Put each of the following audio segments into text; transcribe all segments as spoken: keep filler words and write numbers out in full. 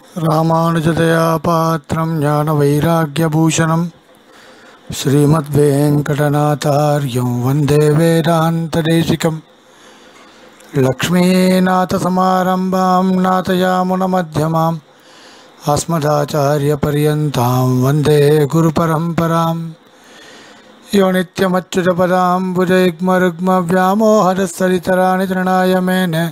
ராமானுஜதயா பாத்திரம் ஞான வைராக்கியபூஷணம் ஸ்ரீமத்வேங்கடநாதார்யம் வந்தே வேதாந்ததேசிகம் லக்ஷ்மீநாதசமாரம்பாம் நாதயாமுனமध्यமாம் அஸ்மதாச்சாரியபர்யந்தாம் வந்தே குருபரம்பராம் யோ நித்யமच्युतपदाम्बुजयुग्मरुग्मव्यामोहरसरितराणि तृणाय मेने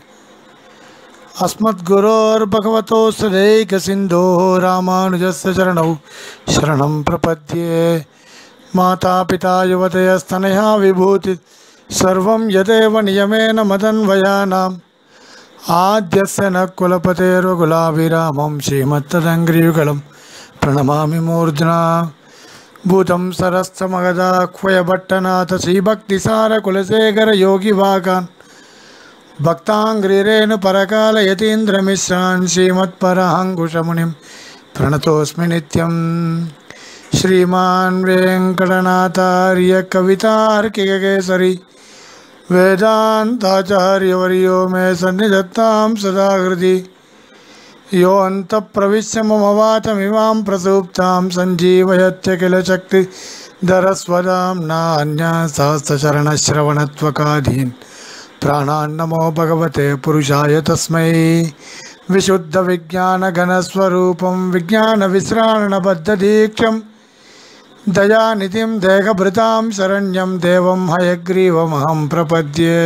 अस्मद्गुरोर्भगवतोऽस्तेकसिन्धोः रामानुजस्य चरणौ शरणं प्रपद्ये। माता पिता युवतयस्तनया विभूति सर्वं यदेव नियमेन मदन्वयानाम् आद्यस्य न कुलपतेर्वकुलाभिरामं श्रीमत्तदङ्घ्रियुगलं प्रणमामि मूर्ध्ना। भूतं सरस्य मगदाह्वयभट्टनाथ श्रीभक्तिसारकुलशेखर योगिवाकान् भक्ताङ्घ्रिरेणु परकालयतीन्द्रमिश्रान् श्रीमत्पराङ्कुशमुनिं प्रणतोऽस्मि नित्यं। श्रीमान् वेङ्कटनाथार्य कवितार्किककेसरी वेदान्ताचार्यवर्यो मे सन्निधत्तां सदा हृदि। यो अन्तःप्रविश्य मम वाचमिमां प्रसूप्तां सञ्जीवयत्य किल शक्तिधरस्वदाम्ना अन्यासहस्रचरणश्रवणत्वकादीन् प्राणान्नमो भगवते पुरुषाय तस्मै। विशुद्धविज्ञानघनस्वरूपं विज्ञानविश्राणबद्धदीक्षं दयानिधिं देहभृतां शरण्यं देवं हयग्रीवमहं प्रपद्ये।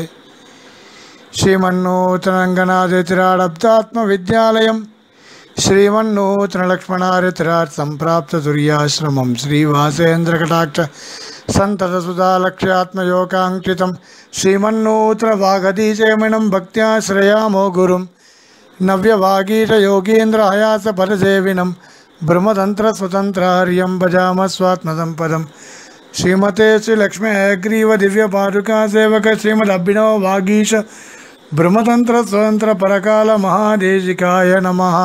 श्रीमन्नूतनरङ्गनाथयतिराडब्दात्मविद्यालयं श्रीमन्नूतनलक्ष्मणार्यतिराट् सम्प्राप्ततुर्याश्रमं श्रीवासेन्द्रकटाक्ष सन्ततसुधालक्ष्यात्मयोगाङ्कितं श्रीमन्नूतनवागधीशयमिनं भक्त्या श्रयामो गुरुं नव्यवागीशयोगीन्द्रहयासपरसेविनं ब्रह्मतन्त्रस्वतन्त्रार्यं भजामः स्वात्मसम्पदं। श्रीमते श्रीलक्ष्मी हयग्रीवदिव्यपादुकासेवक श्रीमदभिनव वागीश ब्रह्मतंत्र स्वतंत्र परकाल महादेशिकाय नमः।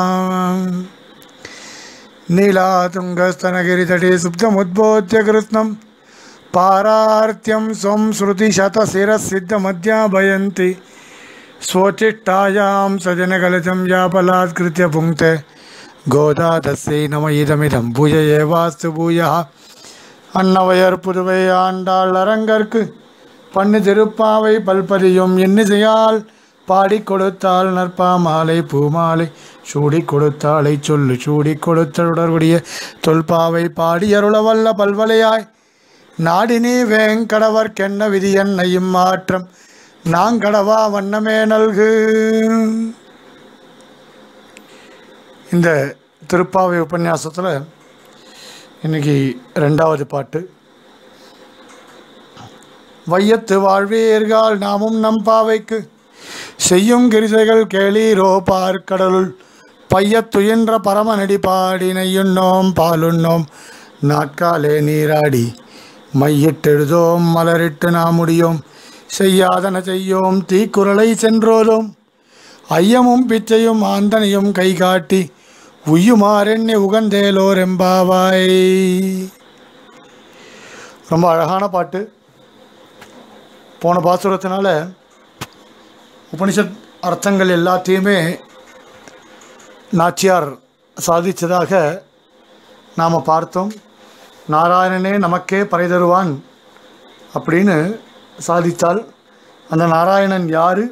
नीलातुंगस्तनगिरितटे सुप्तमुद्बोध्य कृत्स्नं पारार्त्यं स्वं श्रुतिशतशिरसिद्धमध्याभयन्ति स्वोच्चिष्टायां सजनकलशं यापलात्कृत्य पुङ्क्ते गोदा तस्यै नम इदमिदं भूयये वास्तु भूयः। அன்னவையர் புதுவை ஆண்டாள் அரங்கற்கு பண்ணு திருப்பாவை பல்பதியும் இன்னிசையால் பாடி கொடுத்தாள் நற்பாமாலை பூமாலை சூடி கொடுத்தாளை சொல்லு சூடி கொடுத்தலுடைய தொல்பாவை பாடி அருளவல்ல பல்வலையாய் நாடினி வேங்கடவர்க்கென்ன விதி என்னையும் மாற்றம் நாங்கடவா வண்ணமே நல்கு. இந்த திருப்பாவை உபன்யாசத்தில் இன்னைக்கு ரெண்டாவது பாட்டு. வையத்து வாழ்வீர்கள் நாமும் நம் பாவைக்கு செய்யும் கிரிசைகள் கேளீரோ பார்க்கடலுள் பையத்துயின்ற பரமநடி பாடி நெய்யுண்ணோம் பாலுண்ணோம் நாட்காலே நீராடி மையிட்டெழுதோம் மலரிட்டு நாம் முடியோம் செய்யாதன செய்யோம் தீக்குறளை சென்றோதோம் ஐயமும் பிச்சையும் ஆந்தனையும் கை காட்டி உய்யுமாறெண்ணி உகந்தேலோர் எம்பாவாய். ரொம்ப அழகான பாட்டு. போன பாசுரத்தினால உபனிஷத் அர்த்தங்கள் எல்லாத்தையுமே நாச்சியார் சாதித்ததாக நாம் பார்த்தோம். நாராயணனே நமக்கே பறை தருவான் அப்படின்னு சாதித்தால் அந்த நாராயணன் யார்,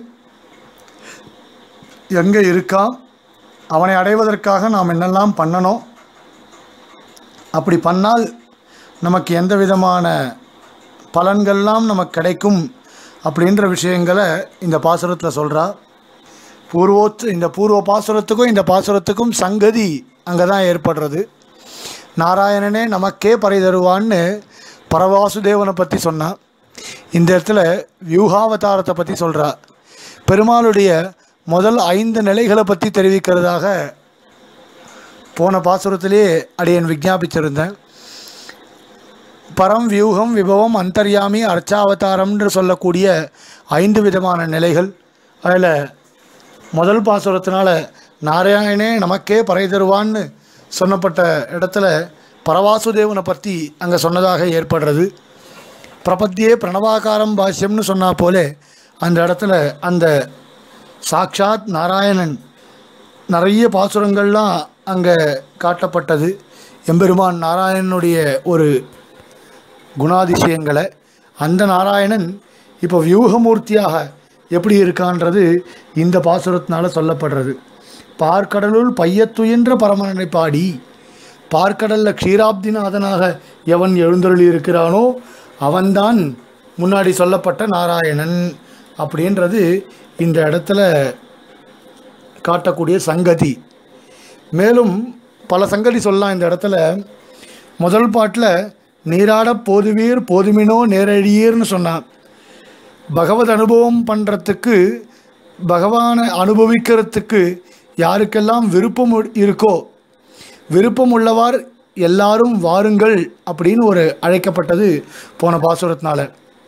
எங்கே இருக்கான், அவனை அடைவதற்காக நாம் என்னெல்லாம் பண்ணணும், அப்படி பண்ணால் நமக்கு எந்த விதமான பலன்கள்லாம் நமக்கு கிடைக்கும் அப்படின்ற விஷயங்களை இந்த பாசுரத்தில் சொல்கிறா. பூர்வோத்து இந்த பூர்வ பாசுரத்துக்கும் இந்த பாசுரத்துக்கும் சங்கதி அங்கே தான் ஏற்படுறது. நாராயணனே நமக்கே பறை தருவான்னு பரவாசுதேவனை பற்றி சொன்னான். இந்த இடத்துல வியூகாவதாரத்தை பற்றி சொல்கிறா. பெருமாளுடைய முதல் ஐந்து நிலைகளை பற்றி தெரிவிக்கிறதாக போன பாசுரத்திலே அடியன் விஞ்ஞாபிச்சிருந்தேன். பரம், வியூகம், விபவம், அந்தர்யாமி, அர்ச்சாவதாரம் என்று சொல்லக்கூடிய ஐந்து விதமான நிலைகள். அதில் முதல் பாசுரத்தினால நாராயணனே நமக்கே பறை தருவான்னு சொன்னப்பட்ட இடத்துல பரவாசுதேவனை பற்றி அங்கே சொன்னதாக ஏற்படுறது. பிரபத்தியே பிரணவாகாரம் பாஷ்யம்னு சொன்னா போலே அந்த இடத்துல அந்த சாக்ஷாத் நாராயணன் நிறைய பாசுரங்கள்லாம் அங்கே காட்டப்பட்டது. எம்பெருமான் நாராயணனுடைய ஒரு குணாதிசயங்களை. அந்த நாராயணன் இப்போ வியூகமூர்த்தியாக எப்படி இருக்கான்றது இந்த பாசுரத்தினால சொல்லப்படுறது. பார்க்கடலுள் பையத்துயின்ற பரமனை பாடி, பார்க்கடலில் க்ஷீராப்திநாதனாக எவன் எழுந்தருளி இருக்கிறானோ அவன்தான் முன்னாடி சொல்லப்பட்ட நாராயணன் அப்படின்றது இந்த இடத்துல காட்டக்கூடிய சங்கதி. மேலும் பல சங்கதி சொல்லலாம் இந்த இடத்துல. முதல் பாட்டில் நீராட போதுவீர் போதுமினோ நேரழியீர்னு சொன்னான். பகவத் அனுபவம் பண்ணுறதுக்கு, பகவானை அனுபவிக்கிறதுக்கு யாருக்கெல்லாம் விருப்பம் இருக்கோ, விருப்பம் உள்ளவார் எல்லாரும் வாருங்கள் அப்படின்னு ஒரு அழைக்கப்பட்டது போன பாசுரத்தினால.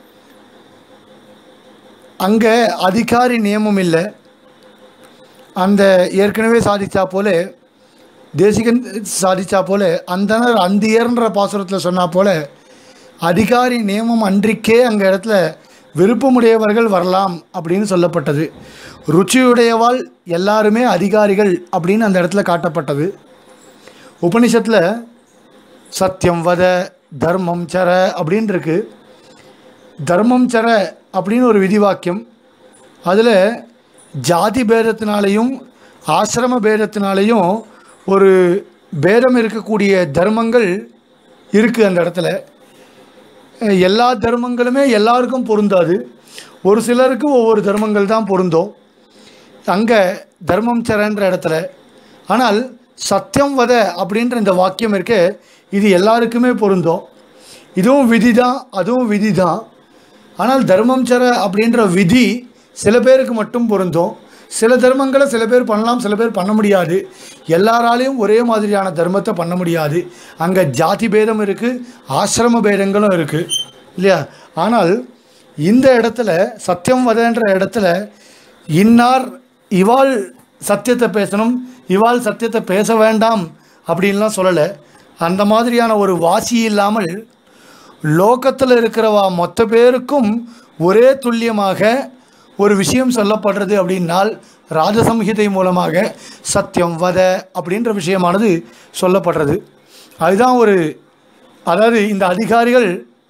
அங்கே அதிகாரி நியமம் இல்லை. அந்த ஏற்கனவே சாதித்தா போல, தேசிகன் சாதித்தா போல, அந்தனர் அந்தியர்ன்ற பாசுரத்தில் சொன்னா போல அதிகாரி நியமம் அன்றிக்கே அங்கே இடத்துல விருப்பமுடையவர்கள் வரலாம் அப்படின்னு சொல்லப்பட்டது. ருச்சியுடையவாள் எல்லாருமே அதிகாரிகள் அப்படின்னு அந்த இடத்துல காட்டப்பட்டது. உபனிஷத்தில் சத்தியம் வத தர்மம் சர அப்படின்னு இருக்கு. தர்மம் சர அப்படின்னு ஒரு விதிவாக்கியம். அதில் ஜாதி பேதத்தினாலேயும் ஆசிரம பேதத்தினாலேயும் ஒரு பேதம் இருக்கக்கூடிய தர்மங்கள் இருக்குது அந்த இடத்துல. எல்லா தர்மங்களுமே எல்லாருக்கும் பொருந்தாது. ஒரு சிலருக்கு ஒவ்வொரு தர்மங்கள் தான் பொருந்தும் அங்கே தர்மம் சரன்ற இடத்துல. ஆனால் சத்தியம் வத அப்படின்ற இந்த வாக்கியம் இருக்க, இது எல்லாருக்குமே பொருந்தும். இதுவும் விதி தான், அதுவும் விதி தான். ஆனால் தர்மம் சர அப்படின்ற விதி சில பேருக்கு மட்டும் பொருந்தும். சில தர்மங்களை சில பேர் பண்ணலாம், சில பேர் பண்ண முடியாது. எல்லாராலையும் ஒரே மாதிரியான தர்மத்தை பண்ண முடியாது. அங்கே ஜாதி பேதம் இருக்குது, ஆசிரம பேதங்களும் இருக்குது இல்லையா? ஆனால் இந்த இடத்துல சத்தியம் வதன்ற இடத்துல இன்னார் இவாள் சத்தியத்தை பேசணும், இவாள் சத்தியத்தை பேச வேண்டாம் அப்படின்லாம் சொல்லலை. அந்த மாதிரியான ஒரு வாசி இல்லாமல் லோகத்தில் இருக்கிறவா மொத்த பேருக்கும் ஒரே துல்லியமாக ஒரு விஷயம் சொல்லப்படுறது அப்படின்னால் ராஜசம்ஹிதை மூலமாக சத்தியம் வத அப்படின்ற விஷயமானது சொல்லப்படுறது. அதுதான் ஒரு, அதாவது இந்த அதிகாரிகள்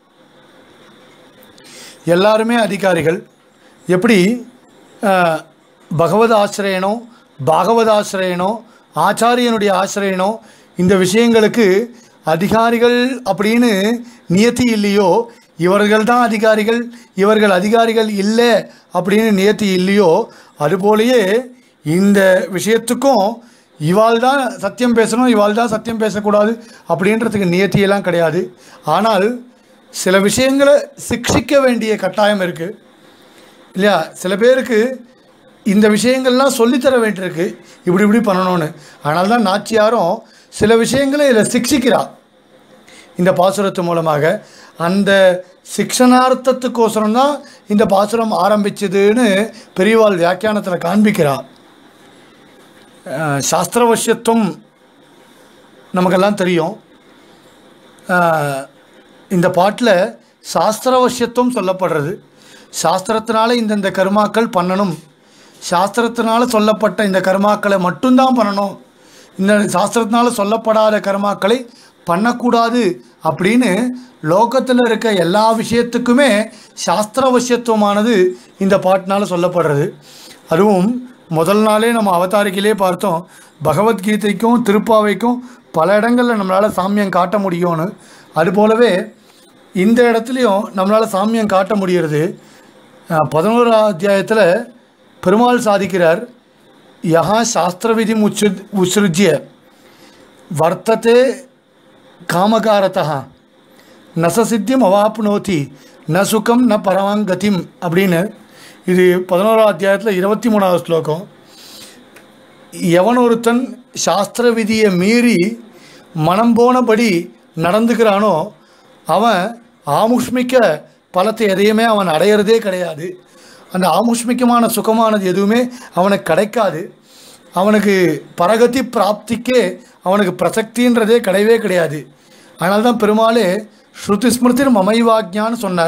எல்லாருமே அதிகாரிகள். எப்படி பகவத் ஆசிரியனோ பாகவத ஆசிரியனோ ஆச்சாரியனுடைய ஆசிரியனோ இந்த விஷயங்களுக்கு அதிகாரிகள் அப்படின்னு நியத்தி இல்லையோ, இவர்கள் தான் அதிகாரிகள், இவர்கள் அதிகாரிகள் இல்லை அப்படின்னு நியத்தி இல்லையோ, அதுபோலேயே இந்த விஷயத்துக்கும் இவாள் தான் சத்தியம் பேசணும், இவாள் தான் சத்தியம் பேசக்கூடாது அப்படின்றதுக்கு நியத்தியெல்லாம் கிடையாது. ஆனால் சில விஷயங்களை சிக்ஷிக்க வேண்டிய கட்டாயம் இருக்குது இல்லையா? சில பேருக்கு இந்த விஷயங்கள்லாம் சொல்லித்தர வேண்டியிருக்கு, இப்படி இப்படி பண்ணணும்னு. ஆனால் தான் நாச்சியாரும் சில விஷயங்களை இதில் சிக்ஷிக்கிறார் இந்த பாசுரத்து மூலமாக. அந்த சிக்ஷனார்த்தத்துக்கோசரம் தான் இந்த பாசுரம் ஆரம்பிச்சதுன்னு பெரியவாள் வியாக்கியானத்தில் காண்பிக்கிறார். சாஸ்திரவசியத்துவம் நமக்கெல்லாம் தெரியும். இந்த பாட்டில் சாஸ்திரவசியத்துவம் சொல்லப்படுறது. சாஸ்திரத்தினால இந்தந்த கர்மாக்கள் பண்ணணும், சாஸ்திரத்தினால சொல்லப்பட்ட இந்த கர்மாக்களை மட்டும்தான் பண்ணணும், இந்த சாஸ்திரத்தினால சொல்லப்படாத கர்மாக்களை பண்ணக்கூடாது அப்படின்னு லோகத்தில் இருக்க எல்லா விஷயத்துக்குமே சாஸ்திரவசியத்துவமானது இந்த பாட்டினால் சொல்லப்படுறது. அதுவும் முதல் நாளே நம்ம அவதாரிக்கையிலே பார்த்தோம், பகவத்கீதைக்கும் திருப்பாவைக்கும் பல இடங்களில் நம்மளால் சாமியம் காட்ட முடியும்னு. அதுபோலவே இந்த இடத்துலையும் நம்மளால் சாமியம் காட்ட முடிகிறது. பதினோராம் அத்தியாயத்தில் பெருமாள் சாதிக்கிறார், யஹா சாஸ்திர விதி உச்சு உத்ஸ்ருஜ்ய வர்த்ததே காமகாரதா நசசித்தியம் அவாப்னோதி ந சுகம் ந பரமாங்கதிம் அப்படின்னு. இது பதினோராம் அத்தியாயத்தில் இருபத்தி மூணாவது ஸ்லோகம். எவன் ஒருத்தன் சாஸ்திர விதியை மீறி மனம் போனபடி நடந்துக்கிறானோ அவன் ஆமுஷ்மிக்க பலத்தை எதையுமே அவன் அடையிறதே கிடையாது. அந்த ஆமுஷ்மிக்கமான சுகமானது எதுவுமே அவனுக்கு கிடைக்காது. அவனுக்கு பரகதி பிராப்திக்கே அவனுக்கு பிரசக்தின்றதே கிடையவே கிடையாது. அதனால தான் பெருமாளே ஸ்ருதி ஸ்மிருதிர் மமைவாக்ஞான்னு சொன்னார்.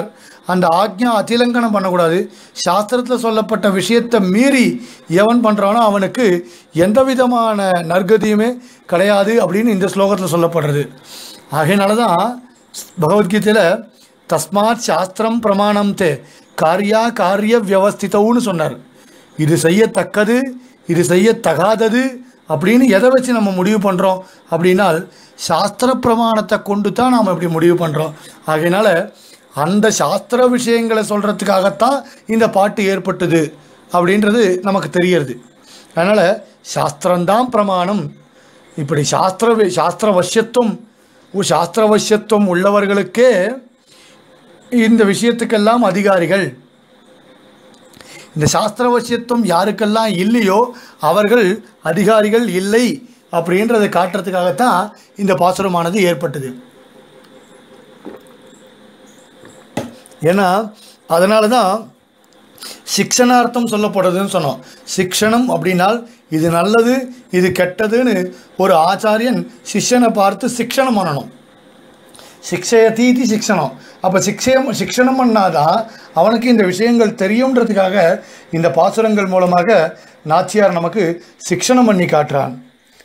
அந்த ஆக்ஞா அதிலங்கனம் பண்ணக்கூடாது. சாஸ்திரத்தில் சொல்லப்பட்ட விஷயத்தை மீறி எவன் பண்ணுறானோ அவனுக்கு எந்த விதமான நற்கதியுமே கிடையாது அப்படின்னு இந்த ஸ்லோகத்தில் சொல்லப்படுறது. ஆகையினால தான் பகவத்கீதையில் தஸ்மாத் சாஸ்திரம் பிரமாணம் தே காரியா காரிய வியவஸ்திதவுன்னு சொன்னார். இது செய்யத்தக்கது, இது செய்யத்தகாதது அப்படின்னு எதை வச்சு நம்ம முடிவு பண்ணுறோம் அப்படின்னால் சாஸ்திர பிரமாணத்தை கொண்டு தான் நாம் இப்படி முடிவு பண்ணுறோம். ஆகையினால அந்த சாஸ்திர விஷயங்களை சொல்கிறதுக்காகத்தான் இந்த பாட்டு ஏற்பட்டது அப்படின்றது நமக்கு தெரிகிறது. அதனால் சாஸ்திரம்தான் பிரமாணம். இப்படி சாஸ்திர சாஸ்திர வசியத்துவம் சாஸ்திர வசியத்துவம் உள்ளவர்களுக்கே இந்த விஷயத்துக்கெல்லாம் அதிகாரிகள். இந்த சாஸ்திர வசியத்துவம் யாருக்கெல்லாம் இல்லையோ அவர்கள் அதிகாரிகள் இல்லை அப்படின்றதை காட்டுறதுக்காகத்தான் இந்த பாசுரமானது ஏற்பட்டது. ஏன்னா அதனால தான் சிக்ஷனார்த்தம் சொல்லப்படுறதுன்னு சொன்னோம். சிக்ஷணம் அப்படின்னால் இது நல்லது இது கெட்டதுன்னு ஒரு ஆச்சாரியன் சிஷ்யனை பார்த்து சிக்ஷணம் பண்ணணும். சிக்ஷயதீதி சிக்ஷணம். அப்போ சிக்ஷயம் சிக்ஷணம் பண்ணாதான் அவனுக்கு இந்த விஷயங்கள் தெரியுன்றதுக்காக இந்த பாசுரங்கள் மூலமாக நாச்சியார் நமக்கு சிக்ஷணம் பண்ணி காட்டுறான்.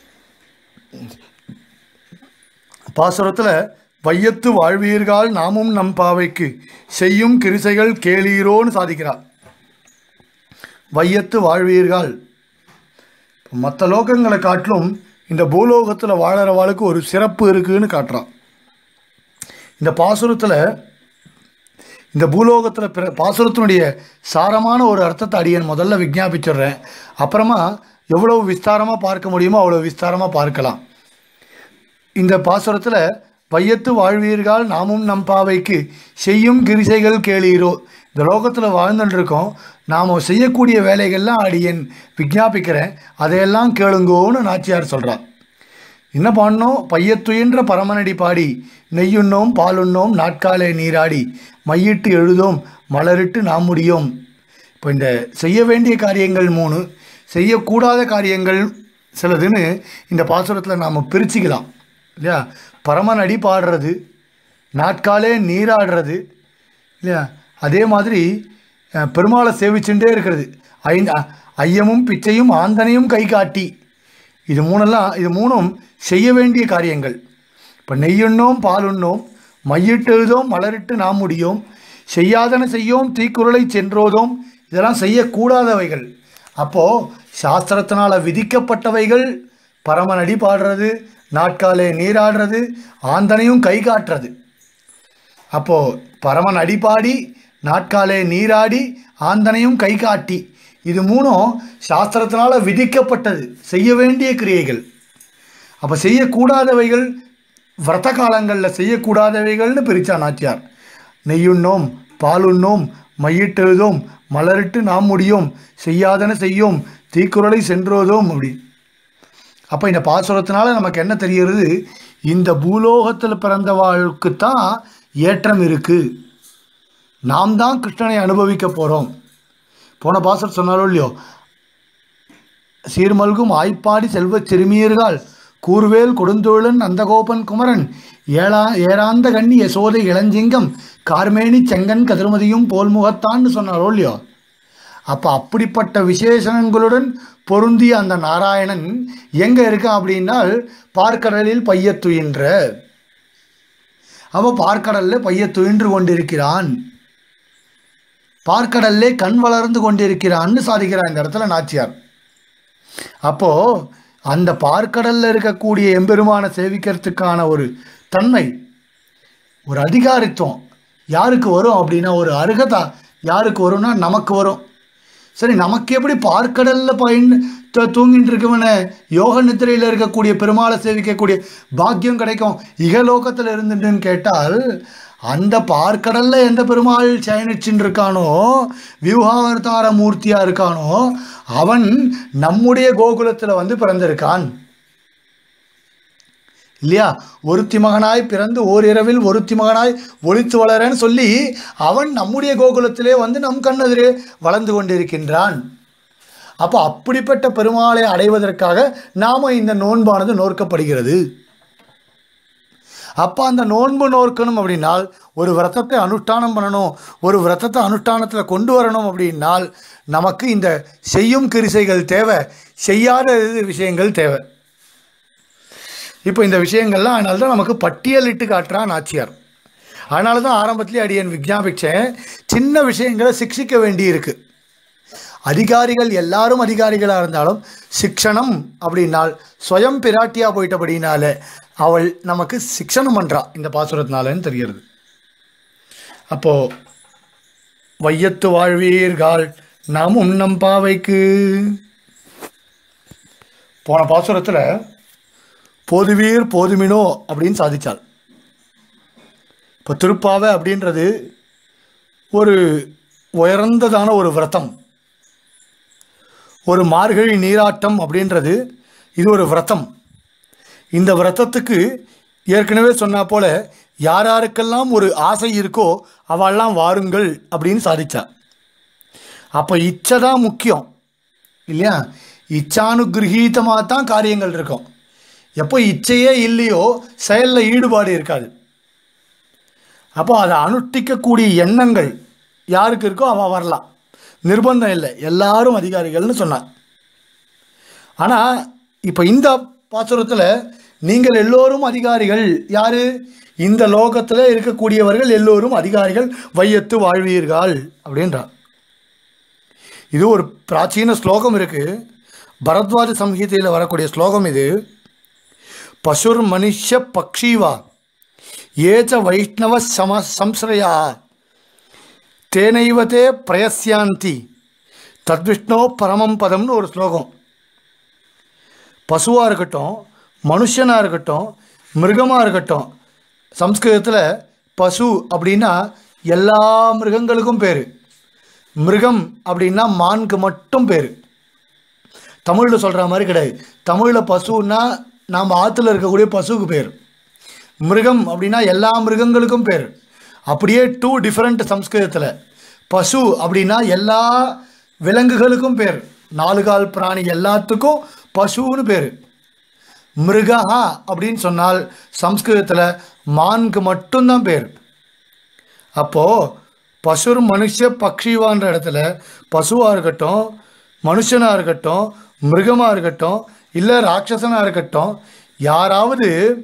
பாசுரத்தில் வையத்து வாழ்வீர்கள் நாமும் நம் பாவைக்கு செய்யும் கிரிசைகள் கேளீரோன்னு சாதிக்கிறார். வையத்து வாழ்வீர்கள் மற்ற லோகங்களை காட்டிலும் இந்த பூலோகத்தில் வாழறவாளுக்கு ஒரு சிறப்பு இருக்குதுன்னு காட்டுறான். இந்த பாசுரத்தில் இந்த பூலோகத்தில் பிற பாசுரத்தினுடைய சாரமான ஒரு அர்த்தத்தை அடியன் முதல்ல விஞ்ஞாபிச்சிடுறேன். அப்புறமா எவ்வளவு விஸ்தாரமாக பார்க்க முடியுமோ அவ்வளோ விஸ்தாரமாக பார்க்கலாம். இந்த பாசுரத்தில் வையத்து வாழ்வீர்கள் நாமும் நம் பாவைக்கு செய்யும் கிரிசைகள் கேளீரோ. இந்த லோகத்தில் வாழ்ந்துட்டுருக்கோம், நாம் செய்யக்கூடிய வேலைகள்லாம் அடியன் விஞ்ஞாபிக்கிறேன், அதையெல்லாம் கேளுங்கோன்னு நாச்சியார் சொல்கிறார். என்ன பண்ணோம்? பையத்துயின்ற பரமனடி பாடி நெய்யுண்ணோம் பாலுண்ணோம் நாட்காலே நீராடி மையிட்டு எழுதோம் மலரிட்டு நாம் முடியோம். இப்போ இந்த செய்ய வேண்டிய காரியங்கள் மூணு, செய்யக்கூடாத காரியங்கள் சிலதுன்னு இந்த பாசுரத்தில் நாம் பிரிச்சுக்கலாம் இல்லையா? பரமனடி பாடுறது, நாட்காலே நீராடுறது இல்லையா? அதே மாதிரி பெருமாளை சேவிச்சுட்டே இருக்கிறது, ஐ ஐயமும் பிச்சையும் ஆந்தனையும் கை காட்டி, இது மூணெல்லாம் இது மூணும் செய்ய வேண்டிய காரியங்கள். இப்போ நெய்யுண்ணோம் பாலுண்ணோம் மையிட்டு எழுதோம் மலரிட்டு நாம் முடியோம் செய்யாதன செய்யோம் தீக்குறளை சென்றோதோம், இதெல்லாம் செய்யக்கூடாதவைகள். அப்போது சாஸ்திரத்தினால் விதிக்கப்பட்டவைகள் பரமனடி பாடுறது, நாட்காலே நீராடுறது, ஆந்தனையும் கை காட்டுறது. அப்போது பரமன் அடிப்பாடி நாட்காலே நீராடி ஆந்தனையும் கை காட்டி, இது மூணும் சாஸ்திரத்தினால் விதிக்கப்பட்டது, செய்ய வேண்டிய கிரியைகள். அப்போ செய்யக்கூடாதவைகள் விரத காலங்களில் செய்யக்கூடாதவைகள்னு பிரித்தா நாச்சியார். நெய்யுண்ணோம் பாலுண்ணோம் மையிட்டெழுதோம் மலரிட்டு நாம் முடியோம் செய்யாதன செய்யோம் தீக்குறளை சென்றோதோம் அப்படி. அப்போ இந்த பாசுரத்தினால நமக்கு என்ன தெரிகிறது? இந்த பூலோகத்தில் பிறந்தவாளுக்குத்தான் ஏற்றம் இருக்குது, நாம் தான் கிருஷ்ணனை அனுபவிக்க போகிறோம். போன பாசுரம் சொன்னாலும் இல்லையோ, சீர்மல்கும் ஆய்ப்பாடி செல்வச் சிறுமியர்கள் கூர்வேல் கொடுந்தோழன் நந்தகோபன் குமரன் ஏழா ஏராந்த கண்ணி யசோதை இளஞ்சிங்கம் கார்மேனி செங்கன் கதிர்மதியும் போல்முகத்தான்னு சொன்னாரோ இல்லையோ. அப்போ அப்படிப்பட்ட விசேஷணங்களுடன் பொருந்திய அந்த நாராயணன் எங்கே இருக்கான் அப்படின்னால் பார்க்கடலில் பையத்துயின்ற. அவன் பார்க்கடலில் பையத்துயின்று கொண்டிருக்கிறான், பார்க்கடல்லே கண் வளர்ந்து கொண்டிருக்கிறான்னு சாதிக்கிறான் இந்த இடத்துல நாச்சியார். அப்போது அந்த பார்க்கடலில் இருக்கக்கூடிய எம்பெருமானை சேவிக்கிறதுக்கான ஒரு தன்மை, ஒரு அதிகாரித்துவம் யாருக்கு வரும் அப்படின்னா, ஒரு அருகதா யாருக்கு வரும்னா நமக்கு வரும். சரி, நமக்கு எப்படி பார்க்கடலில் பயன் தூங்கிட்டு இருக்கவன யோக நித்திரையில் இருக்கக்கூடிய பெருமாளை சேவிக்கக்கூடிய பாக்கியம் கிடைக்கும் இகலோகத்தில் இருந்துட்டுன்னு கேட்டால், அந்த பார்க்கடலில் எந்த பெருமாள் சயனிச்சுன்னு இருக்கானோ, வியூகாவதார மூர்த்தியாக இருக்கானோ, அவன் நம்முடைய கோகுலத்தில் வந்து பிறந்திருக்கான் இல்லையா? ஒருத்தி மகனாய் பிறந்து ஓரிரவில் ஒருத்தி மகனாய் ஒளித்து வளரன்னு சொல்லி அவன் நம்முடைய கோகுலத்திலே வந்து நம் கண்ணெதிரே வளர்ந்து கொண்டிருக்கின்றான். அப்போ அப்படிப்பட்ட பெருமாளை அடைவதற்காக நாம் இந்த நோன்பானது நோக்கப்படுகிறது. அப்போ அந்த நோன்பு நோக்கணும் அப்படின்னால் ஒரு விரதத்தை அனுஷ்டானம் பண்ணணும், ஒரு விரதத்தை அனுஷ்டானத்தில் கொண்டு வரணும் அப்படின்னால் நமக்கு இந்த செய்யும் கிரிசைகள் தேவை, செய்யாத விஷயங்கள் தேவை. இப்போ இந்த விஷயங்கள்லாம் அதனால தான் நமக்கு பட்டியலிட்டு காட்டுறான் நாச்சியார். அதனால தான் ஆரம்பத்திலே அடியன் விஜாபிச்சேன், சின்ன விஷயங்களை சிக்ஷிக்க வேண்டி இருக்கு. அதிகாரிகள் எல்லாரும் அதிகாரிகளாக இருந்தாலும் சிக்ஷணம் அப்படின்னால் ஸ்வயம் பிராட்டியாக போயிட்டபடினால அவள் நமக்கு சிக்ஷணம் பண்ணுறா இந்த பாசுரத்தினாலன்னு தெரிகிறது. அப்போது வையத்து வாழ்வீர்கள் நாம் உண்ணம் பாவைக்கு, போன பாசுரத்தில் போதுவீர் போதுமினோ அப்படின்னு சாதித்தாள். இப்போ திருப்பாவை அப்படின்றது ஒரு உயர்ந்ததான ஒரு விரதம், ஒரு மார்கழி நீராட்டம் அப்படின்றது இது ஒரு விரதம். இந்த விரதத்துக்கு ஏற்கனவே சொன்னா போல யார் யாருக்கெல்லாம் ஒரு ஆசை இருக்கோ அவெல்லாம் வாருங்கள் அப்படின்னு சாதிச்சா. அப்போ இச்சை தான் முக்கியம் இல்லையா? இச்சானுகிரகீதமாக தான் காரியங்கள் இருக்கும். எப்போ இச்சையே இல்லையோ செயலில் ஈடுபாடு இருக்காது. அப்போ அதை அனுஷ்டிக்கக்கூடிய எண்ணங்கள் யாருக்கு இருக்கோ அவன் வரலாம், நிர்பந்தம் இல்லை, எல்லாரும் அதிகாரிகள்னு சொன்னான். ஆனால் இப்போ இந்த பாசுரத்தில் நீங்கள் எல்லோரும் அதிகாரிகள், யார்? இந்த லோகத்தில் இருக்கக்கூடியவர்கள் எல்லோரும் அதிகாரிகள், வையத்து வாழ்வீர்கள் அப்படின்றார். இது ஒரு பிராச்சீன ஸ்லோகம் இருக்குது, பரத்வாஜ சம்ஹிதையில் வரக்கூடிய ஸ்லோகம் இது. பசுர் மனுஷ்ய பக்ஷீவா ஏச்ச வைஷ்ணவ சம சம்ஸ்ரயா தேனைவத்தே பிரயஸ்யாந்தி தத்விஷ்ணோ பரமம் பதம்னு ஒரு ஸ்லோகம். பசுவாக இருக்கட்டும், மனுஷனாக இருக்கட்டும், மிருகமாக இருக்கட்டும், சம்ஸ்கிருதத்தில் பசு அப்படின்னா எல்லா மிருகங்களுக்கும் பேர். மிருகம் அப்படின்னா மான்கு மட்டும் பேர். தமிழில் சொல்கிற மாதிரி கிடையாது. தமிழில் பசுன்னா நாம் ஆற்றுல இருக்கக்கூடிய பசுவுக்கு பேர். மிருகம் அப்படின்னா எல்லா மிருகங்களுக்கும் பேர். அப்படியே டூ டிஃப்ரெண்ட் சம்ஸ்கிருதத்தில். பசு அப்படின்னா எல்லா விலங்குகளுக்கும் பேர், நாலு கால் பிராணி எல்லாத்துக்கும் பசுன்னு பேர். மிருகா அப்படின்னு சொன்னால் சம்ஸ்கிருதத்தில் மான்கு மட்டும்தான் பேர். அப்போது பசுர் மனுஷ பக்ஷிவான்ற இடத்துல பசுவாக இருக்கட்டும், மனுஷனாக இருக்கட்டும், மிருகமாக இருக்கட்டும், இல்லை ராட்சசனாக இருக்கட்டும், யாராவது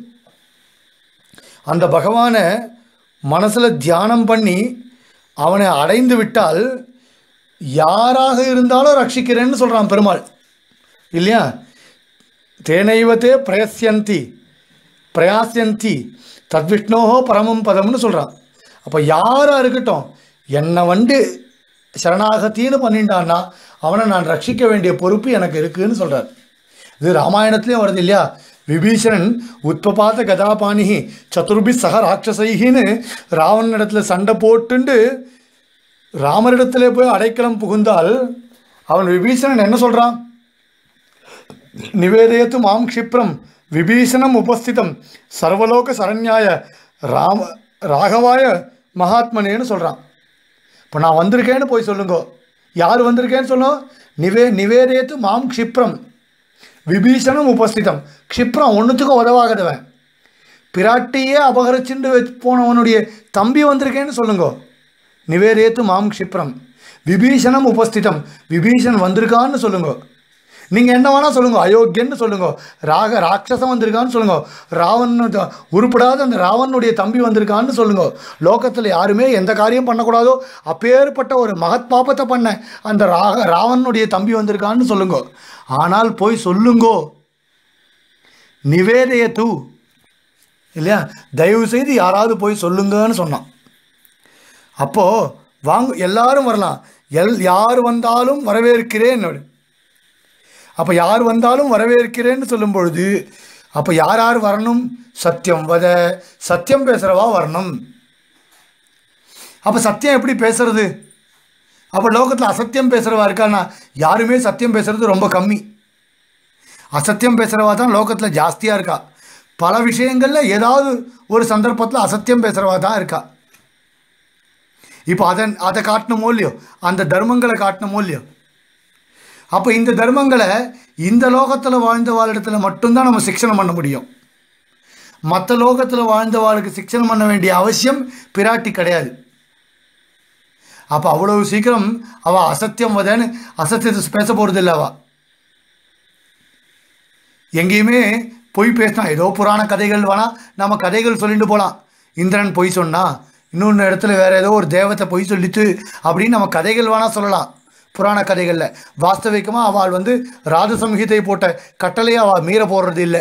அந்த பகவானை மனசில் தியானம் பண்ணி அவனை அடைந்து விட்டால் யாராக இருந்தாலும் ரட்சிக்கிறேன்னு சொல்கிறான் பெருமாள் இல்லையா? தேனைவத்தே பிரயஸ்யந்தி பிரயாசியந்தி தத்விஷ்ணோஹோ பரமம் பதம்னு சொல்கிறான். அப்போ யாராக இருக்கட்டும், என்னை வந்து சரணாகத்தின்னு பண்ணிட்டான்னா அவனை நான் ரட்சிக்க வேண்டிய பொறுப்பு எனக்கு இருக்குதுன்னு சொல்கிறார். இது ராமாயணத்துலேயும் வருது இல்லையா? விபீஷணன் உத்பபாத கதாபாணிஹி சதுர்பி சக ராட்சசைகின்னு ராவணனிடத்தில் சண்டை போட்டுண்டு ராமரிடத்திலே போய் அடைக்கலம் புகுந்தால் அவன் விபீஷணன் என்ன சொல்கிறான்? நிவேதயத்து மாம் க்ஷிப்ரம் விபீஷணம் உபஸ்திதம் சர்வலோக சரண்யாய ராம ராகவாய மகாத்மனேன்னு சொல்கிறான். இப்போ நான் வந்திருக்கேன்னு போய் சொல்லுங்கோ. யார் வந்திருக்கேன்னு சொல்லும்? நிவே நிவேதயத்து மாம் க்ஷிப்ரம் விபீஷணம் உபஸ்திதம். க்ஷிப்ரம் ஒன்றுத்துக்கும் உதவாகதவன், பிராட்டியே அபகரிச்சுண்டு வச்சு போனவனுடைய தம்பி வந்திருக்கேன்னு சொல்லுங்கோ. நிவேதேத்து மாம் க்ஷிப்ரம் விபீஷணம் உபஸ்திதம், விபீஷன் வந்திருக்கான்னு சொல்லுங்க. நீங்கள் என்ன வேணால் சொல்லுங்க, அயோக்கியன்னு சொல்லுங்க, ராக ராட்சசம் வந்திருக்கான்னு சொல்லுங்க, ராவன் உருப்படாத அந்த ராவனுடைய தம்பி வந்திருக்கான்னு சொல்லுங்க. லோகத்தில் யாருமே எந்த காரியம் பண்ணக்கூடாதோ அப்பேற்பட்ட ஒரு மகத் பாபத்தை பண்ண அந்த ராக ராவனுடைய தம்பி வந்திருக்கான்னு சொல்லுங்க. ஆனால் போய் சொல்லுங்கோ, நிவேதயத்து இல்லையா, தயவு செய்து யாராவது போய் சொல்லுங்கன்னு சொன்னான். அப்போது வாங்க எல்லாரும் வரலாம், எல் யார் வந்தாலும் வரவேற்கிறேன். அப்போ யார் வந்தாலும் வரவேற்கிறேன்னு சொல்லும் பொழுது அப்போ யார் யார் வரணும்? சத்தியம் வத, சத்தியம் பேசுகிறவா வரணும். அப்போ சத்தியம் எப்படி பேசுறது? அப்போ லோகத்தில் அசத்தியம் பேசுகிறவா இருக்கான்னா யாருமே சத்தியம் பேசுகிறது ரொம்ப கம்மி. அசத்தியம் பேசுகிறவா தான் லோகத்தில் ஜாஸ்தியாக இருக்கா. பல விஷயங்களில் ஏதாவது ஒரு சந்தர்ப்பத்தில் அசத்தியம் பேசுகிறவா தான் இருக்கா. இப்போ அதை அதை காட்டணுமோ இல்லையோ, அந்த தர்மங்களை காட்டணுமோ இல்லையோ. அப்போ இந்த தர்மங்களை இந்த லோகத்தில் வாழ்ந்த வாழ் இடத்துல மட்டும்தான் நம்ம சிக்ஷனம் பண்ண முடியும். மற்ற லோகத்தில் வாழ்ந்தவாளுக்கு சிக்ஷனம் பண்ண வேண்டிய அவசியம் பிராட்டி கிடையாது. அப்போ அவ்வளவு சீக்கிரம் அவள் அசத்தியம் வதன்னு அசத்தியத்தை பேச போகிறது இல்லை. அவள் எங்கேயுமே பொய் பேசினா ஏதோ புராண கதைகள் வேணால் நம்ம கதைகள் சொல்லிட்டு போகலாம். இந்திரன் பொய் சொன்னா, இன்னொன்று இடத்துல வேறு ஏதோ ஒரு தேவத்தை பொய் சொல்லித்து அப்படின்னு நம்ம கதைகள் வேணால் சொல்லலாம் புராண கதைகளில். வாஸ்தவிகமாக அவள் வந்து ராஜசம்ஹிதை போட்ட கட்டளையை அவள் மீற போடுறது இல்லை.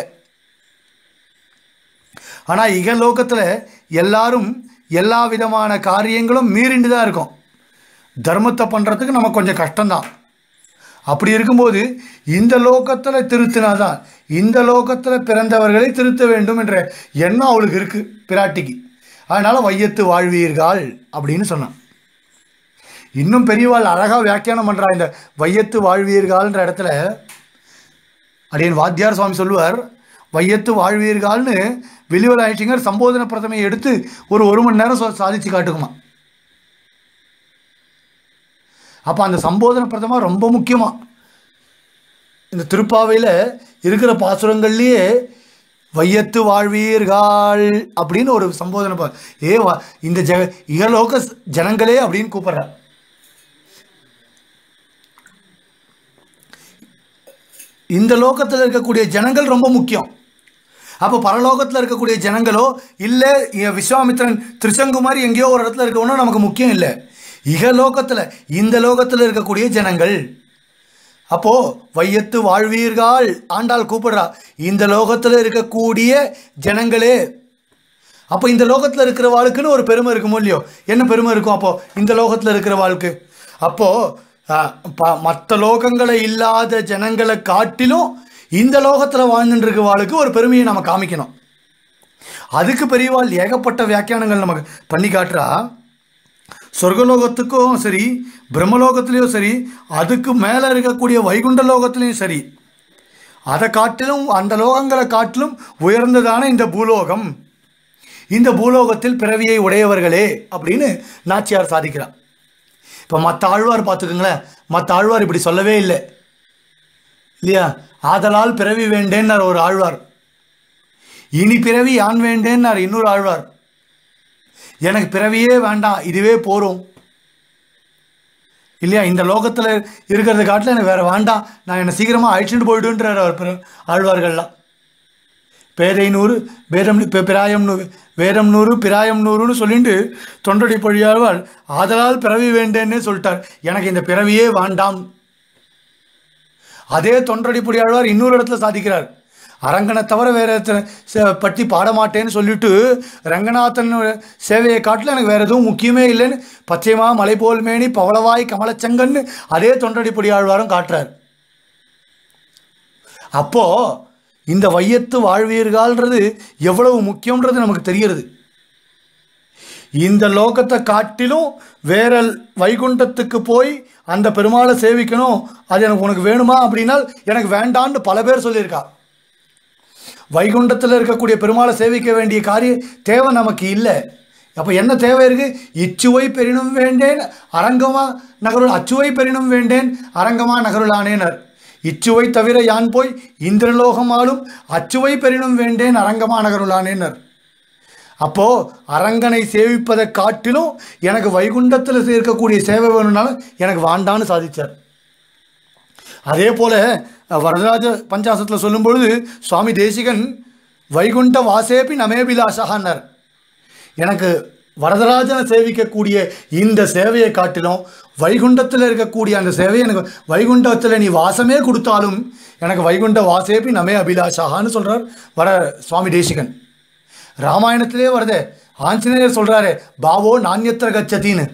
ஆனால் இகலோகத்தில் எல்லாரும் எல்லா விதமான காரியங்களும் மீறிண்டு தான் இருக்கும். தர்மத்தை பண்ணுறதுக்கு நமக்கு கொஞ்சம் கஷ்டம்தான். அப்படி இருக்கும்போது இந்த லோகத்தில் திருத்தினாதான் இந்த லோகத்தில் பிறந்தவர்களை திருத்த வேண்டும் என்ற எண்ணம் அவளுக்கு இருக்குது பிராட்டிக்கு. அதனால் வையத்து வாழ்வீர்கள் அப்படின்னு சொன்னான். இன்னும் பெரியவாள் அழகாக வியாக்கியானம் பண்ணுறா இந்த வையத்து வாழ்வீர்கள்ன்ற இடத்துல. அப்படின்னு வாத்தியார் சுவாமி சொல்லுவார், வையத்து வாழ்வீர்கள்னு வெளிவல் ஆயிடுச்சிங்கர் சம்போதன பிரதமையை எடுத்து ஒரு ஒரு மணி நேரம் சாதிச்சு காட்டுக்குமா. அப்போ அந்த சம்போதன பிரதமா ரொம்ப முக்கியமாக இந்த திருப்பாவையில் இருக்கிற பாசுரங்கள்லேயே வையத்து வாழ்வீர்கள் அப்படின்னு ஒரு சம்போதனை ஏ வா இந்த ஜ இகலோக ஜனங்களே அப்படின்னு கூப்பிட்ற. இந்த லோகத்தில் இருக்கக்கூடிய ஜனங்கள் ரொம்ப முக்கியம். அப்போ பரலோகத்தில் இருக்கக்கூடிய ஜனங்களோ இல்லை விஸ்வாமித்திரன் திருச்சங்கு மாதிரி எங்கேயோ ஒரு இடத்துல இருக்கவனோ நமக்கு முக்கியம் இல்லை. இகலோகத்தில் இந்த லோகத்தில் இருக்கக்கூடிய ஜனங்கள். அப்போது வையத்து வாழ்வீர்கள் ஆண்டாள் கூப்பிடுறா இந்த லோகத்தில் இருக்கக்கூடிய ஜனங்களே. அப்போ இந்த லோகத்தில் இருக்கிற வாழ்க்குன்னு ஒரு பெருமை இருக்குமோ இல்லையோ? என்ன பெருமை இருக்கும் அப்போது இந்த லோகத்தில் இருக்கிற வாழ்க்கை? அப்போது மற்ற லோகங்களை இல்லாத ஜனங்களை காட்டிலும் இந்த லோகத்தில் வாழ்ந்துட்டு இருக்க வாழ்க்கை ஒரு பெருமையை நம்ம காமிக்கணும். அதுக்கு பெரியவாள் ஏகப்பட்ட வியாக்கியானங்கள் நமக்கு பண்ணி காட்டுறா. சொர்க்கலோகத்துக்கும் சரி, பிரம்மலோகத்துலேயும் சரி, அதுக்கு மேலே இருக்கக்கூடிய வைகுண்ட லோகத்துலேயும் சரி, அதை காட்டிலும் அந்த லோகங்களை காட்டிலும் உயர்ந்ததான இந்த பூலோகம், இந்த பூலோகத்தில் பிறவியை உடையவர்களே அப்படின்னு நாச்சியார் சாதிக்கிறார். இப்போ மற்ற ஆழ்வார் பார்த்துக்குங்களேன், மற்ற ஆழ்வார் இப்படி சொல்லவே இல்லை இல்லையா? ஆதலால் பிறவி வேண்டேன்னார் ஒரு ஆழ்வார், இனி பிறவி யான் வேண்டேன்னார் இன்னொரு ஆழ்வார். எனக்கு பிறவியே வேண்டாம், இதுவே போரும் இல்லையா? இந்த லோகத்தில் இருக்கிறத காட்டில் எனக்கு வேறு வேண்டாம், நான் என்னை சீக்கிரமாக அழிச்சுட்டு போய்டுன்றார் அவர் ஆழ்வார்கள்லாம். பேதை நூறு பேதம் பிராயம் நூறு வேதம் நூறு பிராயம் நூறுன்னு சொல்லிட்டு தொண்டடி பொழியாழ்வார் ஆதலால் பிறவி வேண்டேன்னே சொல்லிட்டார், எனக்கு இந்த பிறவியே வேண்டாம். அதே தொண்டடி பொழியாழ்வார் இன்னொரு இடத்துல சாதிக்கிறார், அரங்கனை தவிர வேறு பற்றி பாடமாட்டேன்னு சொல்லிட்டு ரங்கநாதன் சேவையை காட்டில் எனக்கு வேறு எதுவும் முக்கியமே இல்லைன்னு பச்சைமா மலை போல் மேனி பவளவாய் கமலச்சங்கன்னு அதே தொண்டடி பொழியாழ்வாரும் காட்டுறார். அப்போது இந்த வையத்து வாழ்வீர்கள்ன்றது எவ்வளவு முக்கியன்றது நமக்கு தெரிகிறது. இந்த லோகத்தை காட்டிலும் வேற வைகுண்டத்துக்கு போய் அந்த பெருமாளை சேவிக்கணும், அது எனக்கு உனக்கு வேணுமா அப்படின்னா எனக்கு வேண்டான்னு பல பேர் சொல்லியிருக்கா. வைகுண்டத்தில் இருக்கக்கூடிய பெருமாளை சேவிக்க வேண்டிய காரிய தேவை நமக்கு இல்லை. அப்போ என்ன தேவை இருக்குது? இச்சுவை பெரினும் வேண்டேன் அரங்கமா நகருள் அச்சுவை பெரினும் வேண்டேன் அரங்கமா நகருளானேனர். இச்சுவை தவிர யான் போய் இந்திரலோகம் ஆளும் அச்சுவை பெரினும் வேண்டேன் அரங்கமா நகருளானேனர். அப்போது அரங்கனை சேவிப்பதை காட்டிலும் எனக்கு வைகுண்டத்தில் இருக்கக்கூடிய சேவை வேணும்னாலும் எனக்கு வாண்டான்னு சாதித்தார். அதே போல் வரதராஜ பஞ்சாசத்தில் சொல்லும் பொழுது சுவாமி தேசிகன் வைகுண்ட வாசேபி நமேபிலாஷான்னார். எனக்கு வரதராஜனை சேவிக்கக்கூடிய இந்த சேவையை காட்டிலும் வைகுண்டத்தில் இருக்கக்கூடிய அந்த சேவை எனக்கு வைகுண்டத்தில் நீ வாசமே கொடுத்தாலும் எனக்கு வைகுண்ட வாசேபி நமே அபிலாஷான்னு சொல்கிறார் வர சுவாமி தேசிகன். ராமாயணத்திலே வருதே, ஆஞ்சநேயர் சொல்கிறாரு பாவோ நானியத்திர கச்சத்தின்னு,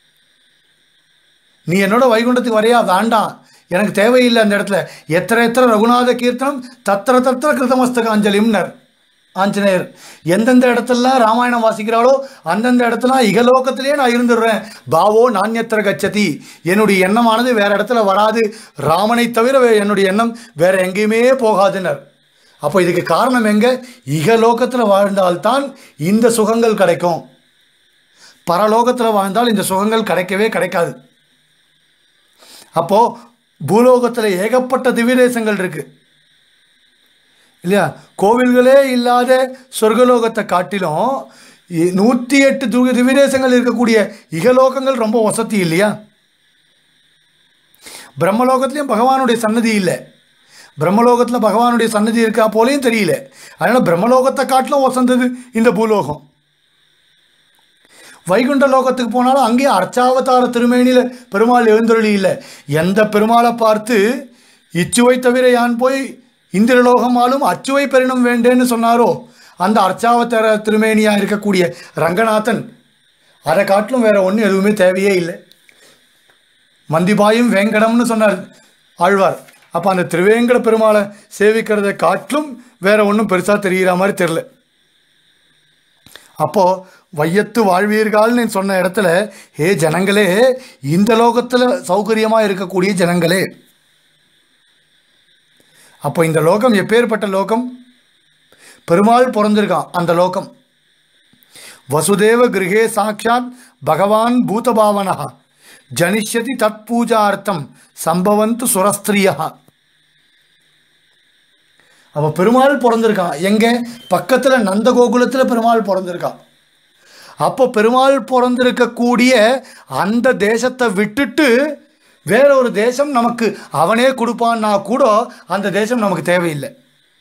நீ என்னோட வைகுண்டத்துக்கு வரையா வேண்டாம், எனக்கு தேவையில்லை அந்த இடத்துல. எத்தனை எத்தனை ரகுநாத கீர்த்தனம் தத்திர தத்திர கிருதமஸ்தக அஞ்சலிம்னர் ஆஞ்சநேயர். எந்தெந்த இடத்துலலாம் ராமாயணம் வாசிக்கிறாளோ அந்தந்த இடத்துல இகலோகத்திலே நான் இருந்துடுறேன். பாவோ நானியத்திர கச்சதி, என்னுடைய எண்ணமானது வேறு இடத்துல வராது, ராமனை தவிர என்னுடைய எண்ணம் வேறு எங்கேயுமே போகாதுன்னர். அப்போ இதுக்கு காரணம் எங்கே? இகலோகத்தில் வாழ்ந்தால்தான் இந்த சுகங்கள் கிடைக்கும், பரலோகத்தில் வாழ்ந்தால் இந்த சுகங்கள் கிடைக்கவே கிடைக்காது. அப்போது பூலோகத்தில் ஏகப்பட்ட திவ்ய தேசங்கள் இருக்குது. இல்லையா? கோவில்களே இல்லாத சொர்க்கலோகத்தை காட்டிலும் நூற்றி எட்டு து திவிதேசங்கள் இருக்கக்கூடிய இகலோகங்கள் ரொம்ப வசதி இல்லையா? பிரம்மலோகத்துலேயும் பகவானுடைய சன்னதி இல்லை, பிரம்மலோகத்தில் பகவானுடைய சன்னதி இருக்கா போலையும் தெரியல. அதனால் பிரம்மலோகத்தை காட்டிலும் வசந்தது இந்த பூலோகம். வைகுண்ட லோகத்துக்கு போனாலும் அங்கேயும் அர்ச்சாவதார திருமேனியில் பெருமாள் எழுந்தருளி இல்லை. எந்த பெருமாளை பார்த்து இச்சுவை தவிர யான் போய் இந்திரலோகம் ஆளும் அச்சுவை பெறணும் வேண்டேன்னு சொன்னாரோ அந்த அர்ச்சாவதார திருமேனியாக இருக்கக்கூடிய ரங்கநாதன், அதை காட்டிலும் வேறு ஒன்றும் எதுவுமே தேவையே இல்லை. மந்திபாயும் வேங்கடம்னு சொன்னார் ஆழ்வார். அப்போ அந்த திருவேங்கட பெருமாளை சேவிக்கிறத காட்டிலும் வேறு ஒன்றும் பெருசாக தெரிகிற மாதிரி தெரில. அப்போது வையத்து வாழ்வீர்கள்னு சொன்ன இடத்துல, ஹே ஜனங்களே, இந்த லோகத்தில் சௌகரியமாக இருக்கக்கூடிய ஜனங்களே. அப்போ இந்த லோகம் எப்பேற்பட்ட லோகம்? பெருமாள் பிறந்திருக்கான் அந்த லோகம். வசுதேவ கிரகே சாட்சாத் பகவான் பூதபாவனா ஜனிஷ்யதி தத் பூஜார்த்தம் சம்பவந்து சுரஸ்திரியா. அவன் பெருமாள் பிறந்திருக்கான். எங்கே? பக்கத்தில் நந்தகோகுலத்தில் பெருமாள் பிறந்திருக்கான். அப்போ பெருமாள் பிறந்திருக்கக்கூடிய அந்த தேசத்தை விட்டுட்டு வேற ஒரு தேசம் நமக்கு அவனே கொடுப்பான்னா கூட அந்த தேசம் நமக்கு தேவையில்லை.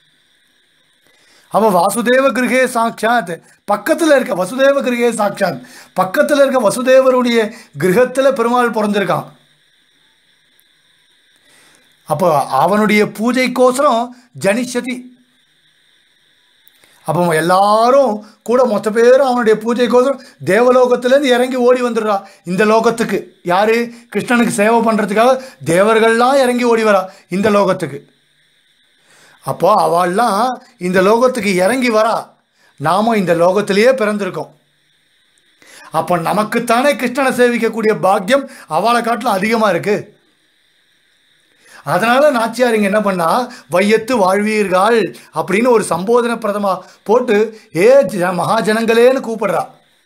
அவன் வாசுதேவ கிரகே சாட்சாத், பக்கத்தில் இருக்க வசுதேவ கிரகே சாட்சாத், பக்கத்தில் இருக்க வசுதேவருடைய கிரகத்தில் பெருமாள் பிறந்திருக்கான். அப்போ அவனுடைய பூஜைக்கோசரம் ஜனிஷதி. அப்போ எல்லாரும் கூட மொத்த பேரும் அவனுடைய பூஜைக்கோசரம் தேவலோகத்திலேருந்து இறங்கி ஓடி வந்துடுறா இந்த லோகத்துக்கு. யார்? கிருஷ்ணனுக்கு சேவை பண்ணுறதுக்காக தேவர்கள்லாம் இறங்கி ஓடி வரா இந்த லோகத்துக்கு. அப்போ அவள்லாம் இந்த லோகத்துக்கு இறங்கி வரா. நாமும் இந்த லோகத்திலேயே பிறந்திருக்கோம். அப்போ நமக்குத்தானே கிருஷ்ணனை சேவிக்கக்கூடிய பாக்கியம் அவளை காட்டிலும் அதிகமாக இருக்குது. அதனால் நாச்சியார் இங்கே என்ன பண்ணா, வையத்து வாழ்வீர்கள் அப்படின்னு ஒரு சம்போதன பிரதமாக போட்டு ஏ ஜ மகாஜனங்களேன்னு கூப்பிடுறா.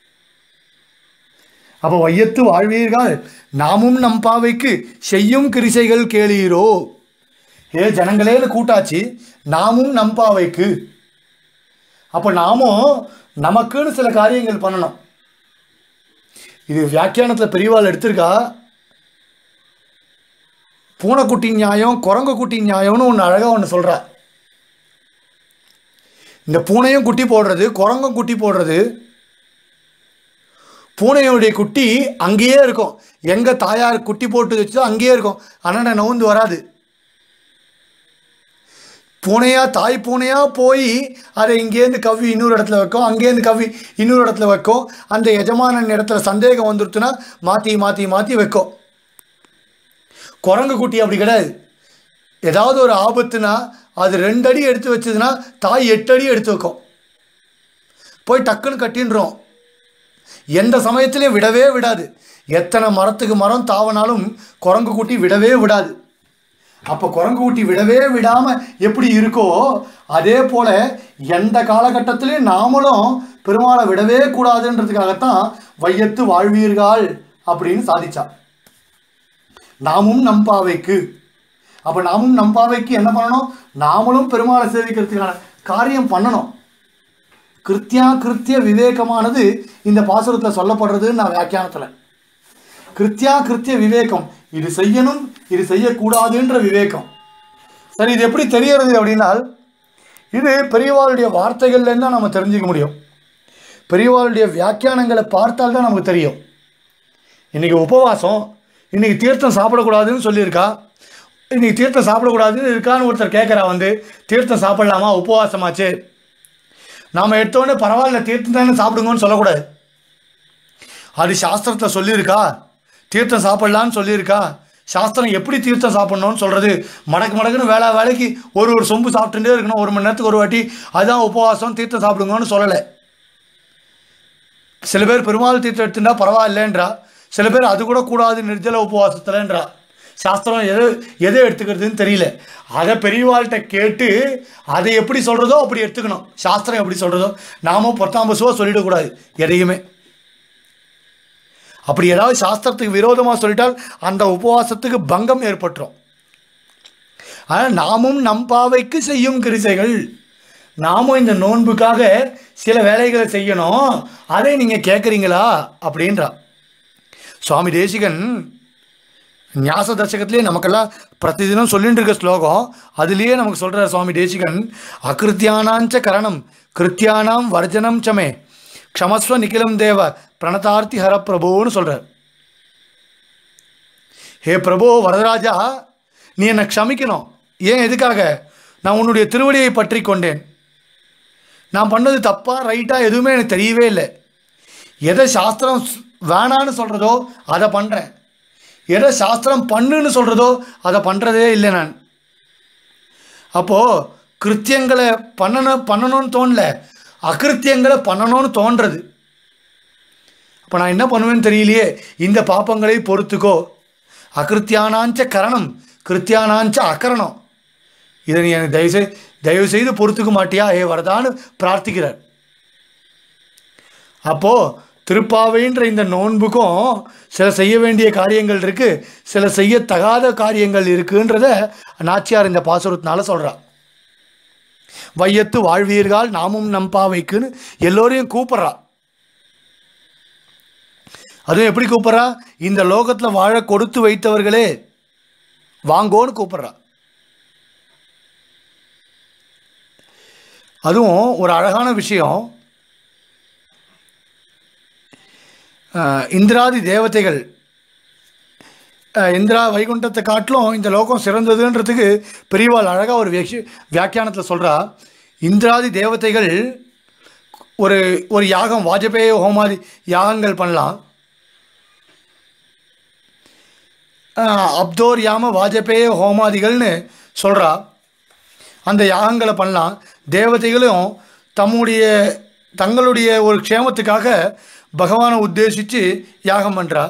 அப்போ வையத்து வாழ்வீர்கள் நாமும் நம் பாவைக்கு செய்யும் கிரிசைகள் கேளீரோ. ஏ ஜனங்களேன்னு கூட்டாச்சு, நாமும் நம் பாவைக்கு. அப்போ நாமும் நமக்குன்னு சில காரியங்கள் பண்ணணும். இது வியாக்கியானத்தில் பெரியவாள் எடுத்திருக்கா. பூனைக்குட்டி நியாயம், குரங்கு குட்டி நியாயம்னு ஒன்று அழகாக ஒன்று சொல்கிறா. இந்த பூனையும் குட்டி போடுறது, குரங்கும் குட்டி போடுறது. பூனையுடைய குட்டி அங்கேயே இருக்கும், எங்கே தாயார் குட்டி போட்டு வச்சோ அங்கேயே இருக்கும், ஆனால் நவுந்து வராது. பூனையாக தாய் பூனையாக போய் அதை இங்கேருந்து கவ்வி இன்னொரு இடத்துல வைக்கும், அங்கேருந்து கவ்வி இன்னொரு இடத்துல வைக்கும். அந்த எஜமானன் இடத்துல சந்தேகம் வந்துடுச்சுன்னா மாற்றி மாற்றி மாற்றி வைக்கும். குரங்கு குட்டி அப்படி கிடையாது. ஏதாவது ஒரு ஆபத்துனா அது ரெண்டு அடி எடுத்து வச்சதுன்னா தாய் எட்டு அடி எடுத்து வைக்கும். போய் டக்குன்னு கட்டின்றோம். எந்த சமயத்திலையும் விடவே விடாது. எத்தனை மரத்துக்கு மரம் தாவனாலும் குரங்கு குட்டி விடவே விடாது. அப்போ குரங்கு குட்டி விடவே விடாமல் எப்படி இருக்கோ அதே போல் எந்த காலகட்டத்திலையும் நாமளும் பெருமாளை விடவே கூடாதுன்றதுக்காகத்தான் வையத்து வாழ்வீர்கள் அப்படின்னு சாதிச்சா. நாமும் நம்பாவைக்கு. அப்போ நாமும் நம்பாவைக்கு என்ன பண்ணணும்? நாமளும் பெருமாளை சேவிக்கிறதுக்கான காரியம் பண்ணணும். கிருத்தியா கிருத்திய விவேகமானது இந்த பாசுரத்தில் சொல்லப்படுறதுன்னு நான் வியாக்கியானத்தில். கிருத்தியா கிருத்திய விவேகம், இது செய்யணும் இது செய்யக்கூடாதுன்ற விவேகம். சரி, இது எப்படி தெரியறது அப்படின்னா, இது பெரியவாளுடைய வார்த்தைகள்லேருந்து தான் நம்ம தெரிஞ்சுக்க முடியும். பெரியவாளுடைய வியாக்கியானங்களை பார்த்தால் தான் நமக்கு தெரியும். இன்றைக்கி உபவாசம், இன்றைக்கி தீர்த்தம் சாப்பிடக்கூடாதுன்னு சொல்லியிருக்கா. இன்றைக்கி தீர்த்தம் சாப்பிடக்கூடாதுன்னு இருக்கான்னு ஒருத்தர் கேட்குறா, வந்து தீர்த்தம் சாப்பிடலாமா, உபவாசமாச்சு. நாம் எடுத்தோடனே பரவாயில்ல தீர்த்தம் தானே சாப்பிடுங்கன்னு சொல்லக்கூடாது. அது சாஸ்திரத்தில் சொல்லியிருக்கா, தீர்த்தம் சாப்பிட்லான்னு சொல்லியிருக்கா. சாஸ்திரம் எப்படி தீர்த்தம் சாப்பிட்ணுன்னு சொல்கிறது? மடக்கு மடக்குன்னு வேலை வேலைக்கு ஒரு ஒரு சொம்பு சாப்பிட்டுட்டே இருக்கணும், ஒரு மணி நேரத்துக்கு ஒரு வாட்டி, அதுதான் உபவாசம், தீர்த்தம் சாப்பிடுங்கன்னு சொல்லலை. சில பேர் பெருமாள் தீர்த்தம் எடுத்துட்டா பரவாயில்லன்றா, சில பேர் அது கூட கூடாது நிர்ஜல உபவாசத்தில்ன்றா. சாஸ்திரம் எது எதை எடுத்துக்கிறதுன்னு தெரியல. அதை பெரியவாள்கிட்ட கேட்டு அதை எப்படி சொல்கிறதோ அப்படி எடுத்துக்கணும். சாஸ்திரம் எப்படி சொல்கிறதோ நாமும் பொத்தாம் பசுவாக சொல்லிடக்கூடாது எதையுமே. அப்படி ஏதாவது சாஸ்திரத்துக்கு விரோதமாக சொல்லிட்டால் அந்த உபவாசத்துக்கு பங்கம் ஏற்பட்டுரும். ஆனால் நாமும் நம் பாவைக்கு செய்யும் கிரிசைகள் நாமும் இந்த நோன்புக்காக சில வேலைகளை செய்யணும், அதை நீங்கள் கேட்குறீங்களா அப்படின்றா. சுவாமி தேசிகன் ஞாச தர்சகத்திலே நமக்கெல்லாம் பிரதிதினம் சொல்லிட்டு இருக்க ஸ்லோகம், அதுலேயே நமக்கு சொல்கிறார் சுவாமி தேசிகன், அகிருத்தியானாஞ்ச கரணம் கிருத்தியானாம் வர்ஜனம் சமே க்ஷமஸ்வ நிகிலம் தேவ பிரணதார்த்தி ஹர பிரபுன்னு சொல்கிறார். ஹே பிரபு வரதராஜா, நீ என்னை க்ஷமிக்கணும். ஏன், எதுக்காக? நான் உன்னுடைய திருவடியை பற்றி கொண்டேன். நான் பண்ணது தப்பா ரைட்டா எதுவுமே எனக்கு தெரியவே இல்லை. எதை சாஸ்திரம் வேணான்னு சொல்கிறதோ அதை பண்ணுறேன், எதை சாஸ்திரம் பண்ணுன்னு சொல்கிறதோ அதை பண்ணுறதே இல்லை நான். அப்போது கிருத்தியங்களை பண்ணணும் பண்ணணும்னு தோணல, அகிருத்தியங்களை பண்ணணும்னு தோன்றது. அப்போ நான் என்ன பண்ணுவேன்னு தெரியலையே, இந்த பாப்பங்களை பொறுத்துக்கோ. அகிருத்தியானாஞ்ச கரணம் கிருத்தியானாஞ்ச அகரணம், இதை நீ எனக்கு தயவு தயவு செய்து பொறுத்துக்க மாட்டியா ஏ வரதான்னு பிரார்த்திக்கிறார். அப்போது திருப்பாவைன்ற இந்த நோன்புக்கும் சில செய்ய வேண்டிய காரியங்கள் இருக்குது, சில செய்யத்தகாத காரியங்கள் இருக்குன்றத நாச்சியார் இந்த பாசுரத்தினால சொல்கிறா. வையத்து வாழ்வீர்கள் நாமும் நம்பாவைக்குன்னு எல்லோரையும் கூப்பிட்றா. அதுவும் எப்படி கூப்பிட்றா? இந்த லோகத்தில் வாழ கொடுத்து வைத்தவர்களே வாங்கோன்னு கூப்பிட்றா. அதுவும் ஒரு அழகான விஷயம், இந்திராதி தேவதைகள், இந்திரா வைகுண்டத்தை காட்டிலும் இந்த லோகம் சிறந்ததுன்றதுக்கு பெரியவாள் அழகாக ஒரு வியாக்கி வியாக்கியானத்தில் சொல்கிறா. இந்திராதி தேவதைகள் ஒரு ஒரு யாகம், வாஜபேய ஹோமாதி யாகங்கள் பண்ணலாம். அப்தோர் யாம வாஜபேய ஹோமாதிகள்னு சொல்கிறா. அந்த யாகங்களை பண்ணலாம். தேவதைகளும் தம்முடைய தங்களுடைய ஒரு க்ஷேமத்துக்காக பகவானை உத்தேசித்து யாகம் பண்ணுறா.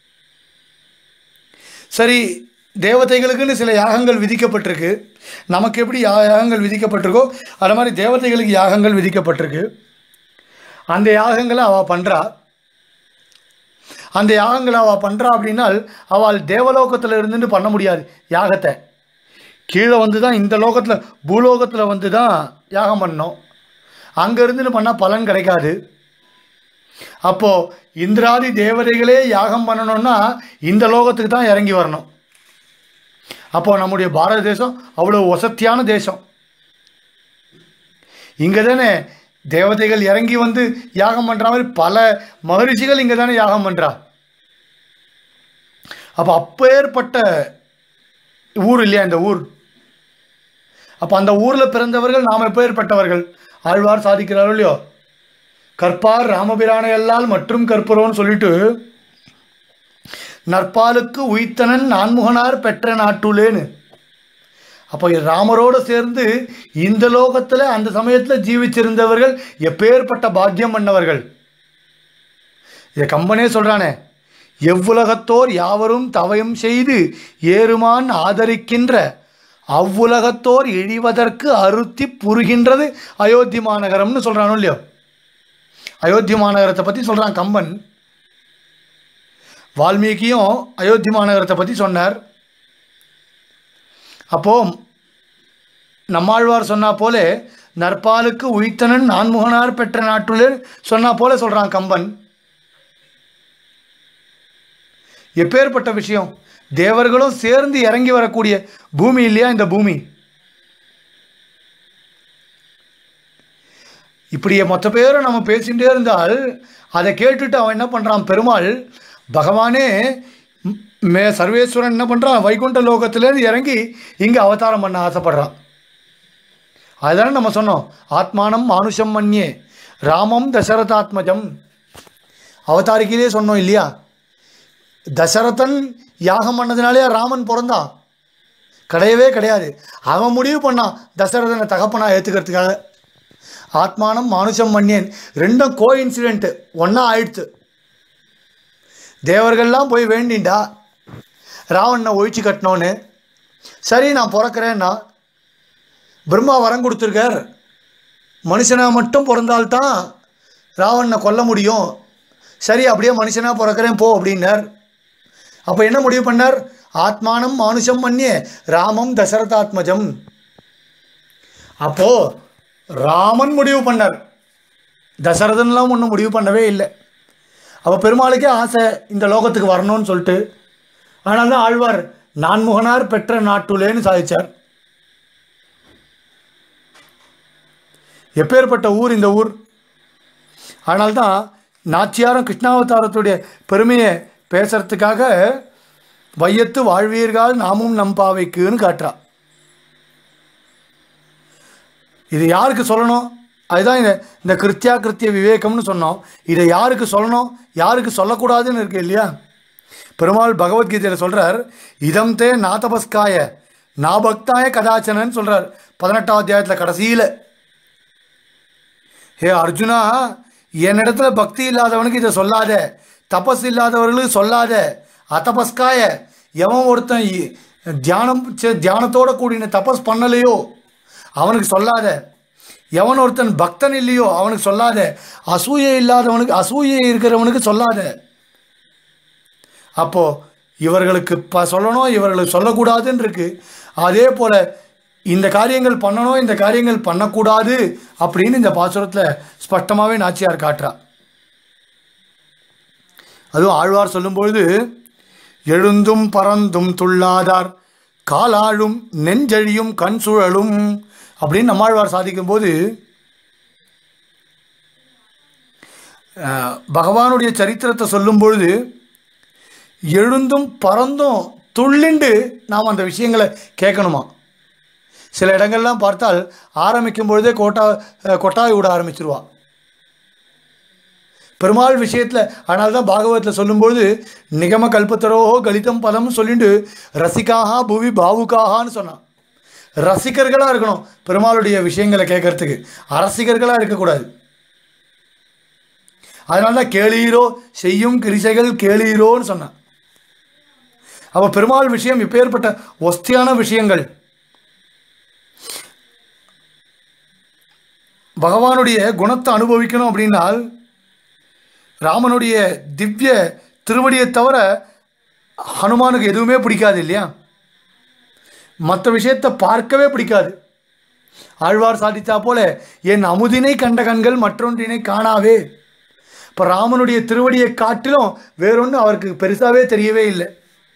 சரி, தேவதைகளுக்குன்னு சில யாகங்கள் விதிக்கப்பட்டிருக்கு. நமக்கு எப்படி யாகங்கள் விதிக்கப்பட்டிருக்கோ அது மாதிரி தேவதைகளுக்கு யாகங்கள் விதிக்கப்பட்டிருக்கு. அந்த யாகங்களை அவள் பண்ணுறா. அந்த யாகங்களை அவள் பண்ணுறா அப்படின்னால் அவள் தேவலோகத்தில் இருந்துட்டு பண்ண முடியாது யாகத்தை. கீழே வந்து தான் இந்த லோகத்தில் பூலோகத்தில் வந்து தான் யாகம் பண்ணணும். அங்கே இருந்துட்டு பண்ணால் பலன் கிடைக்காது. அப்போது இந்திராதி தேவதைகளே யாகம் பண்ணணும்னா இந்த லோகத்துக்கு தான் இறங்கி வரணும். அப்போது நம்முடைய பாரத தேசம் அவ்வளோ வசத்தியான தேசம். இங்கே தானே தேவதைகள் இறங்கி வந்து யாகம் பண்ணுற மாதிரி பல மகரிஷிகள் இங்கே தானே யாகம் பண்ணுறா. அப்போ அப்பேற்பட்ட ஊர் இல்லையா இந்த ஊர். அப்போ அந்த ஊரில் பிறந்தவர்கள் நாம் எப்பேற்பட்டவர்கள். ஆழ்வார் சாதிக்கிறாரோ இல்லையோ, கற்பார் ராமபிரானை எல்லால் மற்றும் கற்பரோன்னு சொல்லிட்டு, நற்பாலுக்கு உய்த்தனன் நான்முகனார் பெற்ற நாட்டுலேன்னு. அப்போ ராமரோடு சேர்ந்து இந்த லோகத்தில் அந்த சமயத்தில் ஜீவிச்சிருந்தவர்கள் எப்பேற்பட்ட பாக்கியம் பண்ணவர்கள். இதை கம்பனே சொல்கிறானே, எவ்வுலகத்தோர் யாவரும் தவயம் செய்து ஏறுமான் ஆதரிக்கின்ற அவ்வுலகத்தோர் இழிவதற்கு அறுத்தி புரிகின்றது அயோத்தி மாநகரம்னு சொல்கிறானோ இல்லையோ. அயோத்தி மாநகரத்தை பற்றி சொல்கிறான் கம்பன். வால்மீகியும் அயோத்தி மாநகரத்தை பற்றி சொன்னார். அப்போது நம்மாழ்வார் சொன்னா போல நற்பாலுக்கு உய்த்தனன் நான்முகனார் பெற்ற நாட்டுலே சொன்னா போல சொல்கிறான் கம்பன். எப்பேற்பட்ட விஷயம். தேவர்களும் சேர்ந்து இறங்கி வரக்கூடிய பூமி இல்லையா இந்த பூமி. இப்படியே மொத்த பேரும் நம்ம பேசிகிட்டே இருந்தால் அதை கேட்டுட்டு அவன் என்ன பண்ணுறான், பெருமாள் பகவானே மே சர்வேஸ்வரன் என்ன பண்ணுறான், வைகுண்ட லோகத்திலேருந்து இறங்கி இங்கே அவதாரம் பண்ண ஆசைப்படுறான். அதுதானே நம்ம சொன்னோம், ஆத்மானம் மானுஷம் மன்யே ராமம் தசரதாத்மஜம். அவதாரிக்கிலே சொன்னோம் இல்லையா. தசரதன் யாகம் பண்ணதுனாலே ராமன் பிறந்தான் கிடையவே கிடையாது. அவன் முடிவு பண்ணான் தசரதனை தகப்பனா ஏற்றுக்கிறதுக்காக. ஆத்மானம் மானுஷம் மன்யேன் ரெண்டும் கோ இன்சிடென்ட்டு ஒன்றா ஆயிடுத்து. தேவர்கள்லாம் போய் வேண்டிண்டா ராவணனை ஒழிச்சு கட்டணும்னு. சரி நான் பிறக்கிறேன்னா பிரம்மா வரம் கொடுத்துருக்கார், மனுஷனாக மட்டும் பிறந்தால்தான் ராவணனை கொல்ல முடியும். சரி அப்படியே மனுஷனாக பிறக்கிறேன் போ அப்படின்னார். அப்போ என்ன முடிவு பண்ணார், ஆத்மானம் மானுஷம் மன்யே ராமம் தசரதாத்மஜம். அப்போது ராமன் முடிவு பண்ணார், தசரதன்லாம் ஒன்றும் முடிவு பண்ணவே இல்லை. அப்போ பெருமாளுக்கே ஆசை இந்த லோகத்துக்கு வரணும்னு சொல்லிட்டு. ஆனால் தான் ஆழ்வார் நான்முகனார் பெற்ற நாட்டுலேன்னு சாதிச்சார். எப்பேற்பட்ட ஊர் இந்த ஊர்! ஆனால்தான் நாச்சியாரும் கிருஷ்ணாவதாரத்துடைய பெருமையை பேசுறதுக்காக வையத்து வாழ்வீர்கள் நாமும் நம்பாவைக்குன்னு காட்டுறா. இது யாருக்கு சொல்லணும்? அதுதான் இந்த இந்த கிருத்தியா கிருத்திய விவேகம்னு சொன்னோம். இதை யாருக்கு சொல்லணும், யாருக்கு சொல்லக்கூடாதுன்னு இருக்கு இல்லையா? பெருமாள் பகவத்கீதையில் சொல்கிறார், இதம் தே நாதபஸ்காய நாபக்தாய கதாச்சனன்னு சொல்கிறார் பதினெட்டாம் அத்தியாயத்தில் கடைசியில். ஹே அர்ஜுனா, என்னிடத்துல பக்தி இல்லாதவனுக்கு இதை சொல்லாத, தபஸ் இல்லாதவர்களுக்கு சொல்லாத. அதபஸ்காய, எவன் ஒருத்தன் தியானம் தியானத்தோட கூடின தபஸ் பண்ணலையோ அவனுக்கு சொல்லாத. எவன் ஒருத்தன் பக்தன் இல்லையோ அவனுக்கு சொல்லாத. அசூயை இல்லாதவனுக்கு, அசூயை இருக்கிறவனுக்கு சொல்லாத. அப்போது இவர்களுக்கு ப சொல்லணும், இவர்களுக்கு சொல்லக்கூடாதுன்னு இருக்கு. அதே போல் இந்த காரியங்கள் பண்ணணும், இந்த காரியங்கள் பண்ணக்கூடாது அப்படின்னு இந்த பாசுரத்தில் ஸ்பஷ்டமாகவே நாச்சியார் காட்டுறா. அதுவும் ஆழ்வார் சொல்லும்பொழுது, எழுந்தும் பறந்தும் துள்ளாதார் காலாழும் நெஞ்சழியும் கண் சுழலும் அப்படின்னு நம்மாழ்வார் சாதிக்கும்போது, பகவானுடைய சரித்திரத்தை சொல்லும் பொழுது எழுந்தும் பறந்தும் துள்ளிண்டு நாம் அந்த விஷயங்களை கேட்கணுமா. சில இடங்கள்லாம் பார்த்தால் ஆரம்பிக்கும் பொழுதே கோட்டா கொட்டாய் விட ஆரம்பிச்சிருவா பெருமாள் விஷயத்தில். ஆனால் தான் பாகவத்தில் சொல்லும்பொழுது நிகம கல்பத்தரோஹோ கலிதம் பதம்னு சொல்லிட்டு ரசிகாகா புவி பாவுகாகான்னு சொன்னான். ரசிகர்களாக இருக்கணும் பெருமாளுடைய விஷயங்களை கேட்கறதுக்கு, அரசிகர்களாக இருக்கக்கூடாது. அதனால தான் கேளீரோ செய்யும் கிரிசைகள் கேளீரோன்னு சொன்னான். அப்போ பெருமாள் விஷயம் இப்பேற்பட்ட ஒஸ்தியான விஷயங்கள். பகவானுடைய குணத்தை அனுபவிக்கணும் அப்படின்னால் ராமனுடைய திவ்ய திருவடியை தவிர ஹனுமானுக்கு எதுவுமே பிடிக்காது இல்லையா? மற்ற விஷயத்தை பார்க்கவே பிடிக்காது. ஆழ்வார் சாதித்தா போல என் அமுதினை கண்ட கண்கள் மற்றொன்றினை காணாவே. இப்போ ராமனுடைய திருவடியை காட்டிலும் வேறொன்று அவருக்கு பெருசாகவே தெரியவே இல்லை.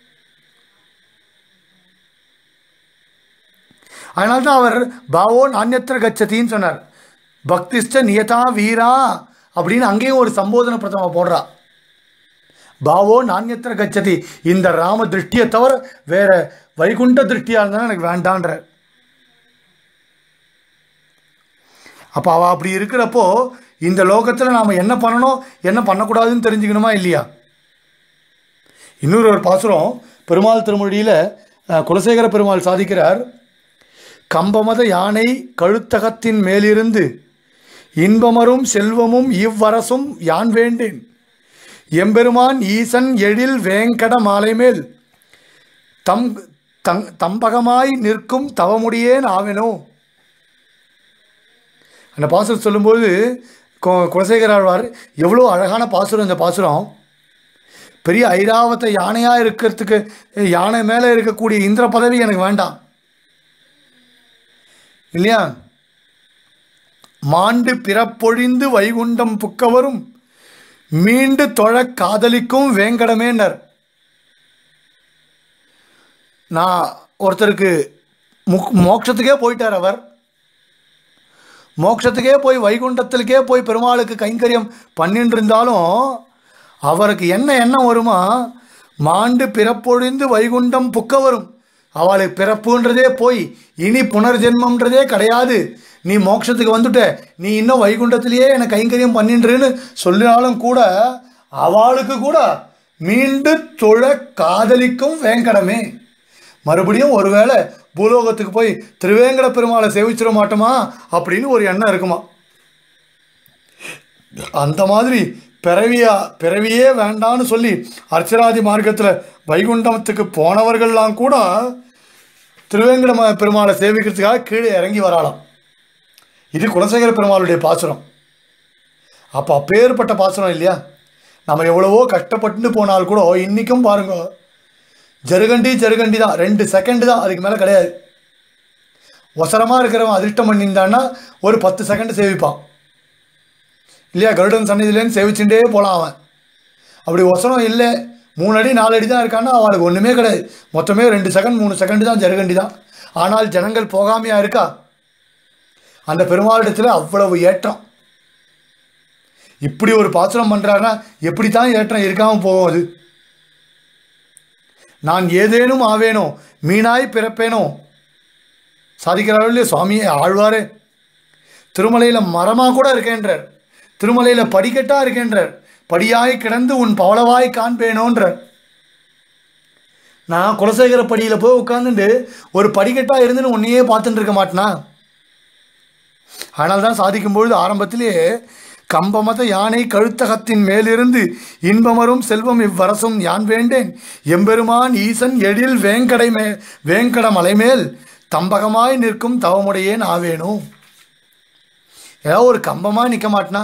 அதனால்தான் அவர் பாவோ நான்யத்திர கச்சதின்னு சொன்னார். பக்திஷ்ட நியதா வீரா அப்படின்னு அங்கேயும் ஒரு சம்போதன பிரதம போடுறா. பாவோ நான்யத்திர கச்சதி, இந்த ராம திருஷ்டியை தவிர வேற வைகுண்ட திருஷ்டியாக இருந்தாலும் எனக்கு வேண்டான்ற. அப்போ அவள் அப்படி இருக்கிறப்போ இந்த லோகத்தில் நாம் என்ன பண்ணணும் என்ன பண்ணக்கூடாதுன்னு தெரிஞ்சுக்கணுமா இல்லையா? இன்னொரு ஒரு பாசுரம் பெருமாள் திருமொழியில் குலசேகர பெருமாள் சாதிக்கிறார். கம்பமத யானை கழுத்தகத்தின் மேலிருந்து இன்பமரும் செல்வமும் இவ்வரசும் யான் வேண்டேன், எம்பெருமான் ஈசன் எழில் வேங்கட மாலை மேல் தம் தங் தம்பகமாய் நிற்கும் தவமுடியேன் ஆவெனோ. அந்த பாசுரம் சொல்லும்போது குலசேகர ஆழ்வார் எவ்வளோ அழகான பாசுரம். இந்த பாசுரம் பெரிய ஐராவத யானையாக இருக்கிறதுக்கு, யானை மேலே இருக்கக்கூடிய இந்திர பதவி எனக்கு வேண்டாம் இல்லையா? மாண்டு பிறப்பொழிந்து வைகுண்டம் புக்கவரும் மீண்டு தொழ காதலிக்கும் வேங்கடமேனர். நான் ஒருத்தருக்கு முக் மோட்சத்துக்கே போயிட்டார். அவர் மோட்சத்துக்கே போய் வைகுண்டத்திற்கே போய் பெருமாளுக்கு கைங்கரியம் பண்ணிட்டு இருந்தாலும் அவருக்கு என்ன எண்ணம் வருமா? மாண்டு பிறப்பொழிந்து வைகுண்டம் புக்க வரும். அவளுக்கு பிறப்புன்றதே போய் இனி புனர்ஜென்மன்றதே கிடையாது, நீ மோட்சத்துக்கு வந்துட்ட, நீ இன்னும் வைகுண்டத்திலேயே என்னை கைங்கரியம் பண்ணின்றேன்னு சொல்லினாலும் கூட அவளுக்கு கூட மீண்டு தொழ காதலிக்கும் வேங்கடமே. மறுபடியும் ஒருவேளை பூலோகத்துக்கு போய் திருவேங்கட பெருமாளை சேவிச்சிட மாட்டோமா அப்படின்னு ஒரு எண்ணம் இருக்குமா. அந்த மாதிரி பிறவியா பிறவியே வேண்டான்னு சொல்லி அர்ச்சராதி மார்க்கத்தில் வைகுண்டத்துக்கு போனவர்கள்லாம் கூட திருவேங்கட பெருமாளை சேவிக்கிறதுக்காக கீழே இறங்கி வராலாம். இது குலசேகர பெருமாளுடைய பாசுரம். அப்போ அப்பேற்பட்ட பாசுரம் இல்லையா? நம்ம எவ்வளவோ கஷ்டப்பட்டு போனால் கூட இன்றைக்கும் பாருங்க, ஜருகண்டி ஜருகண்டி தான், ரெண்டு செகண்டு தான், அதுக்கு மேலே கிடையாது. ஒசரமாக இருக்கிறவன் அதிர்ஷ்டம் பண்ணியிருந்தான்னா ஒரு பத்து செகண்ட் சேவிப்பான் இல்லையா? கருடன் சன்னிதிலேருந்து சேவிச்சுட்டே போகலாம் அவன். அப்படி ஒசரம் இல்லை, மூணு அடி நாலு அடி தான் இருக்கான்னா அவனுக்கு ஒன்றுமே கிடையாது. மொத்தமே ரெண்டு செகண்ட் மூணு செகண்டு தான் ஜருகண்டி தான். ஆனால் ஜனங்கள் போகாமையா இருக்கா? அந்த பெருமாளிடத்தில் அவ்வளவு ஏற்றம். இப்படி ஒரு பாசுரம் பண்ணுறாருன்னா எப்படி தான் ஏற்றம் இருக்காமல் போகும்? அது நான் ஏதேனும் ஆவேனோ மீனாய் பிறப்பேனோ சாதிக்கிறார்கள் இல்லையா சுவாமியே ஆழ்வாரே. திருமலையில் மரமாக கூட இருக்கேன்றார், திருமலையில் படிக்கட்டாக இருக்கேன்றார், படியாய் கிடந்து உன் பவளவாய் காண்பேனோன்றார். நான் குலசேகர படியில் போய் உட்காந்துட்டு ஒரு படிக்கட்டாக இருந்துன்னு உன்னையே பார்த்துட்டு இருக்க மாட்டேனா? ஆனால் தான் சாதிக்கும்பொழுது ஆரம்பத்திலேயே கம்பமத யானை கழுத்தகத்தின் மேலிருந்து இன்பமரும் செல்வம் இவ்வரசும் யான் வேண்டேன் எம்பெருமான் ஈசன் எழில் வேங்கடை மே வேங்கட மலைமேல் தம்பகமாய் நிற்கும் தவமுடையேன் ஆவேணும். ஏதாவது ஒரு கம்பமாக நிற்க மாட்டேனா?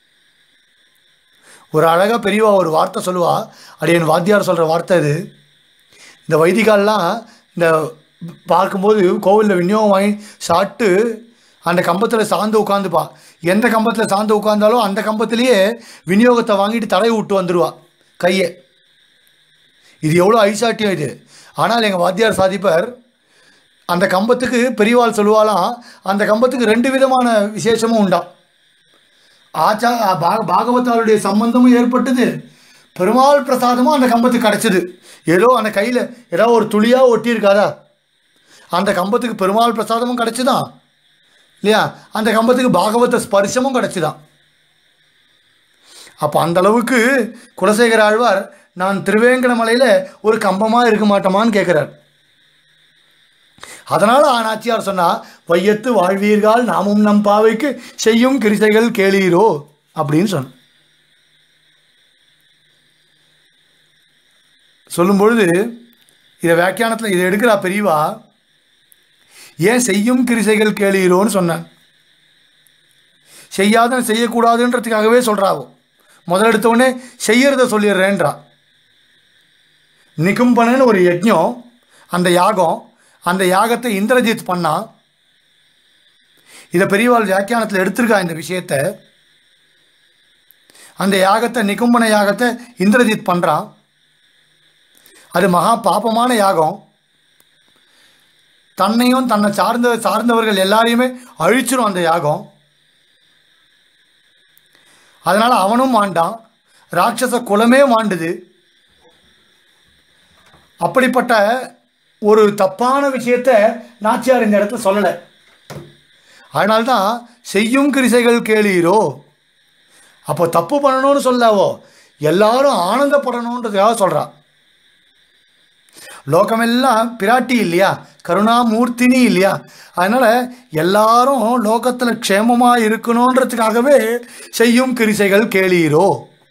ஒரு அழகாக பெரியவா ஒரு வார்த்தை சொல்லுவா, அது என் வாத்தியார் சொல்கிற வார்த்தை இது. இந்த வைதிகாலெலாம் இந்த பார்க்கும்போது கோவிலில் விநியோகம் வாங்கி சாப்பிட்டு அந்த கம்பத்தில் சார்ந்து உட்காந்துப்பா. எந்த கம்பத்தில் சார்ந்து உட்காந்தாலும் அந்த கம்பத்திலேயே விநியோகத்தை வாங்கிட்டு தடவை விட்டு வந்துடுவா கையை. இது எவ்வளோ ஐசாட்டியம் இது. ஆனால் எங்கள் வாத்தியார் சாதிப்பர் அந்த கம்பத்துக்கு பெரியவாள் சொல்லுவாலாம், அந்த கம்பத்துக்கு ரெண்டு விதமான விசேஷமும் உண்டா. ஆச்சா பாக பாகவத்தாளுடைய சம்பந்தமும் ஏற்பட்டது, பெருமாள் பிரசாதமும் அந்த கம்பத்துக்கு கிடச்சிது. ஏதோ அந்த கையில் ஏதோ ஒரு துளியாக ஒட்டியிருக்காதா, அந்த கம்பத்துக்கு பெருமாள் பிரசாதமும் கிடச்சிதான் இல்லையா? அந்த கம்பத்துக்கு பாகவத ஸ்பர்சமும் கிடச்சிதான். அப்போ அந்தளவுக்கு குலசேகர ஆழ்வார் நான் திருவேங்கட மலையில் ஒரு கம்பமாக இருக்க மாட்டோமான்னு கேட்குறார். அதனால் ஆனாச்சியார் சொன்னால் வையத்து வாழ்வீர்கள் நாமும் நம் பாவைக்கு செய்யும் கிரிசைகள் கேளீரோ அப்படின்னு சொன்ன சொல்லும்பொழுது இதை வியாக்கியானத்தில் இதை எடுக்கிறா பெரியவா. ஏன் செய்யும் கிரிசைகள் கேளீரோன்னு சொன்னான்? செய்யாத செய்யக்கூடாதுன்றதுக்காகவே சொல்கிறாவோ. முதல் எடுத்தவுடனே செய்யறத சொல்லிடுறேன்றா. நிகும்பனன்னு ஒரு யஜ்ஞம், அந்த யாகம், அந்த யாகத்தை இந்திரஜித் பண்ணா. இதை பெரியவாள் வியாக்கியானத்தில் எடுத்திருக்கா இந்த விஷயத்தை. அந்த யாகத்தை நிகும்பன யாகத்தை இந்திரஜித் பண்ணுறான். அது மகா பாபமான யாகம். தன்னையும் தன்னை சார்ந்த சார்ந்தவர்கள் எல்லாரையுமே அழிச்சிடும் அந்த யாகம். அதனால் அவனும் மாண்டான், ராட்சச குலமே மாண்டுது. அப்படிப்பட்ட ஒரு தப்பான விஷயத்தை நாச்சியார் இந்த இடத்துல சொல்லலை. அதனால்தான் செய்யும் கிரிசைகள் கேளீரோ. அப்போ தப்பு பண்ணணும்னு சொல்லாவோ, எல்லாரும் ஆனந்தப்படணுன்றதுக்காக சொல்கிறா. லோகமெல்லாம் பிராட்டி இல்லையா, கருணாமூர்த்தினி இல்லையா? அதனால் எல்லாரும் லோகத்தில் க்ஷேமமாக இருக்கணுன்றதுக்காகவே செய்யும் கிரிசைகள் கேளீரோ.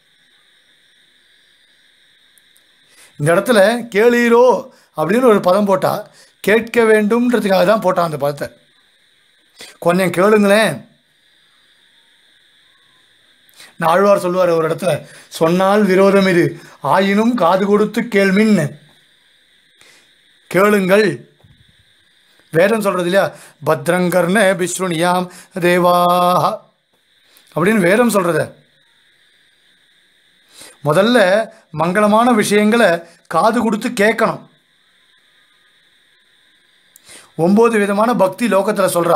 இந்த இடத்துல கேளீரோ அப்படின்னு ஒரு பதம் போட்டால் கேட்க வேண்டும்ன்றதுக்காக தான் போட்டான் அந்த பதத்தை. கொஞ்சம் கேளுங்களேன். ஆழ்வார் சொல்லுவார் ஒரு இடத்துல, சொன்னால் விரோதம் இது ஆயினும் காது கொடுத்து கேள்மின்னு. கேளுங்கள். வேதம் சொல்கிறது இல்லையா, பத்ரங்கர்ண பிஸ்ருணியாம் தேவா அப்படின்னு வேதம் சொல்கிறத. முதல்ல மங்களமான விஷயங்களை காது கொடுத்து கேட்கணும். ஒம்பது விதமான பக்தி லோகத்தில் சொல்கிறா.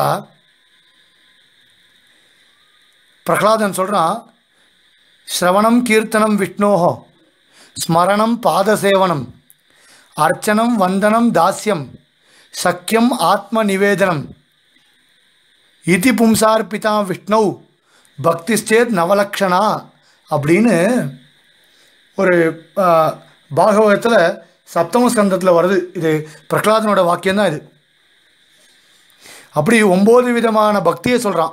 பிரகலாதன் சொல்கிறான், ஸ்ரவணம் கீர்த்தனம் விஷ்ணோஹோ ஸ்மரணம் பாதசேவனம் அர்ச்சனம் வந்தனம் தாஸ்யம் சக்கியம் ஆத்ம நிவேதனம் இதி பும்சார்பிதா விஷ்ணு பக்திஸ்டேத் நவலக்ஷணா அப்படின்னு ஒரு பாகவதத்தில் சப்தம ஸ்கந்தத்தில் வருது. இது பிரகலாதனோட வாக்கியம்தான் இது. அப்படி ஒம்பது விதமான பக்தியை சொல்கிறான்.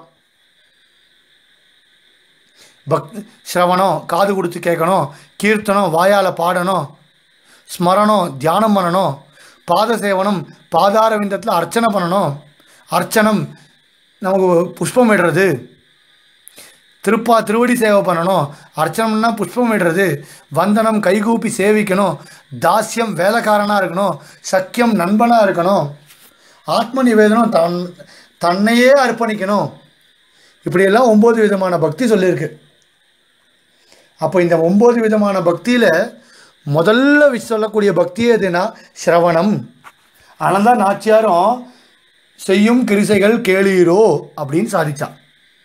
பக் ஸ்ரவணம் காது கொடுத்து கேட்கணும், கீர்த்தனம் வாயால் பாடணும், ஸ்மரணம் தியானம் பண்ணணும், பாத சேவனம் பாதார விந்தத்தில் அர்ச்சனை பண்ணணும், அர்ச்சனம் நமக்கு புஷ்பம் இடுறது, திருப்பா திருவடி சேவை பண்ணணும், அர்ச்சனம்னா புஷ்பம் இடுறது, வந்தனம் கைகூப்பி சேவிக்கணும், தாஸ்யம் வேலைக்காரனாக இருக்கணும், சக்கியம் நண்பனாக இருக்கணும், ஆத்ம நிவேதனம், தன் தன்னையே அர்ப்பணிக்கணும், இப்படியெல்லாம் ஒம்பது விதமான பக்தி சொல்லியிருக்கு. அப்போ இந்த ஒம்பது விதமான பக்தியில் முதல்ல சொல்லக்கூடிய பக்தியே எதுனா சிரவணம். ஆனந்தா நாச்சியாரும் செய்யும் கிரிசைகள் கேளீரோ அப்படின்னு சாதிச்சான்.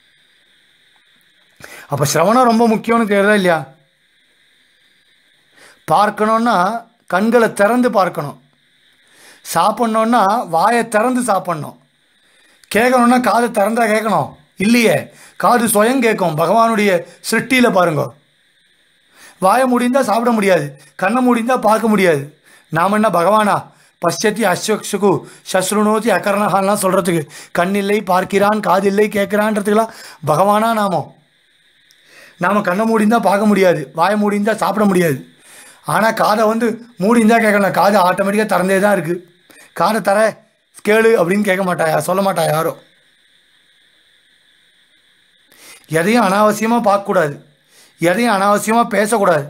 அப்போ சிரவணம் ரொம்ப முக்கியம்னு தெரியுதா இல்லையா? பார்க்கணுன்னா கண்களை திறந்து பார்க்கணும், சாப்பிட்ணுன்னா வாயை திறந்து சாப்பிட்ணும், கேட்கணுன்னா காது திறந்தா கேட்கணும் இல்லையே, காது சுயம் கேட்கும். பகவானுடைய சிருஷ்டியில் பாருங்க, வாயை முடிந்தால் சாப்பிட முடியாது, கண்ணை முடிந்தால் பார்க்க முடியாது. நாம் என்ன பகவானா? பஷ்யத்தி அஸ்வக்ஷுகு சஸ்ருணோதி அகர்ணகான்லாம் சொல்கிறதுக்கு கண்ணில்லை பார்க்கிறான், காதில்லை கேட்குறான்றதுக்கெல்லாம் பகவானா நாமோ? நாம் கண்ணை மூடிந்தால் பார்க்க முடியாது, வாயை மூடிந்தால் சாப்பிட முடியாது. ஆனால் காதை வந்து மூடிந்தால் கேட்கலாம், காது ஆட்டோமேட்டிக்காக திறந்தே தான் இருக்குது. காதை தர கேளு அப்படின்னு கேட்க மாட்டாயா, சொல்ல மாட்டா யாரோ. எதையும் அனாவசியமாக பார்க்கக்கூடாது, எதையும் அனாவசியமாக பேசக்கூடாது.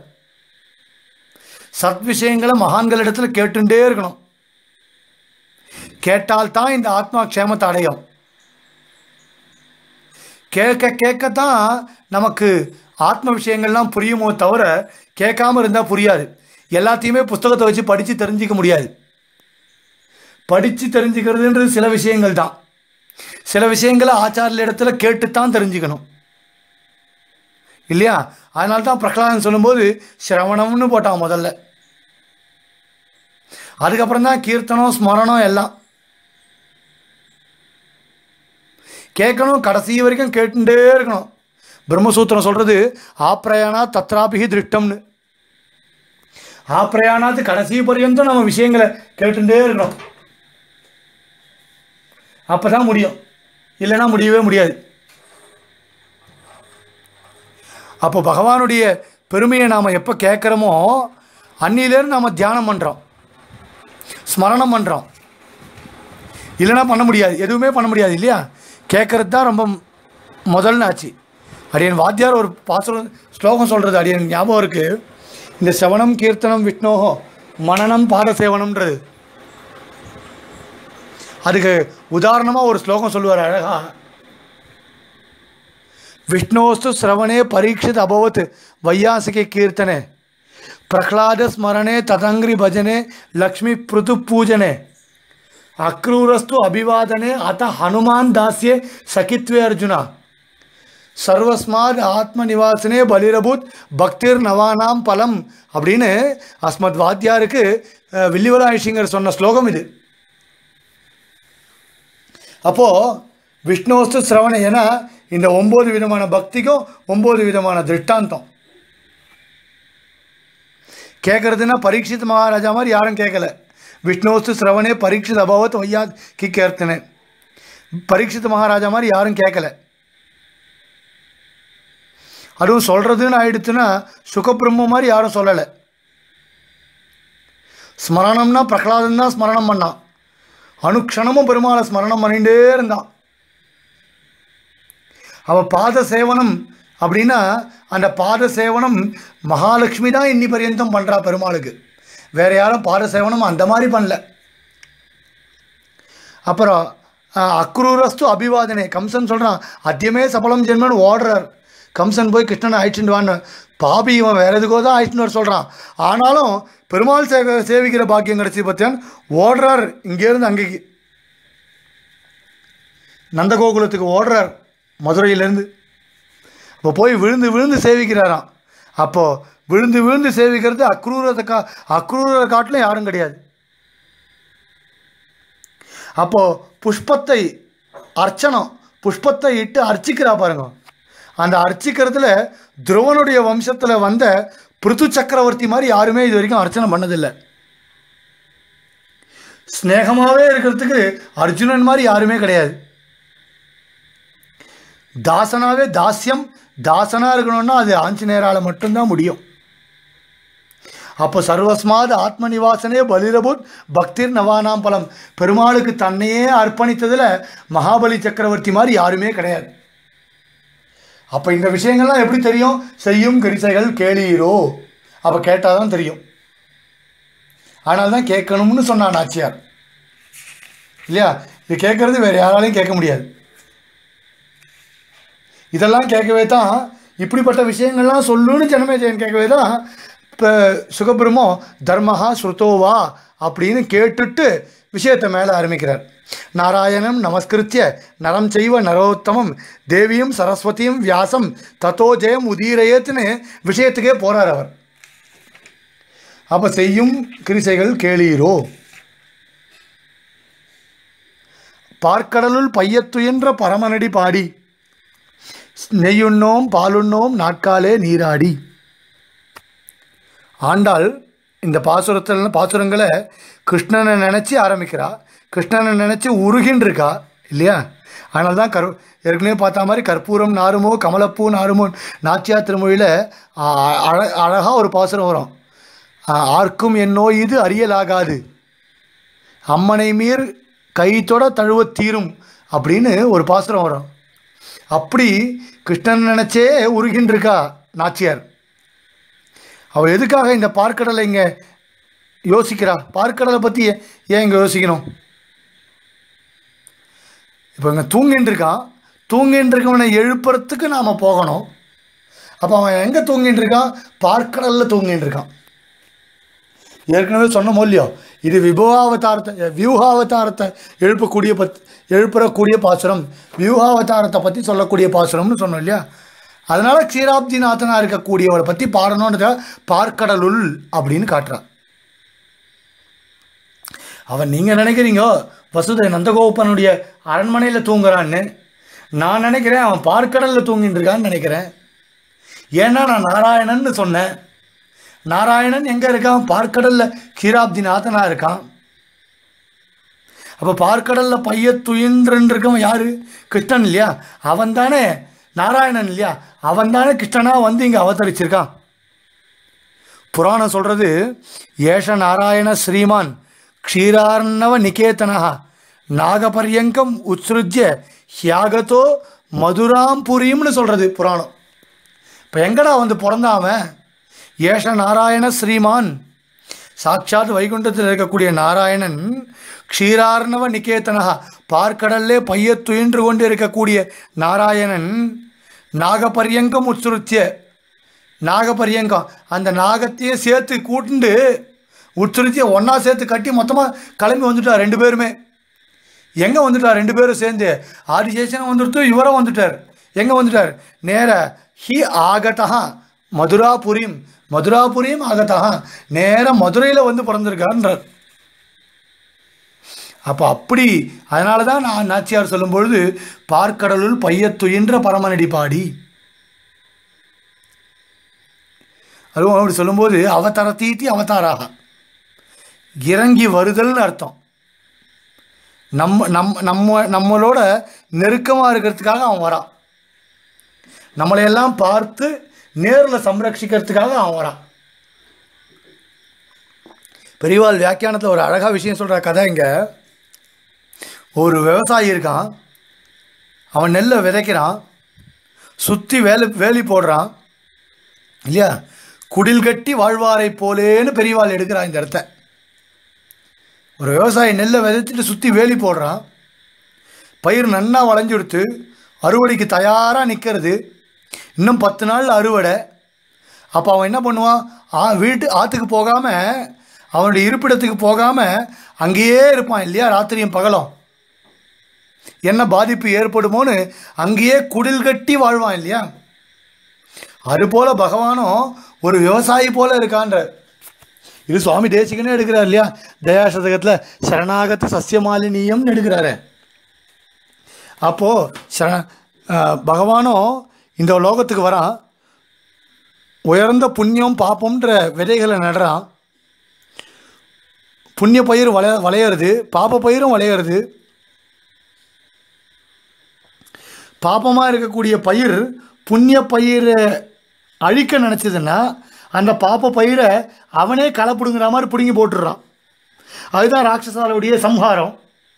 சத் விஷயங்களை மகான்களிடத்தில் கேட்டுட்டே இருக்கணும். கேட்டால்தான் இந்த ஆத்மா க்ஷேமத்தை அடையும். கேட்க கேட்கத்தான் நமக்கு ஆத்ம விஷயங்கள்லாம் புரியுமோ தவிர கேட்காம இருந்தால் புரியாது. எல்லாத்தையுமே புஸ்தகத்தை வச்சு படித்து தெரிஞ்சிக்க முடியாது. படித்து தெரிஞ்சுக்கிறதுன்றது சில விஷயங்கள் தான். சில விஷயங்களை ஆச்சாரிய இடத்துல கேட்டுத்தான் தெரிஞ்சுக்கணும் இல்லையா? அதனால தான் பிரகலாதன் சொல்லும்போது சிரவணம்னு போட்டான் முதல்ல. அதுக்கப்புறம் தான் கீர்த்தனம் ஸ்மரணம் எல்லாம். கேட்கணும், கடைசி வரைக்கும் கேட்டுட்டே இருக்கணும். பிரம்மசூத்திரம் சொல்கிறது ஆப்ரயானா தத்ராபிகி திருஷ்டம்னு. ஆப்ரயானாத்து கடைசி பர்யந்தம் நம்ம விஷயங்களை கேட்டுட்டே இருக்கணும். அப்போ தான் முடியும், இல்லைன்னா முடியவே முடியாது. அப்போ பகவானுடைய பெருமையை நாம் எப்போ கேட்குறோமோ அன்னிலேருந்து நாம் தியானம் பண்ணுறோம், ஸ்மரணம் பண்ணுறோம். இல்லைன்னா பண்ண முடியாது, எதுவுமே பண்ண முடியாது இல்லையா? கேட்குறது தான் ரொம்ப முதல்னு ஆச்சு. அடியன் வாத்தியார் ஒரு பாசுரம் ஸ்லோகம் சொல்கிறது அடியன் ஞாபகம் இருக்குது. இந்த சிரவணம் கீர்த்தனம் விஷ்ணோஹோ மனனம் பாத சேவனம்ன்றது, அதுக்கு உதாரணமாக ஒரு ஸ்லோகம் சொல்லுவார் அழகா. விஷ்ணோஸ்து சிரவணே பரீட்சித் அபவத் வையாசிகே கீர்த்தனே பிரஹ்லாத ஸ்மரணே ததங்கிரி பஜனே லக்ஷ்மி பிருது பூஜனே அக்ரூரஸ்து அபிவாதனே அத்த ஹனுமான் தாஸ்யே சகித்வே அர்ஜுனா சர்வஸ்மாத் ஆத்ம நிவாசனே பலிரபூத் பக்திர் நவானாம் பலம் அப்படின்னு அஸ்மத் வாத்தியாருக்கு வில்லிவராயசிங்கர் சொன்ன ஸ்லோகம் இது. அப்போது விஷ்ணோஸ்து சிரவணம், ஏன்னா இந்த ஒம்பது விதமான பக்திக்கும் ஒம்பது விதமான திருஷ்டாந்தம். கேட்குறதுன்னா பரீட்சித் மகாராஜா மாதிரி யாரும் கேட்கல. விஷ்ணோஸ்து சிரவணே பரீட்சித் அபவத் வையா கி கீர்த்தனே, பரீட்சித் மகாராஜா மாதிரி யாரும் கேட்கல. அதுவும் சொல்கிறதுன்னு ஆயிடுச்சுன்னா சுகபிரம்ம மாதிரி யாரும் சொல்லலை. ஸ்மரணம்னா பிரகலாதன் தான் ஸ்மரணம் பண்ணான், அனுக்ஷணமும் பெருமாளை ஸ்மரணம் பண்ணிகிட்டே இருந்தான். அவள் பாத சேவனம் அப்படின்னா அந்த பாத சேவனம் மகாலட்சுமி தான் இன்னி பர்யந்தம் பண்ணுறா பெருமாளுக்கு, வேறு யாரும் பாத சேவனம் அந்த மாதிரி பண்ணல. அப்புறம் அக்ரூரஸ்து அபிவாதனே, கம்சன் சொல்கிறான் அத்தியமே சபலம் ஜென்மன்னு ஓடுறார். கம்சன் போய் கிருஷ்ணனை அழைச்சிட்டு வான்னு, பாபி இவன் வேறு எதுக்கோ தான் அழைச்சிட்டு வர சொல்கிறான். ஆனாலும் பெருமாள் சே சேவிக்கிற பாக்கியம் கிடச்சி பற்றியான் ஓடுறார். இங்கேருந்து அங்கேக்கு நந்தகோகுலத்துக்கு ஓடுறார் மதுரையிலேருந்து. அப்போ போய் விழுந்து விழுந்து சேவிக்கிறாராம். அப்போது விழுந்து விழுந்து சேவிக்கிறது அக்ரூரத்தை கா அக்ரூர காட்டிலும் யாரும் கிடையாது. அப்போது புஷ்பத்தை அர்ச்சனம், புஷ்பத்தை இட்டு அர்ச்சிக்கிறா பாருங்க. அந்த அர்ச்சிக்கிறதுல துருவனுடைய வம்சத்தில் வந்த பிருத்து சக்கரவர்த்தி மாதிரி யாருமே இது வரைக்கும் அர்ச்சனை பண்ணதில்லை. ஸ்நேகமாகவே இருக்கிறதுக்கு அர்ஜுனன் மாதிரி யாருமே கிடையாது. தாசனாவே தாஸ்யம், தாசனாக இருக்கணும்னா அது ஆஞ்சநேயரால் மட்டும்தான் முடியும். அப்போ சர்வஸ்மாத் ஆத்ம நிவாசனே பலிரபூத் பக்திர் நவானாம் பலம், பெருமாளுக்கு தன்னையே அர்ப்பணித்ததில் மகாபலி சக்கரவர்த்தி மாதிரி யாருமே கிடையாது. அப்போ இந்த விஷயங்கள்லாம் எப்படி தெரியும்? செய்யும் கிரிசைகள் கேளீரோ, அப்போ கேட்டால் தான் தெரியும். ஆனால் தான் கேட்கணும்னு சொன்னான் நாச்சியார். இல்லையா? இது கேட்குறது வேறு யாராலையும் கேட்க முடியாது. இதெல்லாம் கேட்கவே தான், இப்படிப்பட்ட விஷயங்கள்லாம் சொல்லுன்னு ஜனமேஜயன் கேட்கவே தான் இப்போ சுகபிரமோ தர்மஹா ஸ்ருதோவா அப்படின்னு கேட்டுட்டு விஷயத்தை மேலே ஆரம்பிக்கிறார். நாராயணம் நமஸ்கிருத்திய நரம் செய்வ நரோத்தமம் தேவியும் சரஸ்வதியும் வியாசம் தத்தோ ஜெயம் உதீரயேத்துன்னு விஷயத்துக்கே போகிறார் அவர். அப்போ செய்யும் கிரிசைகள் கேளீரோ, பார்க்கடலுள் பையத்துயின்ற பரமனடி பாடி நெய்யுண்ணோம் பாலுண்ணோம் நாட்காலே நீராடி. ஆண்டாள் இந்த பாசுரத்தில் பாசுரங்களை கிருஷ்ணனை நினச்சி ஆரம்பிக்கிறா, கிருஷ்ணனை நினச்சி உருகின்னு இருக்கா இல்லையா? அதனால தான் கரு ஏற்கனவே பார்த்த மாதிரி கற்பூரம் நாருமோ கமலப்பூ நாருமோ நாச்சியா திருமொழியில் அழ அழகாக ஒரு பாசுரம் வரும். ஆர்க்கும் என் நோய் இது அறியலாகாது அம்மனை மீர் கைத்தொட தழுவ தீரும் அப்படின்னு ஒரு பாசுரம் வரும். அப்படி கிருஷ்ணன் நினச்சே உருகின்னு இருக்கா நாச்சியார். அவள் எதுக்காக இந்த பார்க்கடலை இங்கே யோசிக்கிறா? பார்க்கடலை பற்றி ஏன் இங்கே யோசிக்கணும்? இப்போ இங்கே தூங்கின்னு இருக்கான், தூங்கின்னு இருக்கவனை எழுப்புறதுக்கு நாம் போகணும். அப்போ அவன் எங்கே தூங்கின்னு இருக்கான்? பார்க்கடலில் தூங்கின்னு இருக்கான். ஏற்கனவே சொன்னோமோ இல்லையோ, இது விபவாவதாரத்தை வியூகாவதாரத்தை எழுப்பக்கூடிய பத் எழுப்புறக்கூடிய பாசுரம், வியூகாவதாரத்தை பற்றி சொல்லக்கூடிய பாசுரம்னு சொன்னோம் இல்லையா? அதனால் க்ஷீராப்திநாதனாக இருக்கக்கூடியவரை பற்றி பாடணுன்றத பார்க்கடலுள் அப்படின்னு காட்டுறான். அவன் நீங்கள் நினைக்கிறீங்க வசுதை நந்தகோபனுடைய அரண்மனையில் தூங்குறான்னு, நான் நினைக்கிறேன் அவன் பார்க்கடலில் தூங்கிட்டு இருக்கான்னு நினைக்கிறேன். ஏன்னா நான் நாராயணன்னு சொன்னேன். நாராயணன் எங்கே இருக்கான்? பார்க்கடலில் க்ஷீராப்திநாதனாக இருக்கான். அப்போ பார்க்கடலில் பைய துயின்றன் இருக்கவன் யார்? கிருஷ்ணன் இல்லையா? அவன் தானே நாராயணன் இல்லையா? அவன் தானே கிருஷ்ணனாக வந்து இங்கே அவதரிச்சிருக்கான். புராணம் சொல்கிறது, ஏஷ நாராயண ஸ்ரீமான் க்ஷீரார்ணவ நிகேதனா நாகபரியங்கம் உத்ஸ்ருஜ்ய ஹியாகத்தோ மதுராம் புரியும்னு சொல்கிறது புராணம். இப்போ எங்கடா வந்து பிறந்தாவன்? ஏஷ நாராயண ஸ்ரீமான், சாட்சாத் வைகுண்டத்தில் இருக்கக்கூடிய நாராயணன் க்ஷீரார்ணவ நிகேதனா, பார்க்கடல்லே பைய துயின்று கொண்டு இருக்கக்கூடிய நாராயணன் நாகபரியங்கம் உத்ஸ்ருத்திய, நாகபரியங்கம் அந்த நாகத்தையே சேர்த்து கூட்டுண்டு உத்ஸ்ருத்திய ஒன்றா சேர்த்து கட்டி மொத்தமாக கிளம்பி வந்துட்டார் ரெண்டு பேருமே. எங்கே வந்துட்டார் ரெண்டு பேரும் சேர்ந்து? ஆதிசேஷனும் வந்துடுத்து, இவரும் வந்துட்டார். எங்கே வந்துட்டார்? நேர ஹி ஆகதா மதுராபுரியும், மதுராபுரியும் ஆகதா நேர மதுரையில் வந்து பிறந்திருக்கார்ன்றார். அப்போ அப்படி அதனால தான் நான் நாச்சியார் சொல்லும்பொழுது பார்க்கடலுள் பையத்துயின்ற பரமனடி பாடி, அதுவும் அப்படி சொல்லும்போது அவதார தீத்தி அவதாராக இறங்கி வருதல்னு அர்த்தம். நம்ம நம் நம்ம நம்மளோட நெருக்கமாக இருக்கிறதுக்காக அவன் வரான். நம்மளையெல்லாம் பார்த்து நேரில் சம்ரட்சிக்கிறதுக்காக அவன் வரான். பெரியவாள் வியாக்கியானத்தில் ஒரு அழகாக விஷயம் சொல்கிற கதை. இங்கே ஒரு விவசாயி இருக்கான், அவன் நெல்லை விதைக்கிறான், சுற்றி வேலி வேலி போடுறான் இல்லையா? குடில் கட்டி வாழ்வாரை போலேன்னு பெரியவாள் எடுக்கிறான் இந்த இடத்த. ஒரு விவசாயி நெல்லை விதைச்சிட்டு சுற்றி வேலி போடுறான், பயிர் நன்னா வளைஞ்சு கொடுத்து அறுவடைக்கு தயாராக நிற்கிறது. இன்னும் பத்து நாள் அறுவடை. அப்போ அவன் என்ன பண்ணுவான்? ஆ வீட்டு ஆற்றுக்கு போகாமல், அவனுடைய இருப்பிடத்துக்கு போகாமல் அங்கேயே இருப்பான் இல்லையா? ராத்திரியும் பகலும் என்ன பாதிப்பு ஏற்படுமோன்னு அங்கேயே குடில் கட்டி வாழ்வான் இல்லையா? அதுபோல் பகவானும் ஒரு விவசாயி போல இருக்கான்ற. இது சுவாமி தேசிகனே எடுக்கிறார் இல்லையா? தயாசதகத்தில் சரணாகத சசியமாலினியம்னு எடுக்கிறாரு. அப்போது சரண பகவானும் இந்த லோகத்துக்கு வரான், உயர்ந்த புண்ணியம் பாப்பம்ன்ற விதைகளை நடுறான். புண்ணிய பயிர் வளைய வளையிறது, பாப்ப பயிரும் வளையிறது. பாப்பமாக இருக்கக்கூடிய பயிர் புண்ணிய பயிரை அழிக்க நினச்சதுன்னா அந்த பாப்ப பயிரை அவனே களை பிடுங்குற மாதிரி பிடுங்கி போட்டுடுறான். அதுதான் ராட்சசாலுடைய சம்ஹாரம்.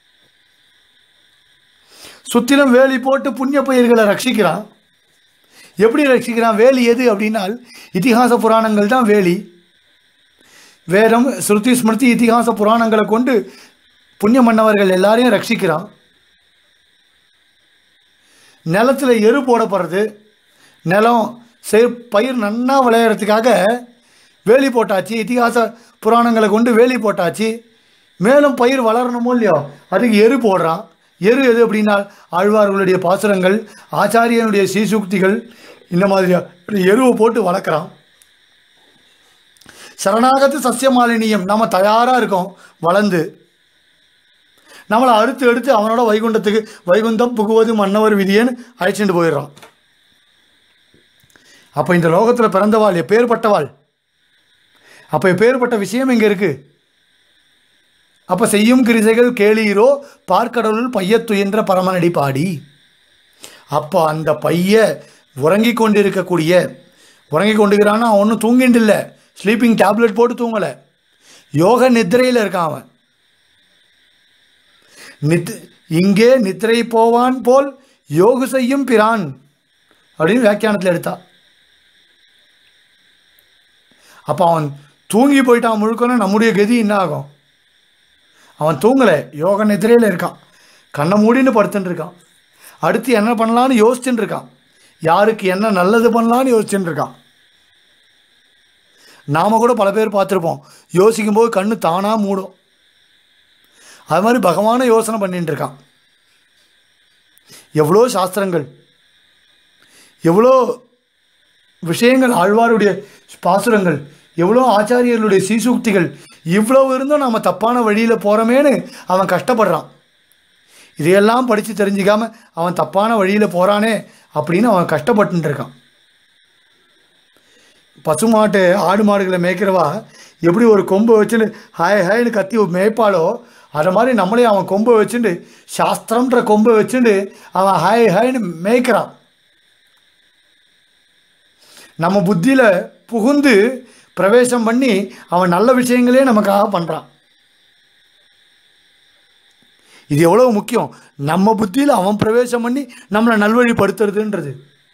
சுற்றிலும் வேலி போட்டு புண்ணிய பயிர்களை ரட்சிக்கிறான். எப்படி ரட்சிக்கிறான்? வேலி எது அப்படின்னால் இதிகாச புராணங்கள் தான் வேலி. வேதம் ஸ்ருதி ஸ்மிருதி இதிகாச புராணங்களை கொண்டு புண்ணியம் பண்ணவர்கள் எல்லாரையும் ரட்சிக்கிறான். நிலத்தில் எரு போடப்படுறது, நிலம் செ பயிர் நன்னா விளையிறதுக்காக வேலி போட்டாச்சு, இதிகாச புராணங்களை கொண்டு வேலி போட்டாச்சு. மேலும் பயிர் வளரணுமோ இல்லையோ, அதுக்கு எரு போடுறான். எரு எது அப்படின்னா ஆழ்வார்களுடைய பாசுரங்கள், ஆச்சாரியனுடைய சீசுக்திகள், இந்த மாதிரி எருவை போட்டு வளர்க்குறான். சரணாகத்து சசியமாலினியம், நம்ம தயாராக இருக்கோம் வளர்ந்து. நம்மளை அறுத்து எடுத்து அவனோட வைகுண்டத்துக்கு வைகுண்டம் புகுவது மன்னவர் விதியேன்னு அழைச்சிட்டு போயிடுறான். அப்போ இந்த லோகத்தில் பிறந்தவாள் எப்பேற்பட்டவாள், அப்போ எப்பேற்பட்ட விஷயம் இங்கே இருக்குது. அப்போ செய்யும் கிரிசைகள் கேளீரோ பார்க்கடலுள் பையத்துயின்ற பரமனடி பாடி. அப்போ அந்த பைய உறங்கி கொண்டிருக்கக்கூடிய, உறங்கி கொண்டிருக்கிறான்னா அவன் ஒன்றும் தூங்கிட்டு இல்லை, ஸ்லீப்பிங் டேப்லெட் போட்டு தூங்கலை, யோக நித்திரையில் இருக்கான் அவன். நித் இங்கே நித்திரை போவான் போல் யோகு செய்யும் பிரான் அப்படின்னு வியாக்கியானத்தில் எடுத்தா. அப்போ அவன் தூங்கி போயிட்டான் முழுக்கணும். நம்முடைய கதி என்ன ஆகும்? அவன் தூங்கலை, யோக நித்திரையில் இருக்கான், கண்ணை மூடின்னு படுத்துட்டு இருக்கான். அடுத்து என்ன பண்ணலான்னு யோசிச்சுட்டு இருக்கான், யாருக்கு என்ன நல்லது பண்ணலான்னு யோசிச்சுட்டு இருக்கான். நாம் கூட பல பேர் பார்த்துருப்போம், யோசிக்கும்போது கண்ணு தானாக மூடும். அது மாதிரி பகவானை யோசனை பண்ணிட்டு இருக்கான். எவ்வளோ சாஸ்திரங்கள், எவ்வளோ விஷயங்கள், ஆழ்வாருடைய பாசுரங்கள், எவ்வளோ ஆச்சாரியர்களுடைய சீசூக்திகள், இவ்வளவு இருந்தும் நாம் தப்பான வழியில் போகிறோமேனு அவன் கஷ்டப்படுறான். இதையெல்லாம் படித்து தெரிஞ்சிக்காமல் அவன் தப்பான வழியில் போகிறானே அப்படின்னு அவன் கஷ்டப்பட்டு இருக்கான். பசுமாட்டு ஆடு மாடுகளை மேய்க்கிறவா எப்படி ஒரு கொம்பை வச்சுட்டு ஹாய் ஹாய்னு கத்தி மேய்ப்பாளோ, அதை மாதிரி நம்மளே அவன் கொம்பை வச்சுட்டு, சாஸ்திரம்ன்ற கொம்பை வச்சுட்டு அவன் ஹாய் ஹாய்னு மேய்க்கிறான். நம்ம புத்தியில் புகுந்து பிரவேசம் பண்ணி அவன் நல்ல விஷயங்களே நமக்காக பண்ணுறான். இது எவ்வளவு முக்கியம், நம்ம புத்தியில் அவன் பிரவேசம் பண்ணி நம்மளை நல்வழிப்படுத்துறதுன்றது.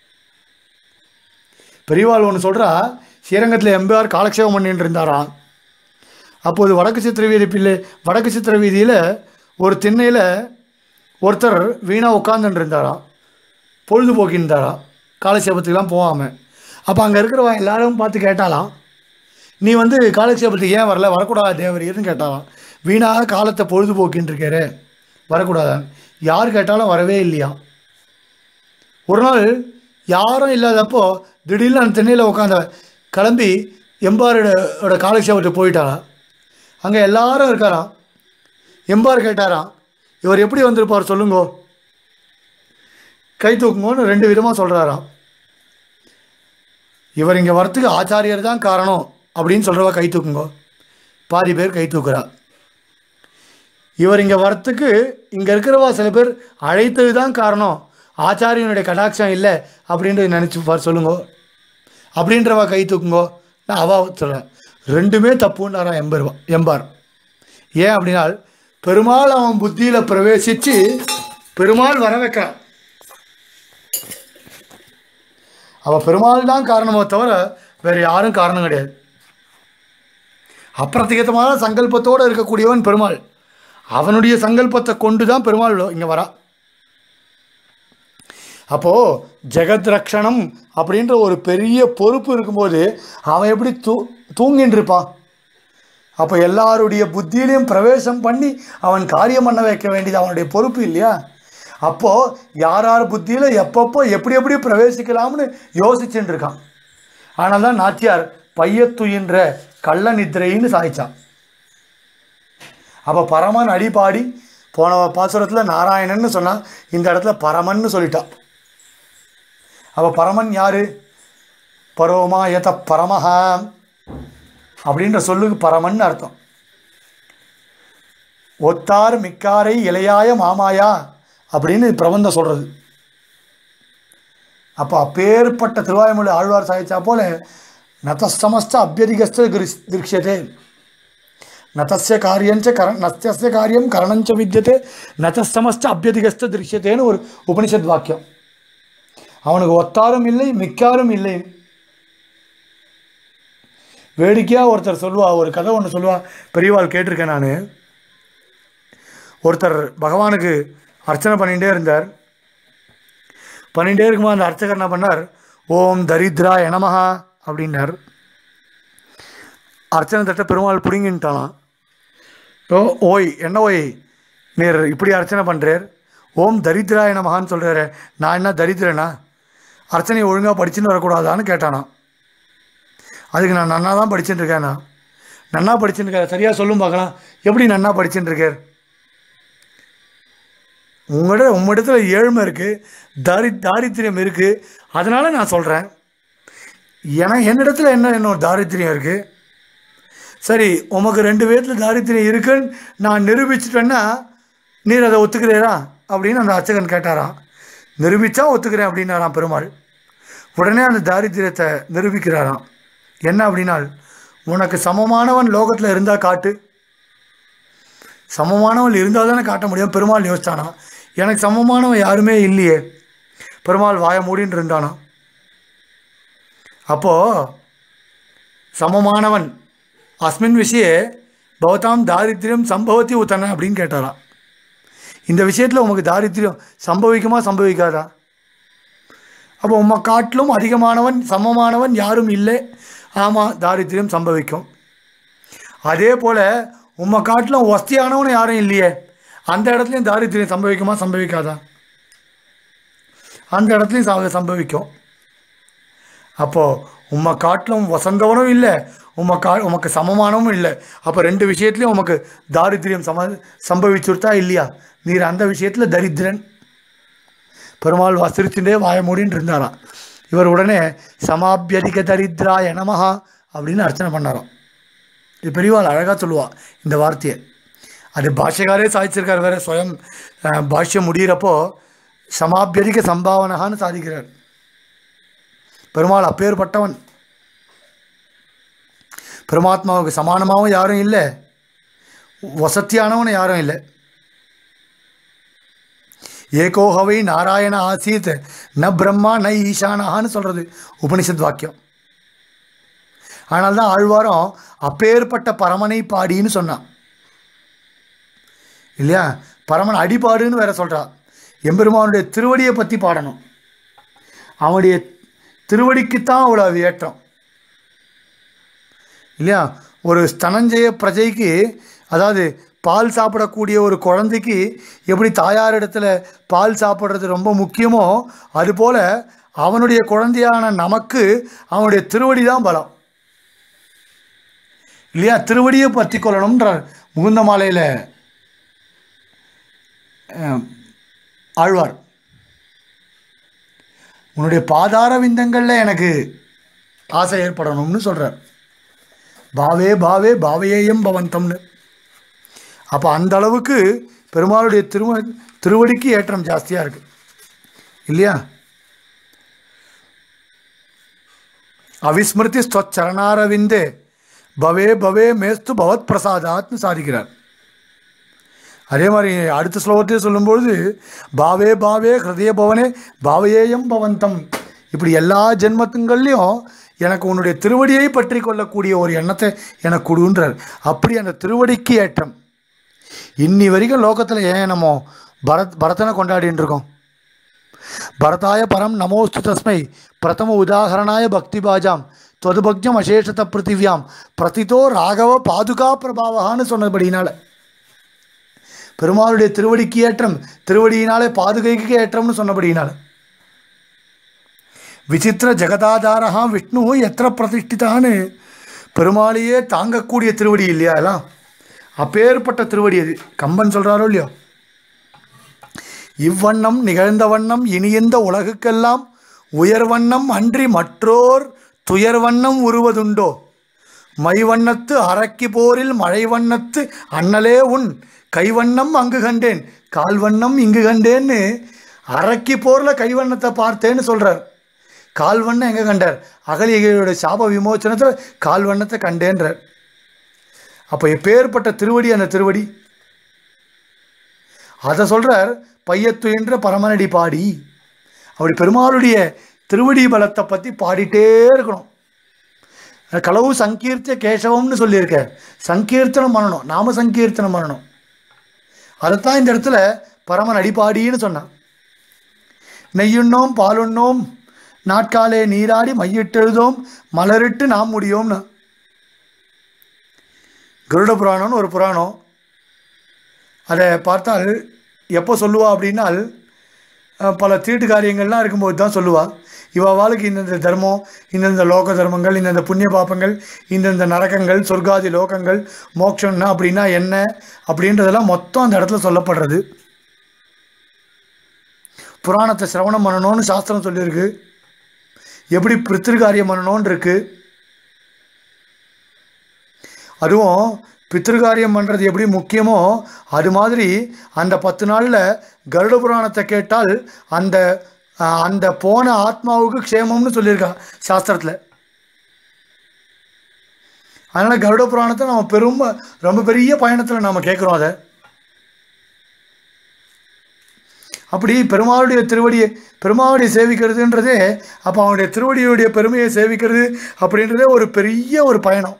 பெரியவாள் ஒன்று சொல்கிறா, ஸ்ரீரங்கத்தில் எம்பார் காலக்ஷேபம் பண்ணிட்டு இருந்தாராம். அப்போது வடக்கு சித்திர வீதி பிள்ளை வடக்கு சித்திர வீதியில் ஒரு திண்ணையில் ஒருத்தர் வீணாக உட்காந்துட்டு இருந்தாராம், பொழுதுபோக்கின்றாராம், காலக்ஷேபத்துக்கெலாம் போகாமல். அப்போ அங்கே இருக்கிறவா எல்லாரும் பார்த்து கேட்டாலாம், நீ வந்து காலக்ஷேபத்துக்கு ஏன் வரல, வரக்கூடாது தேவரீர்னு கேட்டாலாம். வீணாக காலத்தை பொழுதுபோக்கின்னு இருக்காரு, வரக்கூடாதான். யார் கேட்டாலும் வரவே இல்லையா. ஒரு நாள் யாரும் இல்லாதப்போ திடீர்னு அந்த திண்ணையில் உட்காந்த கிளம்பி எம்பாரோட காலக்ஷேபத்துக்கு போயிட்டாராம். அங்கே எல்லாரும் இருக்காராம். எம்பார் கேட்டாராம், இவர் எப்படி வந்திருப்பார் சொல்லுங்கோ, கை தூக்குங்கோன்னு ரெண்டு விதமாக சொல்கிறாராம். இவர் இங்கே வரத்துக்கு ஆச்சாரியர் தான் காரணம் அப்படின்னு சொல்கிறவா கை தூக்குங்கோ, பாதி பேர் கை தூக்குறா. இவர் இங்கே வரத்துக்கு இங்கே இருக்கிறவா சில பேர் அழைத்தது தான் காரணம், ஆச்சாரியனுடைய கடாட்சம் இல்லை அப்படின்றது நினச்சி பார் சொல்லுங்கோ அப்படின்றவா கை தூக்குங்கோ. நான் அவா சொல்கிறேன், ரெண்டுமே தப்புன்னாரா எம்பருவா எம்பார். ஏன் அப்படின்னா பெருமாள் அவன் புத்தியில் பிரவேசித்து பெருமாள் வர வைக்கிறான். அவள் பெருமாள் தான் காரணமோ தவிர வேறு யாரும் காரணம் கிடையாது. அப்பிரத்திகமான சங்கல்பத்தோடு இருக்கக்கூடியவன் பெருமாள். அவனுடைய சங்கல்பத்தை கொண்டு தான் பெருமாள் இங்கே வரா. அப்போது ஜெகத் ரக்ஷணம் அப்படின்ற ஒரு பெரிய பொறுப்பு இருக்கும்போது அவன் எப்படி தூ தூங்கின்னு இருப்பான். அப்போ எல்லாருடைய புத்தியிலையும் பிரவேசம் பண்ணி அவன் காரியம் பண்ண வைக்க வேண்டியது அவனுடைய பொறுப்பு இல்லையா. அப்போது யார் யார் புத்தியில் எப்பப்போ எப்படி எப்படி பிரவேசிக்கலாம்னு யோசிச்சுட்டு இருக்கான். ஆனால் தான் நாச்சியார் பையத்துயின்ற கள்ள நித்திரைன்னு சாய்ச்சான். அப்போ பரமன் அடிபாடி போன பாசுரத்தில் நாராயணன்னு சொன்னால் இந்த இடத்துல பரமன்னு சொல்லிட்டான். அப்போ பரமன் யார்? பரோமா யத பரமஹ அப்படின்ற சொல்லுக்கு பரமன் அர்த்தம். ஒத்தார் மிக்காரை இளையாய மாமாயா அப்படின்னு பிரபந்தம் சொல்கிறது. அப்போ அப்பேற்பட்ட திருவாய்மொழி ஆழ்வார் சாய்ச்சா போல நதஸ்தமஸ்த அபியதிகஸ்த திருஷ்யதே நதஸ்ய காரியஞ்ச கர நஸ்திய காரியம் கரணஞ்ச வித்தியதே நதஸ்தமஸ்த அபியதிகஸ்த திருஷ்யத்தேன்னு ஒரு உபனிஷத் வாக்கியம். அவனுக்கு ஒத்தாரும் இல்லை மிக்காரும் இல்லை. வேடிக்கையாக ஒருத்தர் சொல்லுவா, ஒரு கதை ஒன்று சொல்லுவா, பெரியவாள் கேட்டிருக்கேன் நான். ஒருத்தர் பகவானுக்கு அர்ச்சனை பண்ணிகிட்டே இருந்தார். பண்ணிகிட்டே இருக்கும்போது அந்த அர்ச்சகர் என்ன பண்ணார், ஓம் தரித்ராய நமஹ அப்படின்னார். அர்ச்சனை தட்ட பெருமாள் பிடுங்கின்ட்டாலாம். ஓ ஓய் என்ன ஓய் நீர் இப்படி அர்ச்சனை பண்ணுறார், ஓம் தரித்ராய நமஹான்னு சொல்கிறாரு, நான் என்ன தரித்திரனா, அர்ச்சனையை ஒழுங்காக படிச்சுன்னு வரக்கூடாதான்னு கேட்டானா. அதுக்கு நான் நன்னா தான் படிச்சுட்டு இருக்கேண்ணா. நன்னா படிச்சுட்டு இருக்கார், சரியாக சொல்லும் பார்க்கலாம், எப்படி நன்னா படிச்சுட்டு இருக்கார்? உங்கள்கிட்ட உம்மிடத்தில் ஏழ்மை இருக்குது, தாரி தாரித்திரியம் இருக்குது, அதனால் நான் சொல்கிறேன். ஏன்னா என்னிடத்துல என்ன என்னோட தாரித்திரியம் இருக்குது? சரி, உமக்கு ரெண்டு பேர்த்தில் தாரித்திரியம் இருக்குன்னு நான் நிரூபிச்சிட்டேன்னா நீர் அதை ஒத்துக்கிறீரா அப்படின்னு அந்த அர்ச்சகன் கேட்டாராம். நிரூபித்தா ஒத்துக்கிறேன் அப்படின்னாராம் பெருமாள். உடனே அந்த தாரித்திரியத்தை நிரூபிக்கிறாராம். என்ன அப்படின்னால், உனக்கு சமமானவன் லோகத்தில் இருந்தால் காட்டு. சமமானவன் இருந்தால் தானே காட்ட முடியும். பெருமாள் யோசிச்சானா, எனக்கு சமமானவன் யாருமே இல்லையே. பெருமாள் வாய மூடின்னு இருந்தானா. அப்போது சமமானவன் அஸ்மின் விஷய பவதாம் தாரித்திரியம் சம்பவத்தி உத்தன அப்படின்னு கேட்டாராம். இந்த விஷயத்தில் உமக்கு தாரித்திரியம் சம்பவிக்குமா சம்பவிக்காதா? அப்போ உம்மை காட்டிலும் அதிகமானவன் சமமானவன் யாரும் இல்லை. ஆமாம், தாரித்திரியம் சம்பவிக்கும். அதே போல் உம்மை காட்டிலும் வசதியானவன் யாரும் இல்லையே, அந்த இடத்துலையும் தாரித்திரியம் சம்பவிக்குமா சம்பவிக்காதா? அந்த இடத்துலையும் சம்பவிக்கும். அப்போது உம்மை காட்டிலும் வசந்தவனும் இல்லை, உம்மை கா உமக்கு சமமானவும் இல்லை. அப்போ ரெண்டு விஷயத்துலையும் உமக்கு தாரித்திரியம் சம சம்பவிச்சுருத்தா இல்லையா? நீர் அந்த விஷயத்தில் தரித்திரன். பெருமாள் வசிரிச்சுட்டே வாய மூடின்னு இருந்தாராம். இவர் உடனே சமாபியதிக தரித்ராய நமஹா அப்படின்னு அர்ச்சனை பண்ணாராம். இது பெரியவாள் அழகாக சொல்லுவா இந்த வார்த்தையை. அது பாஷ்யக்காரே சாதிச்சிருக்கார் வேறு. ஸ்வயம் பாஷ்யம் முடிகிறப்போ சமாபியதிக சம்பாவனகான்னு சாதிக்கிறார். பெருமாள் அப்பேற்பட்டவன். பரமாத்மாவுக்கு சமானமாகவும் யாரும் இல்லை, வசத்தியானவன் யாரும் இல்லை. ஏகோஹவை நாராயண ஆசீத் ந பிரம்மா ந ஈசானஹான்னு சொல்கிறது உபனிஷத் வாக்கியம். அதனால்தான் ஆழ்வாரம் அப்பேற்பட்ட பரமனை பாடின்னு சொன்னான் இல்லையா? பரமன் அடிபாடுன்னு வேற சொல்கிறா. எம்பெருமானுடைய திருவடியை பற்றி பாடணும். அவனுடைய திருவடிக்குத்தான் அவ்வளோ ஏற்றம் இல்லையா? ஒரு ஸ்தனஞ்சய பிரஜைக்கு, அதாவது பால் சாப்பிடக்கூடிய ஒரு குழந்தைக்கு எப்படி தாயார் இடத்துல பால் சாப்பிட்றது ரொம்ப முக்கியமோ, அதுபோல் அவனுடைய குழந்தையான நமக்கு அவனுடைய திருவடி தான் பலம் இல்லையா? திருவடியை பற்றி கொள்ளணும்ன்றார் முகுந்த மாலையில் ஆழ்வார். உன்னுடைய பாதார விந்தங்களில் எனக்கு ஆசை ஏற்படணும்னு சொல்கிறார். பாவே பாவே பாவையேயம் பவந்தம்னு. அப்போ அந்த அளவுக்கு பெருமாளுடைய திருவ திருவடிக்கு ஏற்றம் ஜாஸ்தியாக இருக்குது இல்லையா? அவிஸ்மிருதி ஸ்வச்சரணாரவிந்தே பவே பவே மேஸ்து பவத் பிரசாதாத்னு சாதிக்கிறார். அதே மாதிரி அடுத்த ஸ்லோகத்தையே சொல்லும்பொழுது பாவே பாவே ஹிருதய பவனே பாவையேயம் பவந்தம், இப்படி எல்லா ஜென்மத்துங்கள்லையும் எனக்கு உன்னுடைய திருவடியை பற்றி கொள்ளக்கூடிய ஒரு எண்ணத்தை எனக்கு கொடுன்றார். அப்படி அந்த திருவடிக்கு ஏற்றம். இன்னி வரைக்கும் லோகத்தில் ஏன் நம்ம பரத் பரதனை கொண்டாடின்னு இருக்கோம்? பரதாய பரம் நமோஸ்து தஸ்மை பிரதம உதாகரணாய பக்தி பாஜாம் தொதுபக்ஞம் அசேஷத பிருத்திவியாம் பிரதிதோ ராகவ பாதுகா பிரபாவகான்னு சொன்னபடினால பெருமாளுடைய திருவடிக்கு ஏற்றம், திருவடியினாலே பாதுகைக்கு ஏற்றம்னு சொன்னபடினால விசித்திர ஜெகதாதாரஹா விஷ்ணு எத்திர பிரதிஷ்டிதான்னு பெருமாளையே தாங்கக்கூடிய திருவடி இல்லையா? எல்லாம் அப்பேற்பட்ட திருவடி அது. கம்பன் சொல்கிறாரோ இல்லையோ, இவ்வண்ணம் நிகழ்ந்த வண்ணம் இனியந்த உலகுக்கெல்லாம் உயர்வண்ணம் அன்றி மற்றோர் துயர்வண்ணம் உருவதுண்டோ, மைவண்ணத்து அரக்கி போரில் மழை வண்ணத்து அண்ணலே உன் கைவண்ணம் அங்கு கண்டேன் கால்வண்ணம் இங்கு கண்டேன்னு அரக்கி போரில் கைவண்ணத்தை பார்த்தேன்னு சொல்கிறார். கால்வண்ணம் எங்கே கண்டார்? அகலிகையோட சாப விமோச்சனத்தில் கால்வண்ணத்தை கண்டேன்றார். அப்போ எப்பேற்பட்ட திருவடி அந்த திருவடி. அதை சொல்கிறார் பையத்துயின்ற பரமனடி பாடி. அப்படி பெருமாளுடைய திருவடி பலத்தை பற்றி பாடிட்டே இருக்கணும். களவு சங்கீர்த்திய கேசவம்னு சொல்லியிருக்க, சங்கீர்த்தனம் பண்ணணும், நாம சங்கீர்த்தனம் பண்ணணும். அதைத்தான் இந்த இடத்துல பரமன் அடிப்பாடின்னு சொன்னான். நெய்யுண்ணோம் பாலுண்ணோம் நாட்காலே நீராடி மையிட்டெழுதோம் மலரிட்டு நாம் முடியோம்னு. கருட புராணம்னு ஒரு புராணம். அதை பார்த்தால் எப்போ சொல்லுவா அப்படின்னால் பல தீட்டு காரியங்கள்லாம் இருக்கும்போது தான் சொல்லுவாள். இவாளுக்கு இந்தந்த தர்மம், இந்தந்த லோக தர்மங்கள், இந்தந்த புண்ணிய பாப்பங்கள், இந்தந்த நரகங்கள், சொர்க்காதி லோகங்கள், மோட்சம்னா அப்படின்னா என்ன அப்படின்றதெல்லாம் மொத்தம் அந்த இடத்துல சொல்லப்படுறது. புராணத்தை சிரவணம் பண்ணணும்னு சாஸ்திரம் சொல்லியிருக்கு. எப்படி பித்ருகாரியம் பண்ணணும்னு இருக்கு. அதுவும் பித்ருகாரியம் பண்ணுறது எப்படி முக்கியமோ அது மாதிரி அந்த பத்து நாளில் கருட புராணத்தை கேட்டால் அந்த அந்த போன ஆத்மாவுக்கு க்ஷேமம்னு சொல்லியிருக்கா சாஸ்திரத்தில். அதனால் கருட புராணத்தை நம்ம பெரும் ரொம்ப பெரிய பயணத்தில் நாம் கேட்குறோம். அதை அப்படி பெருமாளுடைய திருவடியை பெருமாளுடைய சேவிக்கிறதுன்றதே, அப்போ அவனுடைய திருவடியுடைய பெருமையை சேவிக்கிறது அப்படின்றதே ஒரு பெரிய ஒரு பயணம்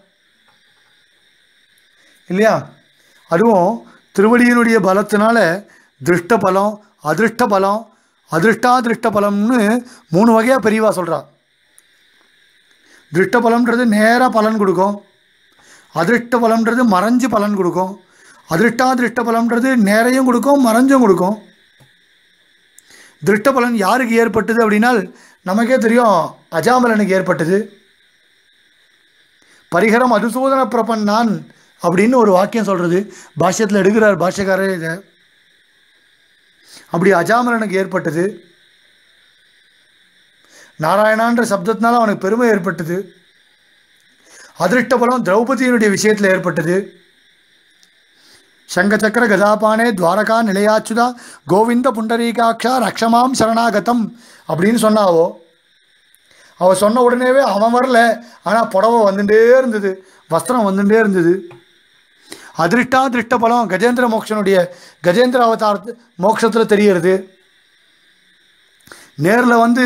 இல்லையா? அதுவும் திருவடியினுடைய பலத்தினால திருஷ்ட பலம், அதிருஷ்ட பலம், அதிருஷ்டாதிருஷ்ட பலம்னு மூணு வகையாக பெரியவா சொல்கிறா. திருஷ்ட பலம்ன்றது நேராக பலன் கொடுக்கும், அதிருஷ்ட பலம்ன்றது மறைஞ்சு பலன் கொடுக்கும், அதிருஷ்டாதிருஷ்ட பலம்ன்றது நேரையும் கொடுக்கும் மறைஞ்சும் கொடுக்கும். திருஷ்ட பலன் யாருக்கு ஏற்பட்டது அப்படின்னால் நமக்கே தெரியும், அஜாமலனுக்கு ஏற்பட்டது. பரிகரம் அதுசூதன பிரபன்னான் அப்படின்னு ஒரு வாக்கியம் சொல்கிறது, பாஷ்யத்தில் எடுக்கிறார் பாஷ்யக்காரர் இதை. அப்படி அஜாமலனுக்கு ஏற்பட்டது. நாராயணான்ற சப்தத்தினால அவனுக்கு பெருமை ஏற்பட்டது. அதிருஷ்ட பலம் திரௌபதியினுடைய விஷயத்தில் ஏற்பட்டது. சங்கச்சக்கர கதாபானே துவாரகா நிலையாச்சுதா கோவிந்த புண்டரீகாட்சா ரக்ஷமாம் சரணாகதம் அப்படின்னு சொன்னாவோ. அவள் சொன்ன உடனேவே அவன் வரல, ஆனால் புடவை வந்துட்டே இருந்தது, வஸ்திரம் வந்துட்டே இருந்தது. அதிருஷ்டா திருஷ்ட பலம் கஜேந்திர மோட்சனுடைய கஜேந்திர அவதார மோட்சத்தில் தெரிகிறது. நேரில் வந்து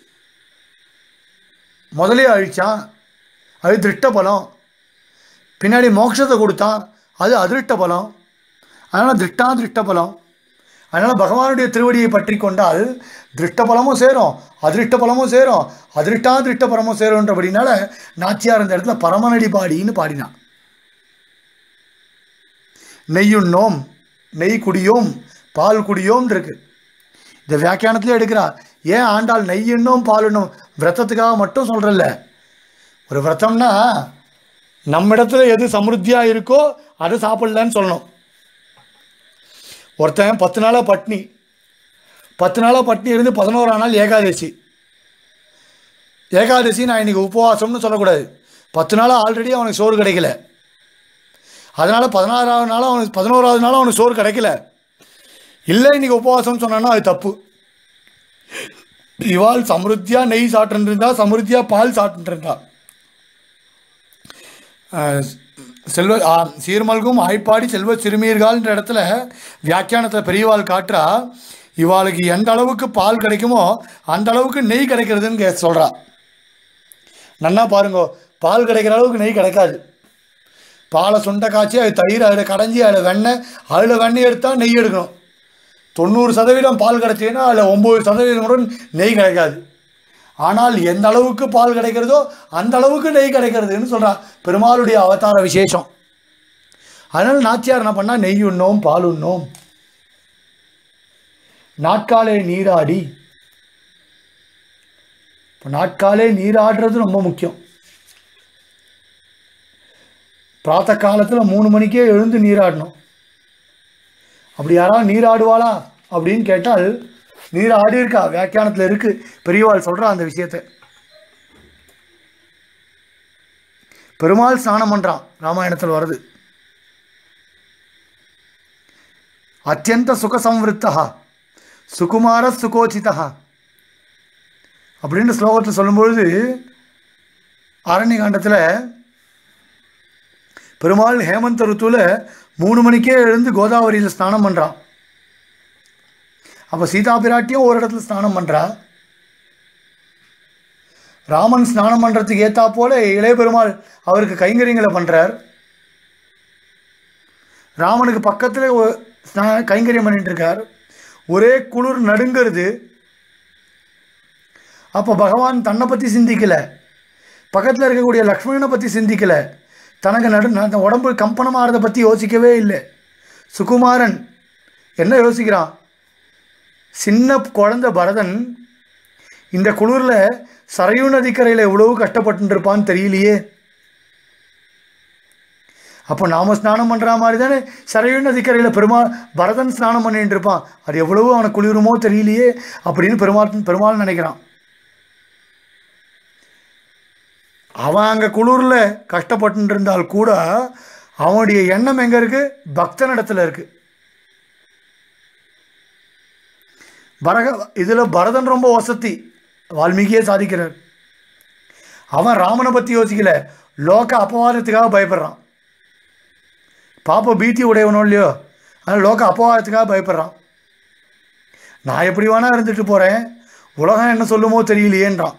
முதலே அழித்தான், அது திருஷ்ட பலம். பின்னாடி மோட்சத்தை கொடுத்தான், அது அதிருஷ்ட பலம். அதனால் திருஷ்டா திருஷ்ட பலம். அதனால் பகவானுடைய திருவடியை பற்றி கொண்டால் திருஷ்ட பலமும் சேரும், அதிருஷ்ட பலமும் சேரும், அதிருஷ்டா திருஷ்ட பலமும் சேரும்ன்றபடினால நாச்சியார் இந்த இடத்துல பரமனடி பாடின்னு பாடினான். நெய்யுண்ணோம், நெய் குடியோம், பால் குடியோம் இருக்கு. இந்த வியாக்கியானத்திலே எடுக்கிறார். ஏன் ஆண்டாள் நெய்யுண்ணோம் பாலுண்ணோம் விரதத்துக்காக மட்டும் சொல்கிறல்ல. ஒரு விரதம்னா நம்மிடத்துல எது சமிருத்தியாக இருக்கோ அதை சாப்பிடலன்னு சொல்லணும். ஒருத்தன் பத்து நாளாக பட்னி பத்து நாளாக பட்னி இருந்து பதினோரா நாள் ஏகாதசி. ஏகாதசி நான் இன்றைக்கி உபவாசம்னு சொல்லக்கூடாது. பத்து நாளாக ஆல்ரெடி அவனுக்கு சோறு கிடைக்கல, அதனால் பதினாறாவது நாளும் அவனுக்கு பதினோராவது நாளும் அவனுக்கு சோறு கிடைக்கல. இல்லை இன்றைக்கி உபவாசம்னு சொன்னான்னா அது தப்பு. இவாள் சமிருத்தியாக நெய் சாப்பிட்டுருந்தா, சமிருத்தியாக பால் சாப்பிட்டுருந்தா. செல்வ சீர்மல்கும் ஆய்ப்பாடி செல்வ சிறுமீர்கள்ன்ற இடத்துல வியாக்கியானத்தில் பெரியவாள் காட்டுறா, இவாளுக்கு எந்த அளவுக்கு பால் கிடைக்குமோ அந்த அளவுக்கு நெய் கிடைக்கிறதுன்னு சொல்கிறா. நன்னா பாருங்கோ, பால் கிடைக்கிற அளவுக்கு நெய் கிடைக்காது. பாலை சுண்டை காய்ச்சி அது தயிர் அதில் கடைஞ்சி அதில் வெண்ணெய், அதில் வெண்ணெய் எடுத்தால் நெய் எடுக்கணும். தொண்ணூறு சதவீதம் பால் கிடைச்சின்னா அதில் ஒம்பது சதவீதம் கூட நெய் கிடைக்காது. ஆனால் எந்த அளவுக்கு பால் கிடைக்கிறதோ அந்த அளவுக்கு நெய் கிடைக்கிறதுன்னு சொல்கிறா. பெருமாளுடைய அவதார விசேஷம். அதனால் நாச்சியார் என்ன பண்ணால் நெய் உண்ணோம் பால் உண்ணோம், நாட்காலே நீராடி. இப்போ நாட்காலே நீராடுறது ரொம்ப முக்கியம். பிராத்த காலத்தில் மூணு மணிக்கே எழுந்து நீராடணும். அப்படி யாராவது நீராடுவாளா அப்படின்னு கேட்டால் நீர் ஆடி இருக்கா, வியாக்கியானத்தில் இருக்கு, பெரியவாள் சொல்கிறா அந்த விஷயத்தை. பெருமாள் ஸ்நானம் பண்ணுறான், ராமாயணத்தில் வருது. அத்தியந்த சுக சம்வருத்தா சுகுமார சுகோச்சிதா அப்படின்னு ஸ்லோகத்தில் சொல்லும்பொழுது ஆரண்ய காண்டத்தில் பெருமாள் ஹேமந்த ருத்துவில் மூணு மணிக்கே எழுந்து கோதாவரியில் ஸ்நானம் பண்ணுறான். அப்போ சீதா பிராட்டியும் ஒரு இடத்துல ஸ்நானம் பண்ணுறா. ராமன் ஸ்நானம் பண்ணுறதுக்கு ஏற்றா போல இளைய பெருமாள் அவருக்கு கைங்கரியங்களை பண்ணுறார். ராமனுக்கு பக்கத்தில் ஸ்நா கைங்கரியம் பண்ணிட்டு இருக்கார். ஒரே குளிர் நடுங்கிறது. அப்போ பகவான் தன்னை பற்றி சிந்திக்கலை, பக்கத்தில் இருக்கக்கூடிய லக்ஷ்மணனை பற்றி சிந்திக்கலை, தனக்கு நடு உடம்பு கம்பனமாகறதை பற்றி யோசிக்கவே இல்லை. சுகுமாரன் என்ன யோசிக்கிறான்? சின்ன குழந்தை பரதன் இந்த குளிரில் சரையு நதிக்கரையில் எவ்வளவு கஷ்டப்பட்டு இருப்பான்னு தெரியலையே. அப்போ நாம் ஸ்நானம் பண்ணுற மாதிரி தானே சரையு நதிக்கரையில் பெருமாள் பரதன் ஸ்நானம் பண்ணிட்டு இருப்பான். அது எவ்வளவோ அவனுக்கு குளிருமோ தெரியலையே அப்படின்னு பெருமாள் பெருமாள் நினைக்கிறான். அவன் அங்கே குளிரில் கஷ்டப்பட்டு இருந்தால் கூட அவனுடைய எண்ணம் எங்கே இருக்குது? பக்தனிடத்தில் இருக்குது. பரக இதில் பரதன் ரொம்ப வசதி, வால்மீகியே சாதிக்கிறார். அவன் ராமனை பற்றி யோசிக்கல, லோக அபவாதத்துக்காக பயப்படுறான். பாப்ப பீத்தி உடையவனோ இல்லையோ, அதனால் லோக அபவாதத்துக்காக பயப்படுறான். நான் எப்படி வேணா இருந்துட்டு போகிறேன், உலகம் என்ன சொல்லுமோ தெரியலையேன்றான்.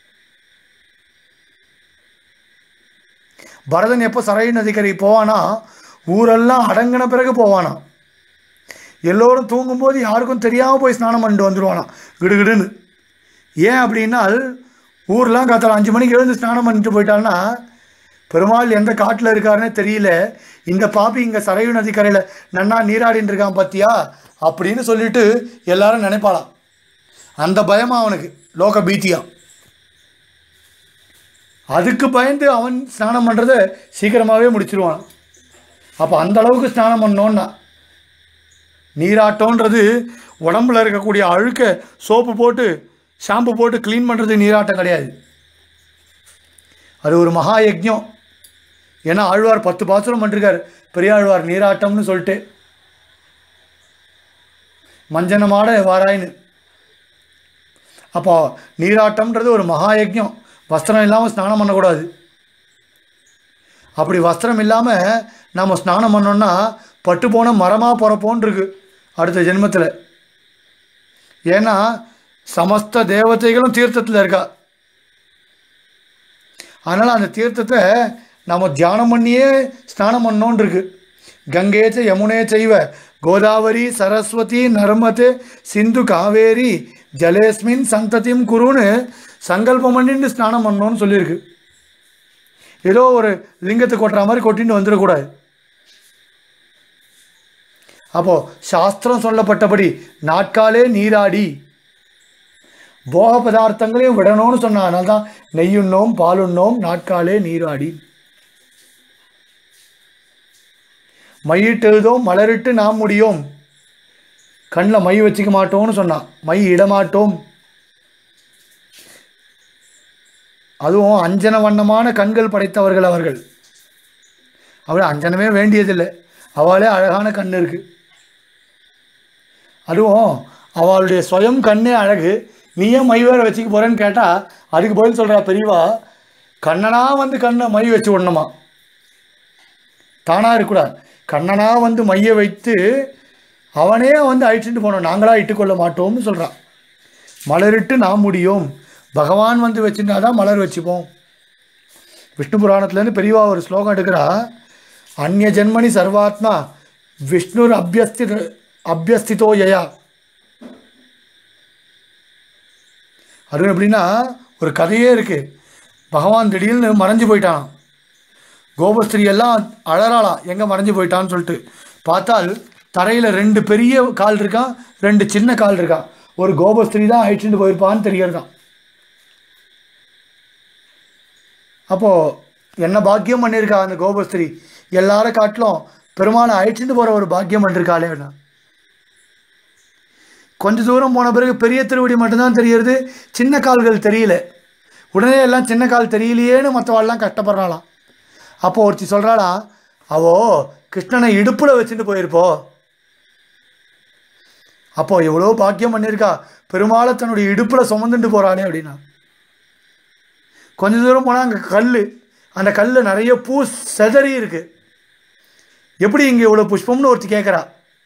பரதன் எப்போ சரையு நதிக்கரை போவானா, ஊரெல்லாம் அடங்கின பிறகு போவானா. எல்லோரும் தூங்கும்போது யாருக்கும் தெரியாமல் போய் ஸ்நானம் பண்ணிட்டு வந்துடுவானா கிடுகிடுன்னு. ஏன் அப்படின்னா, ஊர்லாம் காத்தால அஞ்சு மணிக்கு எழுந்து ஸ்நானம் பண்ணிட்டு போயிட்டான்னா பெருமாள் எந்த காட்டில் இருக்காருன்னே தெரியல, இந்த பாப்பி இங்கே சரையு நதிக்கரையில் நன்னா நீராடின்னு இருக்கான் பார்த்தியா அப்படின்னு சொல்லிட்டு எல்லாரும் நினைப்பாளாம். அந்த பயமாக அவனுக்கு, லோக பீத்தியா. அதுக்கு பயந்து அவன் ஸ்நானம் பண்ணுறதை சீக்கிரமாகவே முடிச்சிருவான். அப்போ அந்த அளவுக்கு ஸ்நானம் பண்ணோன்னா, நீராட்டோன்றது உடம்புல இருக்கக்கூடிய அழுக்க சோப்பு போட்டு ஷாம்பு போட்டு க்ளீன் பண்ணுறது நீராட்டம் கிடையாது. அது ஒரு மகா யஜ்ஞம். ஏன்னா ஆழ்வார் பத்து பாசுரம் பண்ணிருக்கார் பெரியாழ்வார் நீராட்டம்னு சொல்லிட்டு, மஞ்சனமாட வாராயின்னு. அப்போ நீராட்டம்ன்றது ஒரு மகா யஜ்ஞம். வஸ்திரம் இல்லாமல் ஸ்நானம் பண்ணக்கூடாது. அப்படி வஸ்திரம் இல்லாமல் நம்ம ஸ்நானம் பண்ணோன்னா பட்டு போன மரமாக பிறப்போன்னு இருக்கு அடுத்த ஜென்மத்தில். ஏன்னா சமஸ்த தேவதைகளும் தீர்த்தத்தில் இருக்கா. அதனால் அந்த தீர்த்தத்தை நம்ம தியானம் பண்ணியே ஸ்நானம் பண்ணோன்னு இருக்கு. கங்கேச்ச யமுனே செய்வ கோதாவரி சரஸ்வதி நர்மதே சிந்து காவேரி ஜலேஸ்மின் சந்ததியும் குருன்னு சங்கல்பம் பண்ணிட்டு ஸ்நானம் பண்ணோன்னு சொல்லியிருக்கு. ஏதோ ஒரு லிங்கத்தை கொட்டுற மாதிரி கொட்டின்னு வந்துடக்கூடாது. அப்போது சாஸ்திரம் சொல்லப்பட்டபடி நாட்காலே நீராடி போக பதார்த்தங்களையும் விடணும்னு சொன்ன. அதனால தான் நெய்யுண்ணோம் பாலுண்ணோம் நாட்காலே நீராடி. மையிட்டு எழுதோம் மலரிட்டு நாம் முடியோம், கண்ணில் மை வச்சுக்க மாட்டோம்னு சொன்னான். மை இடமாட்டோம். அதுவும் அஞ்சன வண்ணமான கண்கள் படைத்தவர்கள் அவர்கள். அவள் அஞ்சனமே வேண்டியதில்லை, அவளே அழகான கண் இருக்குது. அதுவும் அவளுடைய சுயம் கண்ணே அழகு, நீ ஏன் மை வேறு வச்சுக்க போகிறேன்னு கேட்டால் அதுக்கு பதில் சொல்கிறா பெரியவா, கண்ணனா வந்து கண்ணை மை வச்சு விடணுமா, தானாக இருக்கக்கூடாது. கண்ணனா வந்து மையை வைத்து அவனே வந்து அழிச்சுட்டு போனோம், நாங்களாக இட்டுக்கொள்ள மாட்டோம்னு சொல்கிறான். மலரிட்டு நாம் முடியும், பகவான் வந்து வச்சுருந்தா தான் மலர் வச்சுப்போம். விஷ்ணு புராணத்துலேருந்து பெரியவா ஒரு ஸ்லோகம் எடுக்கிறா. அந்நிய ஜென்மனி சர்வாத்மா விஷ்ணுர் அபியஸ்தி அபியஸ்திதோ யயா. அது எப்படின்னா ஒரு கதையே இருக்குது. பகவான் திடீர்னு மறைஞ்சு போயிட்டான். கோபஸ்திரீ எல்லாம் அழறாளாம், எங்கே மறைஞ்சு போயிட்டான்னு சொல்லிட்டு. பார்த்தால் தரையில் ரெண்டு பெரிய கால் இருக்கான், ரெண்டு சின்ன கால் இருக்கான். ஒரு கோபஸ்திரீ தான் அழிச்சுட்டு போயிருப்பான்னு தெரியறதான். அப்போது என்ன பாக்கியம் பண்ணியிருக்கா அந்த கோபஸ்திரீ, எல்லாரும் காட்டிலும் பெருமாளை அழிச்சுட்டு போகிற ஒரு பாக்கியம் பண்ணிருக்காளே. கொஞ்சம் தூரம் போன பிறகு பெரிய திருவடி மட்டும்தான் தெரியுது, சின்ன கால்கள் தெரியல. உடனே எல்லாம் சின்ன கால் தெரியலையேன்னு மற்றவாள்லாம் கஷ்டப்படுறாளாம். அப்போது ஒருத்தி சொல்கிறாளா, அவோ கிருஷ்ணனை இடுப்பில் வச்சுட்டு போயிருப்போ. அப்போது எவ்வளோ பாக்கியம் பண்ணியிருக்கா, பெருமாளை தன்னுடைய இடுப்பில் சுமந்துட்டு போகிறாளே அப்படின்னா. கொஞ்சம் தூரம் போனால் அங்கே கல், அந்த கல் நிறைய பூ செதறி இருக்குது. எப்படி இங்கே இவ்வளோ புஷ்பம்னு ஒருத்தி கேட்குறா.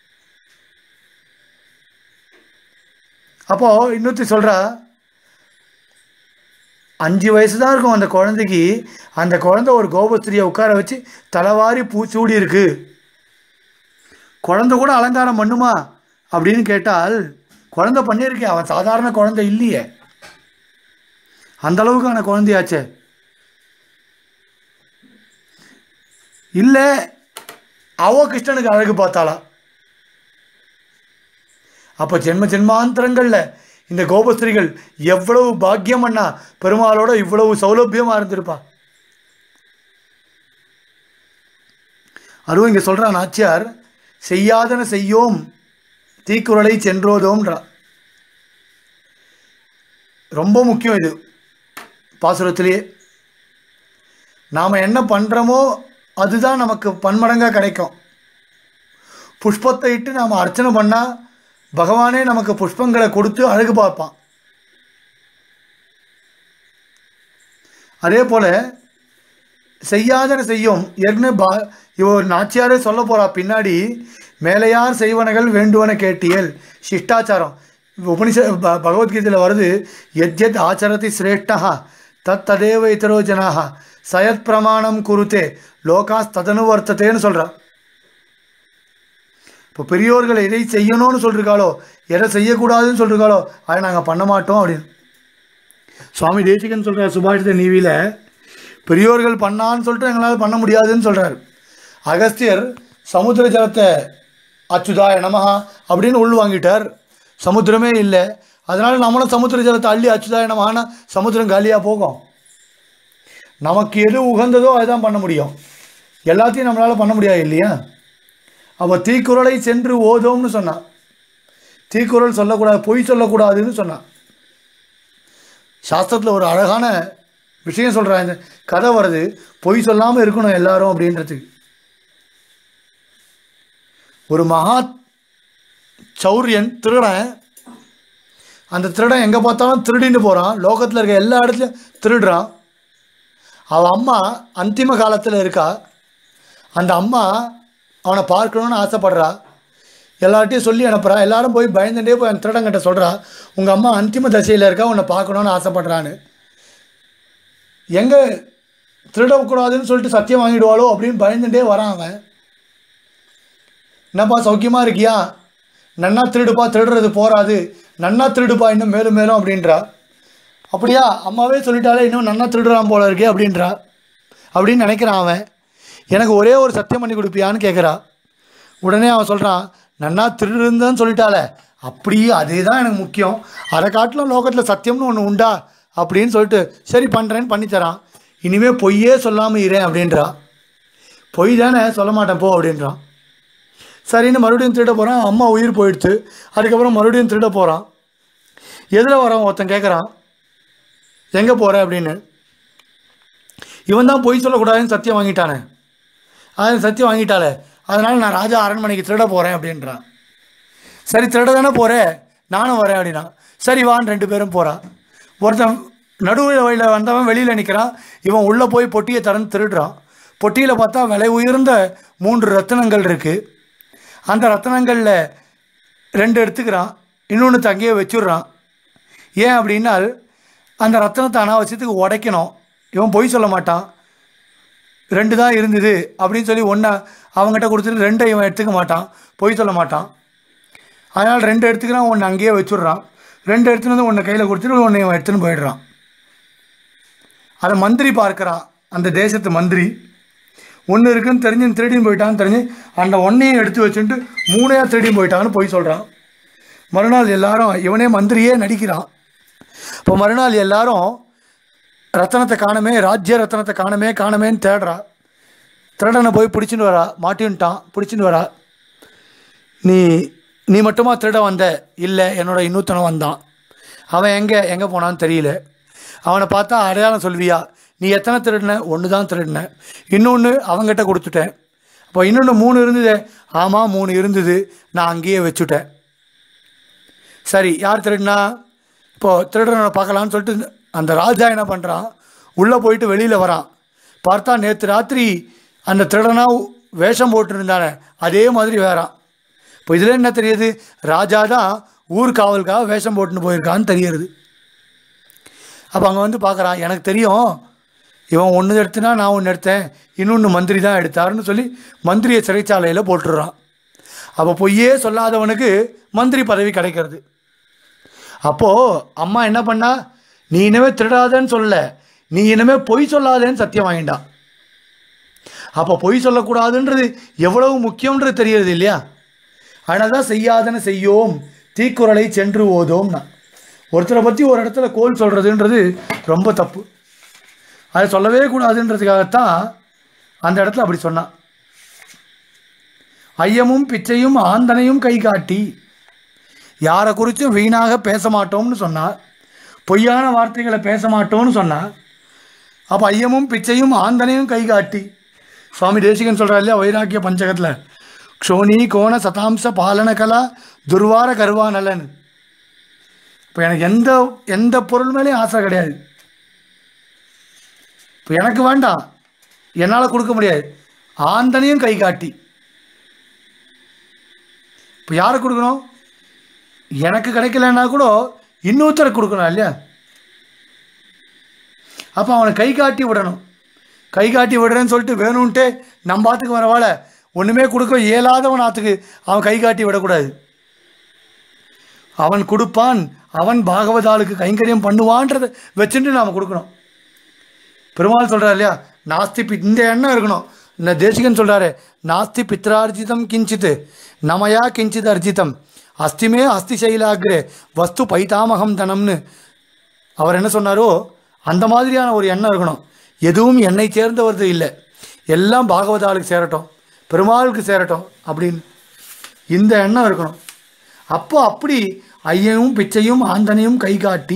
அப்போது இன்னொருத்தி சொல்கிறா, அஞ்சு வயசு தான் இருக்கும் அந்த குழந்தைக்கு, அந்த குழந்தை ஒரு கோபஸ்திரியை உட்கார வச்சு தலைவாரி பூ சூடி இருக்கு. குழந்தை கூட அலங்காரம் பண்ணுமா அப்படின்னு கேட்டால் குழந்தை பண்ணியிருக்கேன், அவன் சாதாரண குழந்தை இல்லையே, அந்த அளவுக்கான குழந்தையாச்சே. இல்லை அவ கிருஷ்ணனுக்கு அழகு பார்த்தாளா? அப்போ ஜென்ம ஜென்மாந்தரங்களில் இந்த கோபஸ்திரிகள் எவ்வளவு பாக்கியம் பண்ணா பெருமாளோட இவ்வளவு சௌலபியமாக இருந்திருப்பா. அதுவும் இங்கே சொல்கிறான் நாச்சியார், செய்யாதன செய்யோம் தீக்குறளை சென்றோதோம்ன்றா. ரொம்ப முக்கியம் இது பாசுரத்திலேயே. நாம் என்ன பண்ணுறோமோ அதுதான் நமக்கு பன்மடங்காக கிடைக்கும். புஷ்பத்தை இட்டு நாம் அர்ச்சனை பண்ணால் பகவானே நமக்கு புஷ்பங்களை கொடுத்து அழகு பார்ப்பான். அதே போல் செய்யாதன செய்யும் ஏற்கனவே பா இவ நாச்சியாரே சொல்ல போகிறா பின்னாடி, மேலையார் செய்வனகள் வேண்டுவன கேட்டியல் சிஷ்டாச்சாரம். உபனிஷ பகவத்கீதையில் வருது, எத் எத் ஆச்சரதி சிரேஷ்டா தத் ததேவ இதரோ ஜனாக சயத் பிரமாணம் குருத்தே லோகாஸ் ததனு வர்த்தத்தேன்னு சொல்கிறா. இப்போ பெரியோர்கள் எதை செய்யணும்னு சொல்லிருக்காளோ, எதை செய்யக்கூடாதுன்னு சொல்லிருக்காளோ அதை நாங்கள் பண்ண மாட்டோம் அப்படின்னு சுவாமி தேசிகன் சொல்கிறார் சுபாஷித நீவியில். பெரியோர்கள் பண்ணான்னு சொல்லிட்டு எங்களால் பண்ண முடியாதுன்னு சொல்கிறார். அகஸ்தியர் சமுத்திர ஜலத்தை அச்சுதாய நமஹா அப்படின்னு உள் வாங்கிட்டார், சமுத்திரமே இல்லை. அதனால் நம்மளும் சமுத்திர ஜலத்தை அள்ளி அச்சுதாய நமஹான்னா சமுத்திரம் காலியாக போகும். நமக்கு எது உகந்ததோ அதுதான் பண்ண முடியும், எல்லாத்தையும் நம்மளால் பண்ண முடியாது இல்லையா? அப்போ தீக்குறளை சென்று ஓதோம்னு சொன்னான். தீக்குறள் சொல்லக்கூடாது, பொய் சொல்லக்கூடாதுன்னு சொன்னான். சாஸ்திரத்தில் ஒரு அழகான விஷயம் சொல்கிறாங்க, இந்த கதை வருது, பொய் சொல்லாமல் இருக்கணும் எல்லாரும் அப்படின்றதுக்கு. ஒரு மகா சௌரியன் திருடன், அந்த திருடன் எங்கே பார்த்தாலும் திருடின்னு போகிறான், லோகத்தில் இருக்க எல்லா இடத்துலையும் திருடுறான். அவன் அம்மா அந்திம காலத்தில் இருக்கா, அந்த அம்மா அவனை பார்க்கணுன்னு ஆசைப்படுறா, எல்லார்ட்டையும் சொல்லி அனுப்புகிறா. எல்லாரும் போய் பயந்துட்டே போய் அந்த திருடங்கிட்ட சொல்கிறா, உங்கள் அம்மா அந்திம தசையில் இருக்கா, உன்னை பார்க்கணுன்னு ஆசைப்படுறான்னு. எங்கே திருடக்கூடாதுன்னு சொல்லிட்டு சத்தியம் வாங்கிடுவாளோ அப்படின்னு பயந்துட்டே வரான் அவன். என்னப்பா சௌக்கியமாக இருக்கியா, நன்னா திருடுப்பா, திருடுறது போகாது, நன்னா திருடுப்பா இன்னும் மேலும் மேலும் அப்படின்றா. அப்படியா, அம்மாவே சொல்லிட்டாலே இன்னும் நன்னா திருடுறான் போல இருக்கே அப்படின்றா. அப்படின்னு நினைக்கிறான் அவன். எனக்கு ஒரே ஒரு சத்தியம் பண்ணி கொடுப்பியான்னு கேட்குறா. உடனே அவன் சொல்கிறான், நன்னா திருடுன்னு சொல்லிட்டாலே, அப்படியே அதே தான் எனக்கு முக்கியம், அதை காட்டிலும் லோகத்தில் சத்தியம்னு ஒன்று உண்டா அப்படின்னு சொல்லிட்டு சரி பண்ணுறேன்னு பண்ணித்தரான். இனிமேல் பொய்யே சொல்லாமல் இரேன் அப்படின்றா. பொய் தானே, சொல்ல மாட்டேன் போ அப்படின்றான். சரின்னு மறுபடியும் திருட போகிறான். அம்மா உயிர் போயிடுச்சு. அதுக்கப்புறம் மறுபடியும் திருட போகிறான். எதில் வரான் ஒருத்தன் கேட்குறான், எங்கே போகிற அப்படின்னு. இவன் தான் பொய் சொல்லக்கூடாதுன்னு சத்தியம் வாங்கிட்டானே, அது சத்தியம் வாங்கிட்டாலே, அதனால் நான் ராஜா அரண்மனைக்கு திருட போகிறேன் அப்படின்றான். சரி திருட தானே போகிறேன், நானும் வரேன் அப்படின்னா. சரி வான்னு ரெண்டு பேரும் போகிறான். ஒருத்தன் நடுவில் வழியில் வந்தவன் வெளியில் நிற்கிறான், இவன் உள்ளே போய் பொட்டியை திறந்து திருடுறான். பொட்டியில் பார்த்தா விலை உயர்ந்த மூன்று ரத்தினங்கள் இருக்குது. அந்த ரத்தினங்களில் ரெண்டு எடுத்துக்கிறான், இன்னொன்று தங்கியே வச்சுடுறான். ஏன் அப்படின்னால் அந்த ரத்தினத்தை அனாவசியத்துக்கு உடைக்கணும். இவன் பொய் சொல்ல மாட்டான், ரெண்டு தான் இருந்தது அப்படின்னு சொல்லி ஒன்றை அவங்ககிட்ட கொடுத்துட்டு ரெண்டை இவன் எடுத்துக்க மாட்டான், பொய் சொல்ல மாட்டான். அதனால் ரெண்டு எடுத்துக்கிறான், ஒன்று அங்கேயே வச்சுடுறான். ரெண்டு எடுத்துன்னு வந்து ஒன்று கையில் கொடுத்துட்டு ஒன்று இவன் எடுத்துன்னு போயிடுறான். அதை மந்திரி பார்க்குறான், அந்த தேசத்து மந்திரி. ஒன்று இருக்குன்னு தெரிஞ்சு திருடின்னு போயிட்டான்னு தெரிஞ்சு அந்த ஒன்றையும் எடுத்து வச்சுட்டு மூணையாக திருடின்னு போயிட்டான்னு போய் சொல்கிறான். மறுநாள் எல்லாரும், இவனே மந்திரியே நடிக்கிறான். இப்போ மறுநாள் எல்லாரும் ரத்தனத்தை காணமே, ராஜ்ய ரத்தனத்தை காணமே காணமேன்னு தேடுறா. திருடனை போய் பிடிச்சின்னு வரா, மாட்டின்ட்டான், பிடிச்சின்னு வரா. நீ நீ மட்டுமா திருட வந்த? இல்லை, என்னோட இன்னொருத்தனை வந்தான். அவன் எங்கே எங்கே போனான்னு தெரியல. அவனை பார்த்தா அடையாளம் சொல்வியா? நீ எத்தனை திருடின? ஒன்று தான் திருடினேன், இன்னொன்று அவங்ககிட்ட கொடுத்துட்டேன். அப்போ இன்னொன்று மூணு இருந்தது. ஆமாம் மூணு இருந்தது, நான் அங்கேயே வச்சுட்டேன். சரி யார் திருடினா? இப்போது திருடனை பார்க்கலான்னு சொல்லிட்டு அந்த ராஜா என்ன பண்ணுறான், உள்ளே போயிட்டு வெளியில் வரான். பார்த்தா நேற்று ராத்திரி அந்த திருடனாக வேஷம் போட்டுருந்தானே அதே மாதிரி வேறான். இப்போ இதில் என்ன தெரியுது? ராஜா தான் ஊர் காவலுக்காக வேஷம் போட்டுன்னு போயிருக்கான்னு தெரியுது. அப்போ அங்கே வந்து பார்க்குறான், எனக்கு தெரியும் இவன் ஒன்று எடுத்துனா நான் ஒன்று எடுத்தேன், இன்னொன்று மந்திரி தான் எடுத்தாருன்னு சொல்லி மந்திரியை சிறைச்சாலையில் போட்டுடுறான். அப்போ பொய்யே சொல்லாதவனுக்கு மந்திரி பதவி கிடைக்கிறது. அப்போது அம்மா என்ன பண்ணா, நீ இனிமேல் திருடாதன்னு சொல்லலை, நீ இனிமேல் பொய் சொல்லாதேன்னு சத்தியம் வாங்கிண்டா. அப்போ பொய் சொல்லக்கூடாதுன்றது எவ்வளவு முக்கியன்றது தெரியுது இல்லையா? அதனால தான் செய்யாதன்னு செய்யோம் தீக்குறளை சென்று ஓதோம்னா. ஒருத்தரை பற்றி ஒரு இடத்துல கோல் சொல்கிறதுன்றது ரொம்ப தப்பு. அதை சொல்லவே கூடாதுன்றதுக்காகத்தான் அந்த இடத்துல அப்படி சொன்னான். ஐயமும் பிச்சையும் ஆந்தனையும் கை காட்டி, யாரை குறித்தும் வீணாக பேச மாட்டோம்னு சொன்னார், பொய்யான வார்த்தைகளை பேச மாட்டோம்னு சொன்னார். அப்போ ஐயமும் பிச்சையும் ஆந்தனையும் கை காட்டி, சுவாமி தேசிகன் சொல்கிறார் இல்லையா வைராக்கிய பஞ்சகத்தில், க்ஷோனி கோண சதாம்ச பாலன கலா துர்வார கருவா நலன். இப்போ எனக்கு எந்த எந்த பொருள் மேலேயும் ஆசை கிடையாது. இப்போ எனக்கு வேண்டாம், என்னால் கொடுக்க முடியாது. ஆந்தனையும் கை காட்டி, இப்போ யாரை கொடுக்கணும்? எனக்கு கிடைக்கலன்னா கூட இன்னொருத்தரை கொடுக்கணும் இல்லையா? அப்போ அவனை கை காட்டி விடணும். கை காட்டி விடுறேன்னு சொல்லிட்டு வேணும்ன்ட்டு நம்ம ஆத்துக்கு வரவாழ ஒன்றுமே கொடுக்க இயலாதவன் ஆத்துக்கு அவன் கை காட்டி விடக்கூடாது. அவன் கொடுப்பான், அவன் பாகவதாளுக்கு கைங்கரியம் பண்ணுவான்றதை வச்சுட்டு நாம் கொடுக்கணும். பெருமாள் சொல்கிறார் இல்லையா, நாஸ்தி பி இந்த எண்ணம் இருக்கணும். இந்த தேசிகன் சொல்கிறாரு, நாஸ்தி பித்ரார்ஜிதம் கிஞ்சித்து நமயா கிஞ்சித் அர்ஜிதம் அஸ்திமே அஸ்தி சைலாகிரே வஸ்து பைதாமகம் தனம்னு அவர் என்ன சொன்னாரோ அந்த மாதிரியான ஒரு எண்ணம் இருக்கணும். எதுவும் என்னை சேர்ந்தவரது இல்லை, எல்லாம் பாகவதாளுக்கு சேரட்டும், பெருமாளுக்கு சேரட்டும் அப்படின்னு இந்த எண்ணம் இருக்கணும். அப்போ அப்படி ஐயனும் பிச்சையும் ஆந்தனையும் கை காட்டி,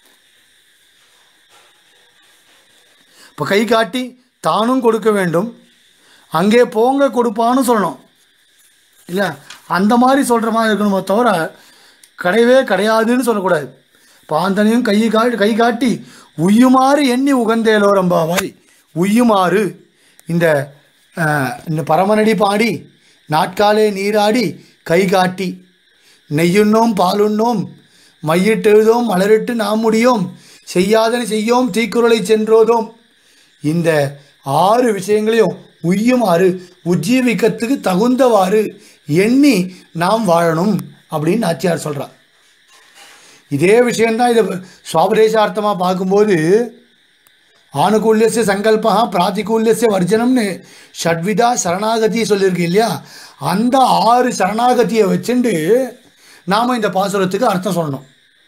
இப்போ கை காட்டி தானும் கொடுக்க வேண்டும், அங்கே போங்க கொடுப்பான்னு சொல்லணும் இல்லை? அந்த மாதிரி சொல்கிற மாதிரி இருக்கணுமோ தவிர கிடையவே கிடையாதுன்னு சொல்லக்கூடாது. பாந்தனையும் கை கா கை காட்டி உய்யுமாறு எண்ணி உகந்தேலோரம்பாவாய். உய்யுமாறு இந்த இந்த பரமனடி பாடி நாட்காலே நீராடி கை காட்டி நெய்யுண்ணோம் பாலுண்ணோம் மையிட்டெழுதோம் மலரிட்டு நாம் முடியோம் செய்யாதனை செய்யோம் தீக்குறளை சென்றோதோம். இந்த ஆறு விஷயங்களையும் உய்யுமாறு உஜ்ஜீவிக்கத்துக்கு தகுந்தவாறு எண்ணி நாம் வாழணும் அப்படின்னு நாச்சியார் சொல்கிறார். இதே விஷயந்தான் இதை சுவாபதேசார்த்தமாக பார்க்கும்போது ஆனுகூல்யஸ்ய சங்கல்பா பிராதிகூல்யஸ்ய வர்ஜனம்னு ஷட்விதா சரணாகதியை சொல்லியிருக்கு இல்லையா? அந்த ஆறு சரணாகதியை வச்சுட்டு நாம் இந்த பாசுரத்துக்கு அர்த்தம் சொல்லணும்.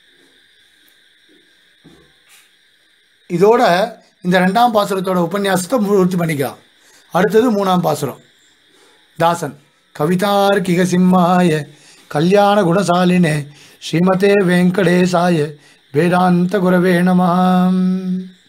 இதோட இந்த ரெண்டாம் பாசுரத்தோட உபன்யாசத்தை பூர்த்தி பண்ணிக்கலாம். அடுத்தது மூணாம் பாசுரம். தாசன் கவிதார்க்கிக சிம்மாய கல்யாண குணசாலினே ஸ்ரீமதே வெங்கடேசாய வேதாந்த குரவே நமः.